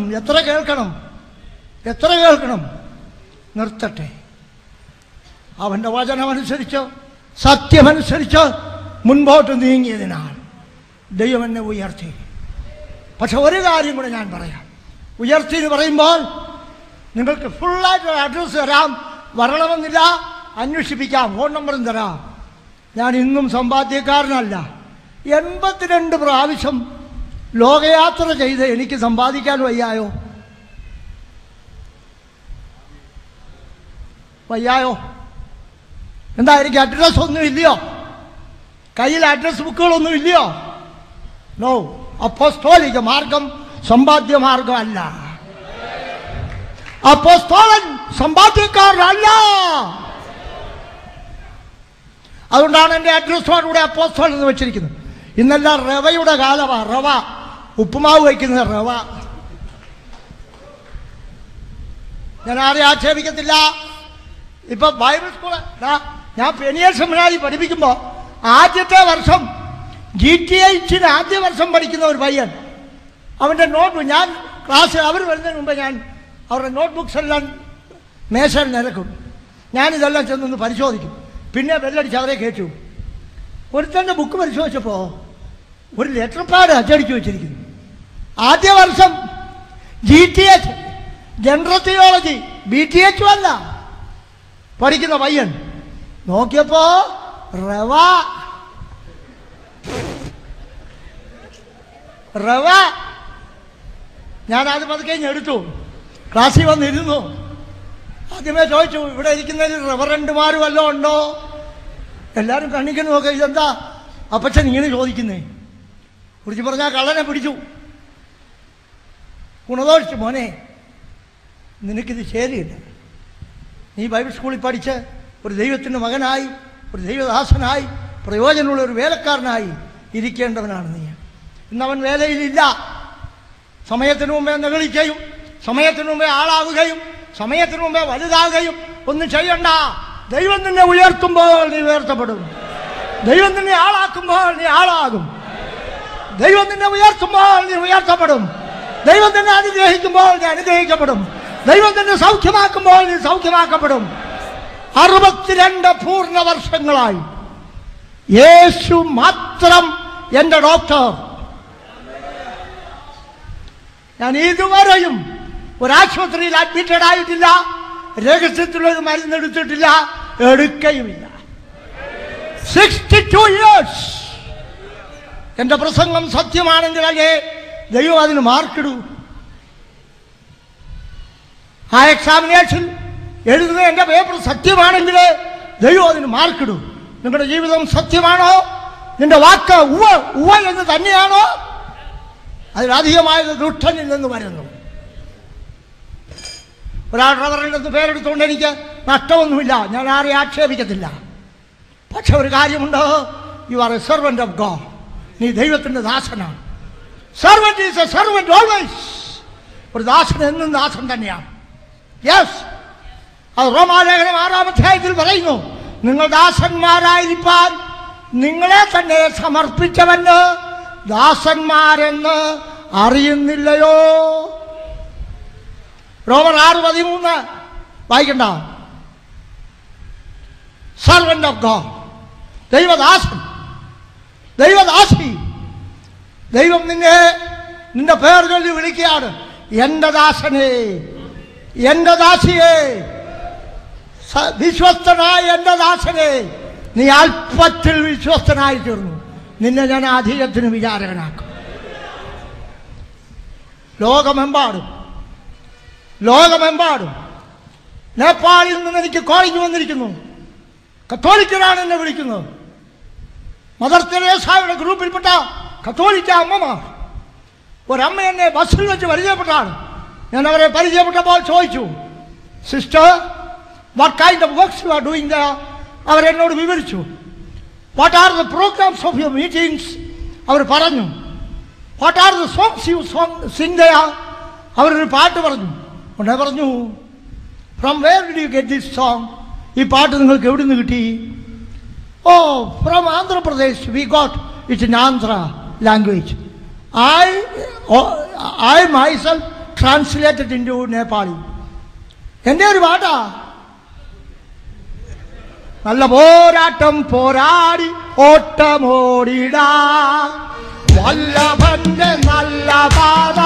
കേൾക്കണം? നിർത്തട്ടെ. അവൻ്റെ വചനമനുസരിച്ച്, സത്യമനുസരിച്ച് മുൻപോട്ട് നീങ്ങിയതിനാൽ ദൈവം എന്നെ ഉയർത്തി. പക്ഷെ ഒരു കാര്യം കൂടെ ഞാൻ പറയാം. ഉയർത്തി എന്ന് പറയുമ്പോൾ നിങ്ങൾക്ക് ഫുള്ളായിട്ട് അഡ്രസ്സ് തരാം, വരണമെന്നില്ല, അന്വേഷിപ്പിക്കാം, ഫോൺ നമ്പറും തരാം. ഞാൻ ഇന്നും സമ്പാദ്യക്കാരനല്ല. 82 പ്രാവശ്യം ലോകയാത്ര ചെയ്ത് എനിക്ക് സമ്പാദിക്കാൻ വയ്യായോ? എന്താ, എനിക്ക് അഡ്രസ് ഒന്നും ഇല്ലയോ? കയ്യിൽ അഡ്രസ് ബുക്കുകളൊന്നും ഇല്ലയോ? നോ. അപ്പോസ്തോലിക മാർഗം സമ്പാദ്യ മാർഗമല്ല. അപ്പോസ്തോലൻ സമ്പാദ്യക്കാരനല്ല. അതുകൊണ്ടാണ് എൻ്റെ അഡ്രസ്സോടുകൂടെ അപ്പോസ്തോലൻ എന്ന് വെച്ചിരിക്കുന്നത്. ഇന്നെല്ലാം റവയുടെ കാലമാണ്. റവ, ഉപ്പുമാവ് വയ്ക്കുന്നത് റവ. ഞാൻ ആരെയും ആക്ഷേപിക്കത്തില്ല. ഇപ്പൊ ബൈബിൾ സ്കൂള് ഞാൻ പെനിയൽ സെമിനാരി പഠിപ്പിക്കുമ്പോൾ ആദ്യത്തെ വർഷം GTH ആദ്യ വർഷം പഠിക്കുന്ന ഒരു പയ്യൻ, അവൻ്റെ നോട്ട് ഞാൻ ക്ലാസ് അവർ വരുന്നതിന് മുമ്പ് ഞാൻ അവരുടെ നോട്ട്ബുക്സ് എല്ലാം മേശയിൽ നിരക്കും. ഞാനിതെല്ലാം ചെന്നൊന്ന് പരിശോധിക്കും. പിന്നെ ബെല്ലടിച്ച് അവരെ കയറ്റു. ഒരുത്തൻ്റെ ബുക്ക് പരിശോധിച്ചപ്പോൾ ഒരു ലെറ്റർ പാഡ് അച്ചടിച്ചു വെച്ചിരിക്കുന്നു. ആദ്യ വർഷം GTH ജനറൽ തിയോളജി, BTH അല്ല പഠിക്കുന്ന പയ്യൻ. നോക്കിയപ്പോ റവ. ഞാനത് പതുക്കെ എടുത്തു, ക്ലാസ്സിൽ വന്നിരുന്നു. ആദ്യമേ ചോദിച്ചു, ഇവിടെ ഇരിക്കുന്നതിൽ റവറൻഡുമാർ വല്ലതും ഉണ്ടോ? എല്ലാവരും കണ്ണിക്കുന്നു നോക്കുക, ഇതെന്താ അപ്പച്ചൻ ഇങ്ങനെ ചോദിക്കുന്നേ? കുറിച്ച് പറഞ്ഞാൽ കള്ളനെ പിടിച്ചു. ഗുണദോഷിച്ചു, മോനെ നിനക്കിത് ശരിയില്ല. നീ ബൈബിൾ സ്കൂളിൽ പഠിച്ച് ഒരു ദൈവത്തിൻ്റെ മകനായി, ഒരു ദൈവദാസനായി, പ്രയോജനമുള്ള ഒരു വേലക്കാരനായി ഇരിക്കേണ്ടവനാണ് നീ. ഇന്നവൻ വേലയിലില്ല. സമയത്തിന് മുമ്പേ നിഗളിക്കുകയും സമയത്തിന് മുമ്പേ ആളാവുകയും സമയത്തിന് മുമ്പേ വലുതാകുകയും ഒന്നും ചെയ്യണ്ട. ദൈവം നിന്നെ ഉയർത്തുമ്പോൾ നീ ഉയർത്തപ്പെടും. ദൈവം നിന്നെ ആളാക്കുമ്പോൾ നീ ആളാകും. ദൈവം നിന്നെ ഉയർത്തുമ്പോൾ നീ ഉയർത്തപ്പെടും. ദൈവം നിന്നെ അനുഗ്രഹിക്കുമ്പോൾ നീ അനുഗ്രഹിക്കപ്പെടും. ദൈവം നിന്നെ സൗഖ്യമാക്കുമ്പോൾ നീ സൗഖ്യമാക്കപ്പെടും. 62 പൂർണ്ണ വർഷങ്ങളായി യേശു മാത്രം എൻ്റെ ഡോക്ടർ. ഞാൻ ഇതുവരെയും ഒരാശുപത്രിയിൽ അഡ്മിറ്റഡ് ആയിട്ടില്ല. രഹസ്യത്തിലൊരു മരുന്നെടുത്തിട്ടില്ല, എടുക്കുകയുമില്ല. 62 years. എൻ്റെ പ്രസംഗം സത്യമാണെങ്കിലല്ലേ ദൈവം അതിന് മാർക്കിടൂ. ആ എക്സാമിനേഷൻ എഴുതുന്ന എൻ്റെ പേപ്പർ സത്യമാണെങ്കിൽ ദൈവം അതിന് മാർക്കിടൂ. നിങ്ങളുടെ ജീവിതം സത്യമാണോ? നിന്റെ വാക്ക് ഉവ്വ ഉവ്വ എന്ന് തന്നെയാണോ? അതിലധികമായത് ദുഷ്ടനിൽ നിന്ന് വരുന്നു. ഒരാൾ റവറൻഡ് എന്ന് പേരെടുത്തുകൊണ്ട് എനിക്ക് നഷ്ടമൊന്നുമില്ല, ഞാൻ ആരെയും ആക്ഷേപിക്കത്തില്ല. പക്ഷെ ഒരു കാര്യമുണ്ട്, you are a servant of God. നീ ദൈവത്തിൻ്റെ ദാസനാണ്. Servant is a servant always. ഒരു ദാസൻ എന്നും ദാസൻ തന്നെയാണ്. യെസ്, അത് റോമാലേഖനം 6-ാം അധ്യായത്തിൽ പറയുന്നു, നിങ്ങൾ ദാസന്മാരായിരിക്കാൻ നിങ്ങളെ തന്നെ സമർപ്പിച്ചവന് ദാസന്മാരെന്ന് അറിയുന്നില്ലയോ? റോമർ 6:13 വായിക്കണ്ട. സെർവന്റ് ഓഫ് ഗോഡ്, ദൈവദാസൻ, ദൈവദാസി. ദൈവം നിന്റെ പേർ ചൊല്ലി വിളിക്കുകയാണ്, എൻ്റെ ദാസനെ, എൻ്റെ ദാസിയെ, വിശ്വസ്തനായ എൻ്റെ ദാസനെ, നീ അല്പത്തിൽ വിശ്വസ്തനായി തീർന്നു, നിന്നെ ഞാൻ അധികത്തിന് വിചാരകനാക്കും. ലോകമെമ്പാടും നേപ്പാളിൽ നിന്ന് എനിക്ക് കോളിംഗ് വന്നിരിക്കുന്നു. കത്തോലിക്കരാണ് എന്നെ വിളിക്കുന്നത്. മദർ തെരേസയുടെ ഗ്രൂപ്പിൽപ്പെട്ട കത്തോലിക്ക അമ്മമാർ. ഒരമ്മ എന്നെ ബസ്സിൽ വെച്ച് പരിചയപ്പെട്ടാണ്. ഞാൻ അവരെ പരിചയപ്പെട്ടപ്പോൾ ചോദിച്ചു, sister, what kind of works you are doing there? അവരെന്നോട് വിവരിച്ചു. What are the programmes of your meetings? അവർ പറഞ്ഞു. What are the songs you sing there? അവരൊരു പാട്ട് പറഞ്ഞു. ഉടനെ പറഞ്ഞു, from where did you get this song? ഈ പാട്ട് നിങ്ങൾക്ക് എവിടെ നിന്ന് കിട്ടി? ഓ, from Andhra Pradesh, we got it in Andhra language. I myself translated into Nepali. എൻ്റെ ഒരു പാട്ടാ. നല്ല പോരാട്ടം പോരാടി ഓട്ടമോടിടാ, വല്ലഭന്റെ നല്ല പാത,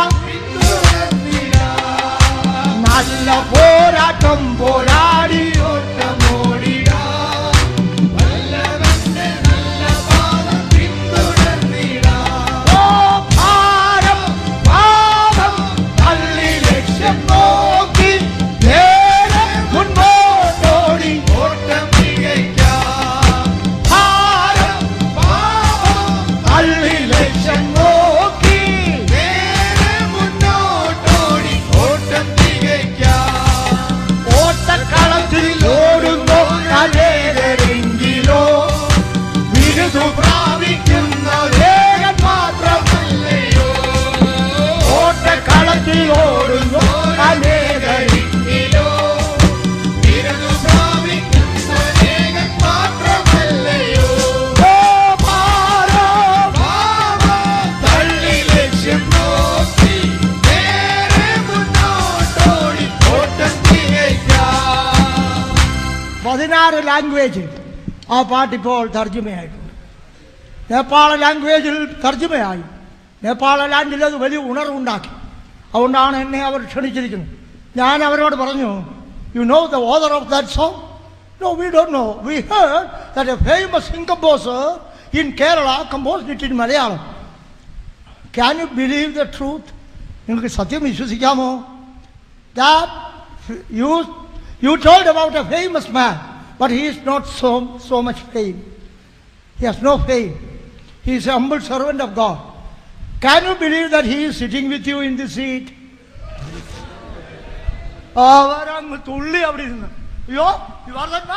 നല്ല പോരാട്ടം പോരാടി ഓട്ടമോടിടാ, വല്ലഭന്റെ നല്ല പാത പിന്തുടർന്നിടാ. ഓ ഭാരം പാപം തള്ളി ലക്ഷ്യം നോക്കി നേരെ മുൻപോട്ടോടി ഓട്ടം തികയ്ക്കാം. ഭാരം പാപം തള്ളി ലക്ഷ്യം നോക്കി നേരെ മുന്നോട്ടോടി ഓട്ടം തികയ്ക്കാം. ഓട്ടക്കളത്തിൽ ഓടുന്നു അനേകരെങ്കിലോ ബിരുദു പ്രാപിക്കുന്ന ഏകൻ മാത്രമല്ലയോ. ഓട്ടക്കളത്തിൽ ഓടുന്നു അനേകരെങ്കിലോ ബിരുദു പ്രാപിക്കുന്ന ഏകൻ മാത്രമല്ലയോ. ഓ ഭാരം തള്ളി ലക്ഷ്യം നോക്കി നേരെ മുന്നോട്ടോടി ഓട്ടം തികയ്ക്കാം. 16 ലാംഗ്വേജിൽ ആ പാട്ടിപ്പോൾ തർജ്ജമയായിട്ടുണ്ട്. നേപ്പാള ലാംഗ്വേജിൽ തർജ്ജമയായി. നേപ്പാള ലാൻഡിൽ അത് വലിയ ഉണർവുണ്ടാക്കി. അതുകൊണ്ടാണ് എന്നെ അവർ ക്ഷണിച്ചിരിക്കുന്നത്. ഞാൻ അവരോട് പറഞ്ഞു, you know the author of that song? No, we don't know. We heard that a famous sing composer in Kerala composed it in Malayalam. Can you believe the truth? നിങ്ങൾക്ക് സത്യം വിശ്വസിക്കാമോ? That you told about a famous man, but he is not so much fame. He has no fame. He is a humble servant of God. Can you believe that he is sitting with you in the seat? അവരങ്ങ് തുള്ളി അവിടെ ഇരുന്ന്, അയ്യോ, you are that man?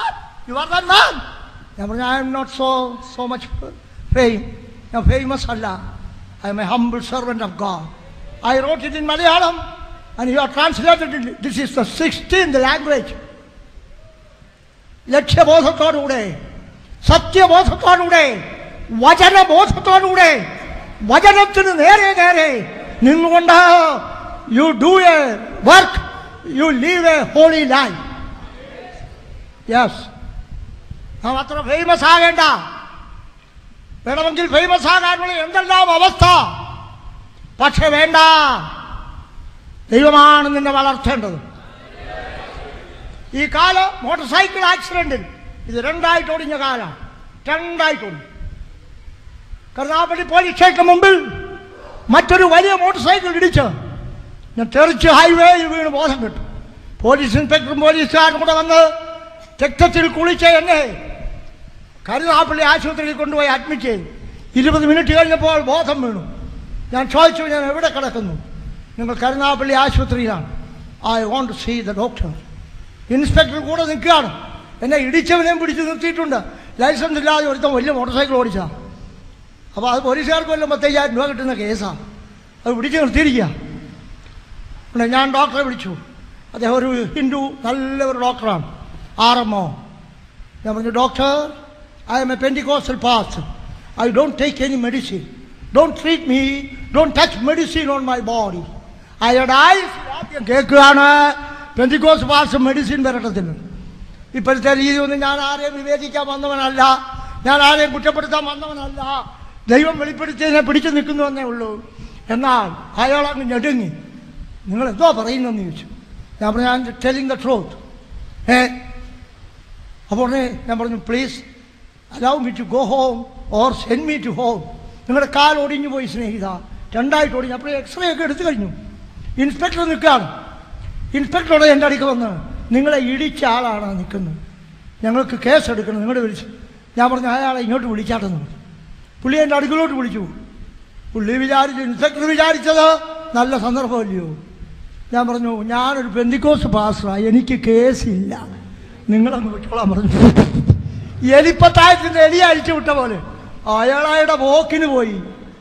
You are that man. I am not so much fame. I am famous Allah. I am a humble servant of God. I wrote it in Malayalam and you are translated it. This is the 16th language. ലക്ഷ്യബോധത്തോടുകൂടെ, സത്യബോധത്തോടുകൂടെ, വചനബോധത്തോടുകൂടെ, വചനത്തിന് നേരെ നേരെ നിന്നുകൊണ്ട് you do a work, you leave a holy life. Yes, നാം അത്ര famous ആകേണ്ട. വേണമെങ്കിൽ famous ആകാനുള്ള എന്തെല്ലാം അവസ്ഥ, പക്ഷെ വേണ്ട, ദൈവമാണ് നിന്നെ വളർത്തേണ്ടത്. ഈ കാലം മോട്ടോർ സൈക്കിൾ ആക്സിഡന്റിൽ ഇത് രണ്ടായിട്ട് ഒടിഞ്ഞ കാലമാണ്. രണ്ടായിട്ടൊടിഞ്ഞു. കരുനാഗപ്പള്ളി പോലീസ് സ്റ്റേഷന് മുമ്പിൽ മറ്റൊരു വലിയ മോട്ടോർ സൈക്കിൾ ഇടിച്ച് ഞാൻ തെറിച്ച് ഹൈവേയിൽ വീണ് ബോധം കിട്ടും. പോലീസ് ഇൻസ്പെക്ടറും പോലീസുകാരും കൂടെ വന്ന് രക്തത്തിൽ കുളിച്ച് എന്നെ കരുനാഗപ്പള്ളി ആശുപത്രിയിൽ കൊണ്ടുപോയി അഡ്മിറ്റ് ചെയ്തു. 20 മിനിറ്റ് കഴിഞ്ഞപ്പോൾ ബോധം വീണു. ഞാൻ ചോദിച്ചു, ഞാൻ എവിടെ കിടക്കുന്നു? നിങ്ങൾ കരുനാഗപ്പള്ളി ആശുപത്രിയിലാണ്. I want to see the doctor. Inspector കൂടെ നിൽക്കുകയാണ്. എന്നെ ഇടിച്ചവനെയും പിടിച്ച് നിർത്തിയിട്ടുണ്ട്. ലൈസൻസ് ഇല്ലാതെ ഒരുത്തം വലിയ മോട്ടോർ സൈക്കിൾ ഓടിച്ചാൽ. അപ്പോൾ അത് പോലീസുകാർക്ക് വല്ലതും 10,000 രൂപ കിട്ടുന്ന കേസാണ്. അത് പിടിച്ച് നിർത്തിയിരിക്കുക. ഞാൻ ഡോക്ടറെ വിളിച്ചു. അദ്ദേഹം ഒരു ഹിന്ദു നല്ലൊരു ഡോക്ടറാണ്, RMO. ഞാൻ പറഞ്ഞു, doctor, I am a Pentecostal pastor. I don't take any medicine. Don't treat me. Don't touch medicine on my body. അയാളുടെ ആദ്യം കേൾക്കുകയാണ്, പെന്റിക്കോസ്റ്റ് പാസ്റ്റർ മെഡിസിൻ വരട്ടത്തില്ല. ഇപ്പോഴത്തെ രീതി ഒന്നും ഞാൻ ആരെയും വിവേചിക്കാൻ വന്നവനല്ല, ഞാൻ ആരെയും കുറ്റപ്പെടുത്താൻ വന്നവനല്ല. ദൈവം വെളിപ്പെടുത്തിയതിനെ പിടിച്ചു നിൽക്കുന്നുവെന്നേ ഉള്ളൂ. എന്നാൽ അയാളങ്ങ് ഞെടുങ്ങി. നിങ്ങൾ എന്തോ പറയുന്നെന്ന് ചോദിച്ചു. ഞാൻ പറഞ്ഞു, ഞാൻ ടെലിംഗ് ദ ട്രൂത്ത്. അപ്പോൾ ഞാൻ പറഞ്ഞു, please allow me to go home or send me to home. നിങ്ങളുടെ കാൽ ഒടിഞ്ഞു പോയി സ്നേഹിത, രണ്ടായിട്ട് ഒടിഞ്ഞു. അപ്പോൾ എക്സ്റേ ഒക്കെ എടുത്തു കഴിഞ്ഞു. ഇൻസ്പെക്ടർ നിൽക്കുകയാണ്. ഇൻസ്പെക്ടറോട് എൻ്റെ അടുക്ക് വന്ന്, നിങ്ങളെ ഇടിച്ച ആളാണ് നിൽക്കുന്നത്, ഞങ്ങൾക്ക് കേസ് എടുക്കണം, നിങ്ങളുടെ വിളിച്ചു. ഞാൻ പറഞ്ഞു, അയാളെ ഇങ്ങോട്ട് വിളിച്ചാട്ടെന്ന് പറഞ്ഞു. പുള്ളി എൻ്റെ അടുക്കിലോട്ട് വിളിച്ചു. പുള്ളി ഇൻസ്പെക്ടർ വിചാരിച്ചത് നല്ല സന്ദർഭമല്ലയോ. ഞാൻ പറഞ്ഞു, ഞാനൊരു പെന്തിക്കോസ്റ്റ് പാസ്റ്ററാണ്, എനിക്ക് കേസില്ല, നിങ്ങളങ്ങ് വിട്ടോളാൻ പറഞ്ഞു. എലിപ്പത്തായത്തിൻ്റെ എലി അഴിച്ചു വിട്ട പോലെ അയാളയുടെ പോക്കിന് പോയി.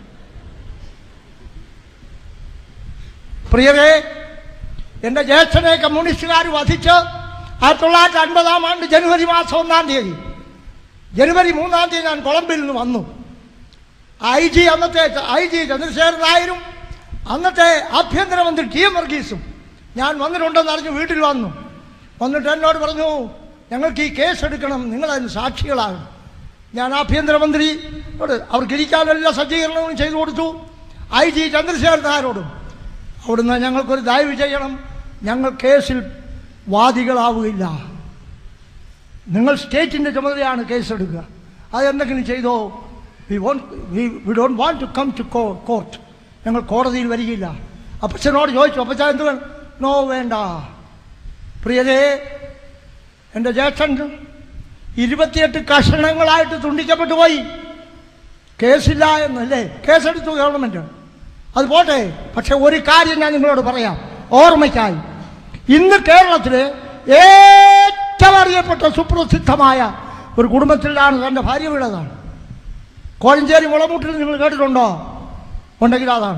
പ്രിയരേ, എൻ്റെ ജ്യേഷ്ഠനെ കമ്മ്യൂണിസ്റ്റുകാർ വധിച്ച് 1950 ജനുവരി മാസം 1-ാം തീയതി, ജനുവരി 3-ാം തീയതി ഞാൻ കൊളംബിൽ നിന്ന് വന്നു. അന്നത്തെ IG ചന്ദ്രശേഖരൻ നായരും അന്നത്തെ ആഭ്യന്തരമന്ത്രി TM വർഗീസും ഞാൻ വന്നിട്ടുണ്ടെന്ന് അറിഞ്ഞ് വീട്ടിൽ വന്നു. വന്നിട്ട് എന്നോട് പറഞ്ഞു, ഞങ്ങൾക്ക് ഈ കേസ് എടുക്കണം, നിങ്ങളതിന് സാക്ഷികളാകും. ഞാൻ ആഭ്യന്തരമന്ത്രിയോട് അവർക്ക് ഇരിക്കാനെല്ലാ സജ്ജീകരണവും ചെയ്തു കൊടുത്തു. IG ചന്ദ്രശേഖരൻ നായരോടും അവിടുന്ന് ഞങ്ങൾക്കൊരു ദയവ് ചെയ്യണം, ഞങ്ങൾ കേസിൽ വാദികളാവുകയില്ല, നിങ്ങൾ സ്റ്റേറ്റിൻ്റെ ചുമതലയാണ് കേസെടുക്കുക, അതെന്തെങ്കിലും ചെയ്തോ. We don't want to come to court, ഞങ്ങൾ കോടതിയിൽ വരികയില്ല. അപ്പച്ചനോട് ചോദിച്ചു, അപ്പച്ച എന്ത് വേണം? നോ, വേണ്ട. പ്രിയരേ, എൻ്റെ ജ്യേഷ്ഠൻ 28 കഷണങ്ങളായിട്ട് തുണ്ടിക്കപ്പെട്ടു പോയി. കേസില്ല എന്നല്ലേ, കേസെടുത്തു ഗവൺമെൻറ്, അത് പോട്ടെ. പക്ഷെ ഒരു കാര്യം ഞാൻ നിങ്ങളോട് പറയാം ഓർമ്മയ്ക്കായി. ഇന്ന് കേരളത്തിലെ ഏറ്റവും അറിയപ്പെട്ട സുപ്രസിദ്ധമായ ഒരു കുടുംബത്തിലാണ് തൻ്റെ ഭാര്യ വീടതാണ്. കോഴഞ്ചേരി മുളമൂട്ടിൽ നിങ്ങൾ കേട്ടിട്ടുണ്ടോ? ഉണ്ടെങ്കിൽ അതാണ്.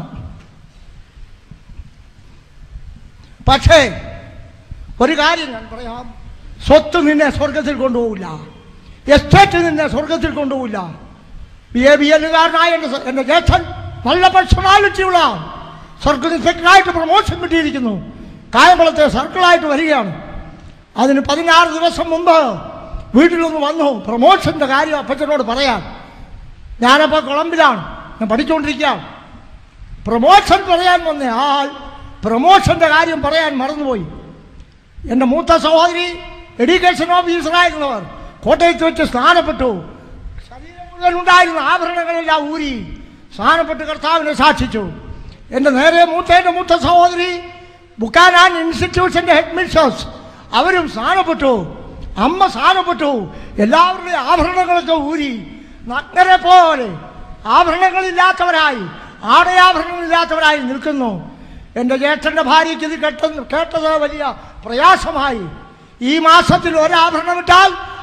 പക്ഷേ ഒരു കാര്യം ഞാൻ പറയാം, സ്വത്ത് നിന്നെ സ്വർഗത്തിൽ കൊണ്ടുപോകില്ല, എസ്റ്റേറ്റ് നിന്നെ സ്വർഗത്തിൽ കൊണ്ടുപോകില്ല. BABL-കാരനായ എൻ്റെ ജ്യേഷ്ഠൻ നല്ല പേഴ്സണാലിറ്റിയുള്ള സർക്കിൾ ഇൻസ്പെക്ടറായിട്ട് പ്രൊമോഷൻ കിട്ടിയിരിക്കുന്നു. കായംകുളത്തെ സർക്കിളായിട്ട് വരികയാണ്. അതിന് 16 ദിവസം മുമ്പ് വീട്ടിലൊന്ന് വന്നു പ്രൊമോഷൻ്റെ കാര്യം അപ്പച്ചനോട് പറയാൻ. ഞാനപ്പോൾ കൊളംബിലാണ്, ഞാൻ പഠിച്ചുകൊണ്ടിരിക്കുകയാണ്. പ്രൊമോഷൻ പറയാൻ വന്ന ആൾ പ്രൊമോഷൻ്റെ കാര്യം പറയാൻ മറന്നുപോയി. എൻ്റെ മൂത്ത സഹോദരി എഡ്യൂക്കേഷൻ ഓഫീസറായിരുന്നവർ കോട്ടയത്ത് വെച്ച് സ്നാനപ്പെട്ടു. ശരീരം മുഴുവൻ ഉണ്ടായിരുന്ന ആഭരണങ്ങളെല്ലാം ഊരി സ്നാനപ്പെട്ട് കർത്താവിനെ സാക്ഷിച്ചു. എൻ്റെ നേരെ മൂത്ത സഹോദരി ബുക്കാനാൻ ഇൻസ്റ്റിറ്റ്യൂഷൻ്റെ ഹെഡ് മിസ്റ്റേഴ്സ്, അവരും സ്നാനപ്പെട്ടു. അമ്മ സ്നാനപ്പെട്ടു. എല്ലാവരുടെയും ആഭരണങ്ങളൊക്കെ ഊരി നഗ്നരെ പോലെ ആഭരണങ്ങളില്ലാത്തവരായി, ആടയാഭരണങ്ങളില്ലാത്തവരായി നിൽക്കുന്നു. എൻ്റെ ജ്യേഷ്ഠൻ്റെ ഭാര്യയ്ക്ക് ഇത് കേട്ടത് വലിയ പ്രയാസമായി. ഈ മാസത്തിൽ ഒരാഭരണം ഇട്ടാൽ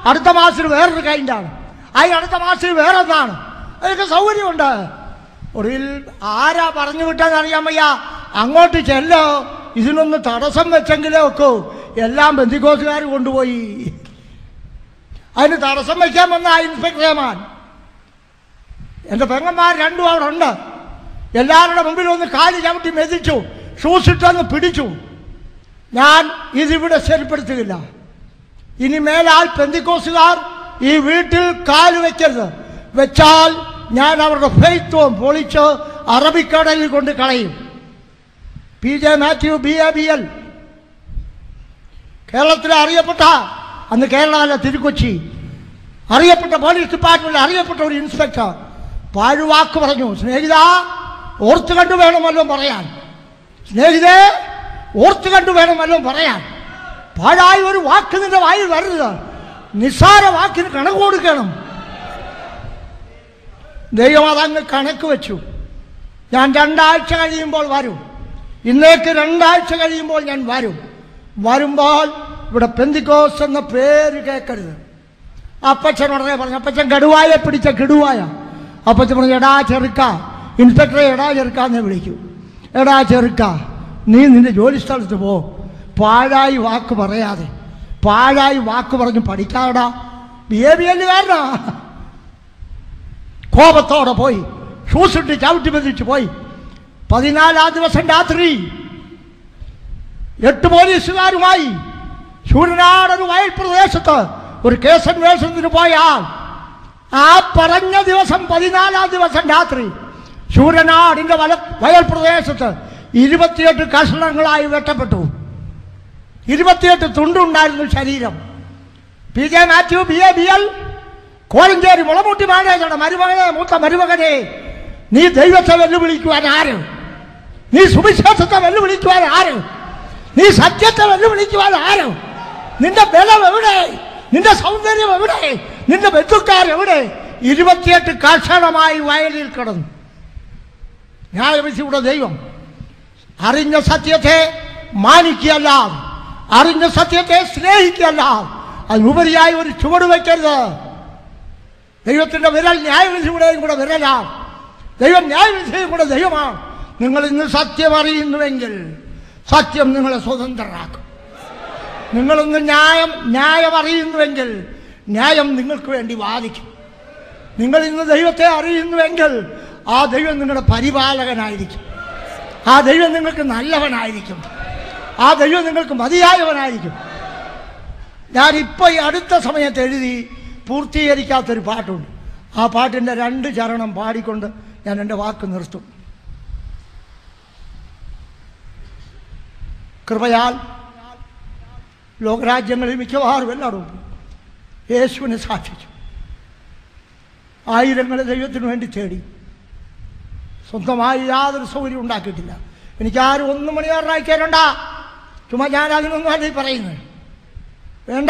അടുത്ത മാസത്തിൽ വേറൊരു കൈൻഡാണ്, അടുത്ത മാസത്തിൽ വേറെ ഒന്നാണ്. അതൊക്കെ സൗകര്യമുണ്ട്. ഒടുവിൽ ആരാ പറഞ്ഞു വിട്ടാന്ന് അറിയാൻ വയ്യ, അങ്ങോട്ട് ചെല്ലോ, ഇതിനൊന്ന് തടസ്സം വെച്ചെങ്കിലേ ഒക്കൂ. എല്ലാം ബന്ധിക്കോസുകാർ കൊണ്ടുപോയി. അതിന് തടസ്സം വയ്ക്കാൻ വന്ന ആ ഇൻസ്പെക്ടർ ഏമാൻ, എൻ്റെ പെങ്ങന്മാർ രണ്ടും അവിടെ ഉണ്ട്. എല്ലാവരുടെ മുമ്പിൽ ഒന്ന് കാല് ചവിട്ടി മെതിച്ചു, ഷൂസ് ഇട്ടൊന്ന് പിടിച്ചു. ഞാൻ ഇതിവിടെ ശരിപ്പെടുത്തുകയില്ല. ഇനി മേലാൽ പെന്തിക്കോസുകാർ ഈ വീട്ടിൽ കാല് വയ്ക്കരുത്. വെച്ചാൽ ഞാൻ അവരുടെ ഫെയ്ത്വം പൊളിച്ച് അറബിക്കടലിൽ കൊണ്ട് കളയും. PJ മാത്യു BABL, കേരളത്തിലെ അറിയപ്പെട്ട, അന്ന് കേരളമല്ല തിരുക്കൊച്ചി, അറിയപ്പെട്ട പോലീസ് ഡിപ്പാർട്ട്മെന്റിൽ അറിയപ്പെട്ട ഒരു ഇൻസ്പെക്ടർ പാഴുവാക്ക് പറഞ്ഞു. സ്നേഹിത, ഓർത്തു കണ്ടു വേണമല്ലോ പറയാൻ. സ്നേഹിതേ, ഓർത്തു കണ്ടു വേണമല്ലോ പറയാൻ. പാഴായ ഒരു വാക്ക് നിന്റെ വായിൽ വരരുത്. നിസ്സാര വാക്കിന് കണക്ക് കൊടുക്കണം. ദൈവം അതങ്ങ് കണക്ക് വെച്ചു. ഞാൻ 2 ആഴ്ച കഴിയുമ്പോൾ വരും. ഇന്നേക്ക് 2 ആഴ്ച കഴിയുമ്പോൾ ഞാൻ വരും. വരുമ്പോൾ ഇവിടെ പെന്തിക്കോസ് എന്ന പേര് കേൾക്കരുത്. അപ്പച്ചൻ ഉടനെ പറഞ്ഞു, അപ്പച്ചൻ കടുവായെ പിടിച്ച കിടുവായ. അപ്പച്ചൻ പറഞ്ഞു, എടാ ചെറുക്ക, ഇൻസ്പെക്ടറെ എടാ ചെറുക്കാന്നേ വിളിക്കൂ. എടാ ചെറുക്ക, നീ നിന്റെ ജോലി സ്ഥലത്ത് പോ. പാഴായി വാക്ക് പറയാതെ, പാഴായി വാക്ക് പറഞ്ഞ് പഠിക്കാടാ. BABLകാരനാ. കോപത്തോടെ പോയി, ഷൂസിട്ട് ചവിട്ടി ബന്ധിച്ച് പോയി. 14-ാം ദിവസം രാത്രി 8 പോലീസുകാരുമായി ശൂരനാടൊരു വയൽ പ്രദേശത്ത് ഒരു കേസന്വേഷണത്തിന് പോയാൽ ആ പറഞ്ഞ ദിവസം 14-ാം ദിവസം രാത്രി ശൂരനാടിന്റെ വയൽ പ്രദേശത്ത് 28 കഷണങ്ങളായി വെട്ടപ്പെട്ടു. 28 തുണ്ടുണ്ടായിരുന്നു ശരീരം. PJ മാത്യു BABL, കോലഞ്ചേരി മുളമുട്ടി മാനേജറുടെ മരുമകനെ, മൂത്ത മരുമകനെ, നീ ദൈവത്തെ വെല്ലുവിളിക്കുവാൻ ആര്? നീ സുവിശേഷത്തെ വെല്ലുവിളിക്കുവാൻ ആര്? നീ സത്യത്തെ വെല്ലുവിളിക്കുവാൻ ആര്? നിന്റെ ബലം എവിടെ? നിന്റെ സൗന്ദര്യം എവിടെ? നിന്റെ ബന്ധുക്കാരെവിടെ? 28 കഷണമായി വയലിൽ കിടന്നു. ന്യായവിധിയുടെ ദൈവം അറിഞ്ഞ സത്യത്തെ മാനിക്കുകയല്ല, അറിഞ്ഞ സത്യത്തെ സ്നേഹിക്കുകയല്ല, അതിനുപരിയായി ഒരു ചുവട് വയ്ക്കരുത്. ദൈവത്തിന്റെ വിരൽ ന്യായവിധിയുടെയും കൂടെ വിരലാണ്. ദൈവം ന്യായവിധിയും കൂടെ ദൈവമാണ്. നിങ്ങൾ ഇന്ന് സത്യം അറിയുന്നുവെങ്കിൽ സത്യം നിങ്ങളെ സ്വതന്ത്രരാക്കും. നിങ്ങളിന്ന് ന്യായം അറിയുന്നുവെങ്കിൽ ന്യായം നിങ്ങൾക്ക് വേണ്ടി വാദിക്കും. നിങ്ങൾ ഇന്ന് ദൈവത്തെ അറിയുന്നുവെങ്കിൽ ആ ദൈവം നിങ്ങളുടെ പരിപാലകനായിരിക്കും. ആ ദൈവം നിങ്ങൾക്ക് നല്ലവനായിരിക്കും. ആ ദൈവം നിങ്ങൾക്ക് മതിയായവനായിരിക്കും. ഞാനിപ്പോൾ ഈ അടുത്ത സമയത്ത് എഴുതി പൂർത്തീകരിക്കാത്തൊരു പാട്ടുണ്ട്. ആ പാട്ടിൻ്റെ 2 ചരണം പാടിക്കൊണ്ട് ഞാൻ എൻ്റെ വാക്ക് നിർത്തും. കൃപയാൽ ലോകരാജ്യങ്ങളിൽ മിക്കവാറും എല്ലായിടവും യേശുവിനെ സാക്ഷിച്ചു. ആയിരങ്ങളെ ദൈവത്തിന് വേണ്ടി തേടി. സ്വന്തമായി യാതൊരു സൗകര്യം ഉണ്ടാക്കിയിട്ടില്ല. എനിക്കാരും 1 മണിയാറായി കയറണ്ട. ചുമ്മാ ഞാൻ അതിനൊന്നും അല്ല പറയുന്നത്. വേണ്ട,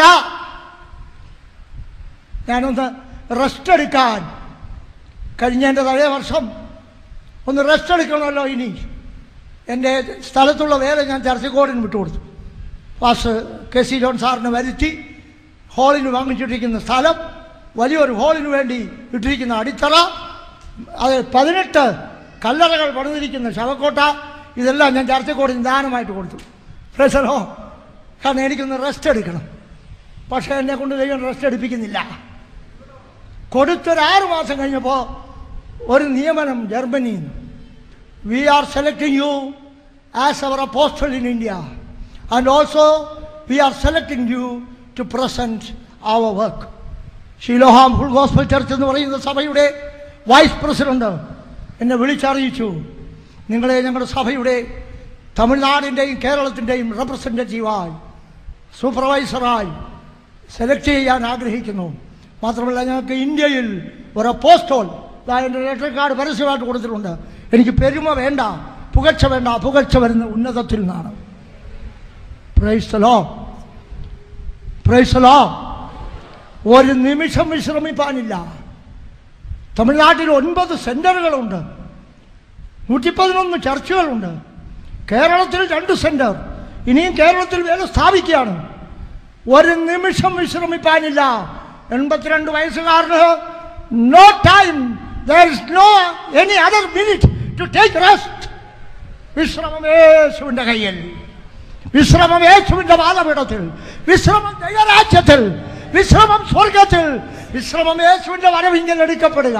ഞാനൊന്ന് റെസ്റ്റ് എടുക്കാൻ കഴിഞ്ഞ എൻ്റെ തലേ വർഷം ഒന്ന് റെസ്റ്റ് എടുക്കണമല്ലോ. ഇനി എൻ്റെ സ്ഥലത്തുള്ള വേല ഞാൻ ചർച്ചക്കോടിന് വിട്ടുകൊടുത്തു. പാസ്റ്റർ KC ജോൺ സാറിന് വരുത്തി ഹോളിന് വാങ്ങിച്ചിട്ടിരിക്കുന്ന സ്ഥലം, വലിയൊരു ഹോളിന് വേണ്ടി ഇട്ടിരിക്കുന്ന അടിത്തറ, അത് 18 കല്ലറകൾ പണിതിരിക്കുന്ന ശവക്കോട്ട, ഇതെല്ലാം ഞാൻ ചർച്ചക്കോടിന് ദാനമായിട്ട് കൊടുത്തു. പ്രേസലോ, കാരണം എനിക്കൊന്ന് റെസ്റ്റ് എടുക്കണം. പക്ഷേ എന്നെ കൊണ്ട് ദൈവം റെസ്റ്റ് എടുപ്പിക്കുന്നില്ല. കൊടുത്തൊരു 6 മാസം കഴിഞ്ഞപ്പോൾ ഒരു നിയമനം ജർമ്മനിയിൽ നിന്ന്, we are selecting you as our apostle in India and also we are selecting you to present our work. ഷീലോഹാം ഫുൾ ഗോസ്പൽ ചർച്ച് എന്ന് പറയുന്ന സഭയുടെ വൈസ് പ്രസിഡന്റ് എന്നെ വിളിച്ചറിയിച്ചു, നിങ്ങളെ ഞങ്ങളുടെ സഭയുടെ തമിഴ്നാടിൻ്റെയും കേരളത്തിൻ്റെയും റെപ്രസെൻറ്റേറ്റീവായി സൂപ്പർവൈസറായി സെലക്ട് ചെയ്യാൻ ആഗ്രഹിക്കുന്നു. മാത്രമല്ല, ഞങ്ങൾക്ക് ഇന്ത്യയിൽ ഒരു അപ്പോസ്റ്റൽ, എൻ്റെ ലെറ്റർ കാർഡ് പരസ്യമായിട്ട് കൊടുത്തിട്ടുണ്ട്. എനിക്ക് പെരുമ വേണ്ട, പുകഴ്ച വേണ്ട, പുകഴ്ച വരുന്ന ഉന്നതത്തിൽ നിന്നാണ്. Praise the Lord, praise the Lord. ഒരു നിമിഷം വിശ്രമിപ്പാനില്ല. തമിഴ്നാട്ടിൽ 9 സെന്ററുകളുണ്ട്, 111 ചർച്ചുകളുണ്ട്. കേരളത്തിൽ 2 സെന്റർ, ഇനിയും കേരളത്തിൽ വേല സ്ഥാപിക്കുകയാണ്. ഒരു നിമിഷം വിശ്രമിപ്പാനില്ല. 82 വയസ്സുകാരന് no time, there is no any other minute to take rest. വിശ്രമം യേശുവിന്റെ കയ്യിൽ, വിശ്രമം യേശുവിന്റെ പാദപീഠത്തിൽ, വിശ്രമം ദൈവരാജ്യത്തിൽ, വിശ്രമം സ്വർഗത്തിൽ, വിശ്രമം യേശുവിന്റെ വരവിങ്കൽ എടുക്കപ്പെടുക.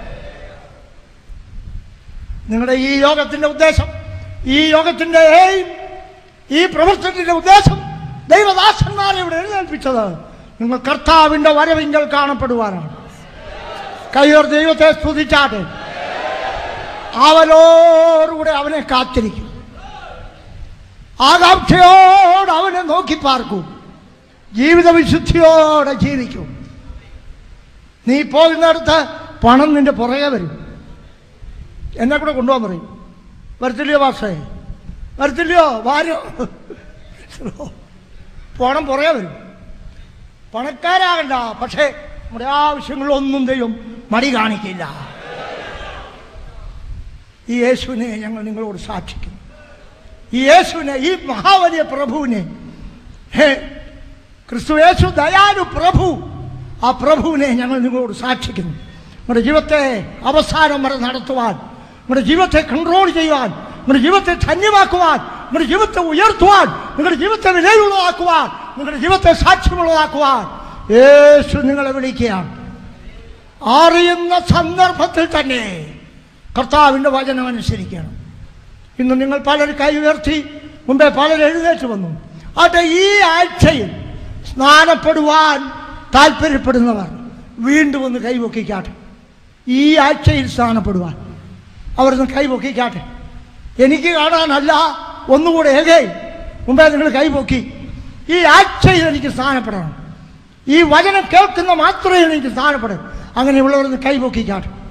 നിങ്ങളുടെ ഈ യോഗത്തിന്റെ ഉദ്ദേശം, ഈ യോഗത്തിന്റെ ഈ പ്രവർത്തനത്തിന്റെ ഉദ്ദേശം ദൈവദാസന്മാരെ ഇവിടെ എഴുന്നേൽപ്പിച്ചത് നിങ്ങൾ കർത്താവിന്റെ വരവിങ്കൽ കാണപ്പെടുവാനാണ്. കയ്യോർ ദൈവത്തെ സ്തുതിച്ചാട്ടെ. അവലോടുകൂടെ അവനെ കാത്തിരിക്കും, ആകാംക്ഷയോടെ അവനെ നോക്കി പാർക്കും, ജീവിത വിശുദ്ധിയോടെ ജീവിക്കും. നീ പോകുന്നിടത്ത് പണം നിന്റെ പുറകെ വരും. എന്നെ കൂടെ കൊണ്ടുപോകാൻ പറയും. വരത്തില്ലയോ പാസ്റ്റേ? വരത്തില്ലയോ? വാരോ? പണം പുറകെ വരും. പണക്കാരാകണ്ട, പക്ഷേ നമ്മുടെ ആവശ്യങ്ങളൊന്നും ദൈവം മടി കാണിക്കില്ല. ഈ യേശുവിനെ ഞങ്ങൾ നിങ്ങളോട് സാക്ഷിക്കുന്നു. ഈ യേശുവിനെ, ഈ മഹാവലിയ പ്രഭുവിനെ, ക്രിസ്തു യേശു ദയാലു പ്രഭു, ആ പ്രഭുവിനെ ഞങ്ങൾ നിങ്ങളോട് സാക്ഷിക്കുന്നു. നമ്മുടെ ജീവിതത്തെ അവസാനം വരെ നടത്തുവാൻ, നമ്മുടെ ജീവിതത്തെ കൺട്രോൾ ചെയ്യുവാൻ, നമ്മുടെ ജീവിതത്തെ ധന്യമാക്കുവാൻ, നിങ്ങളുടെ ജീവിതത്തെ ഉയർത്തുവാൻ, നിങ്ങളുടെ ജീവിതത്തെ വിലയുള്ളതാക്കുവാൻ, നിങ്ങളുടെ ജീവിതത്തെ സാക്ഷ്യമുള്ളതാക്കുവാൻ യേശു നിങ്ങളെ വിളിക്കുകയാണ്. അറിയുന്ന സന്ദർഭത്തിൽ തന്നെ കർത്താവിൻ്റെ വചനം അനുസരിക്കണം. ഇന്ന് നിങ്ങൾ പലരും കൈ ഉയർത്തി, മുമ്പേ പലരും എഴുന്നേറ്റ് വന്നു. അത് ഈ ആഴ്ചയിൽ സ്നാനപ്പെടുവാൻ താല്പര്യപ്പെടുന്നവർ വീണ്ടും ഒന്ന് കൈപൊക്കിക്കാട്ടെ. ഈ ആഴ്ചയിൽ സ്നാനപ്പെടുവാൻ അവരൊന്ന് കൈപൊക്കിക്കാട്ടെ. എനിക്ക് കാണാനല്ല, ഒന്നുകൂടെ മുമ്പേ നിങ്ങൾ കൈപൊക്കി. ഈ ആഴ്ചയിൽ എനിക്ക് സ്നാനപ്പെടണം, ഈ വചനം കേൾക്കുന്ന മാത്രമേ എനിക്ക് സ്നാനപ്പെടണം. അങ്ങനെയുള്ളവരൊന്ന് കൈപൊക്കിക്കാട്ടെ.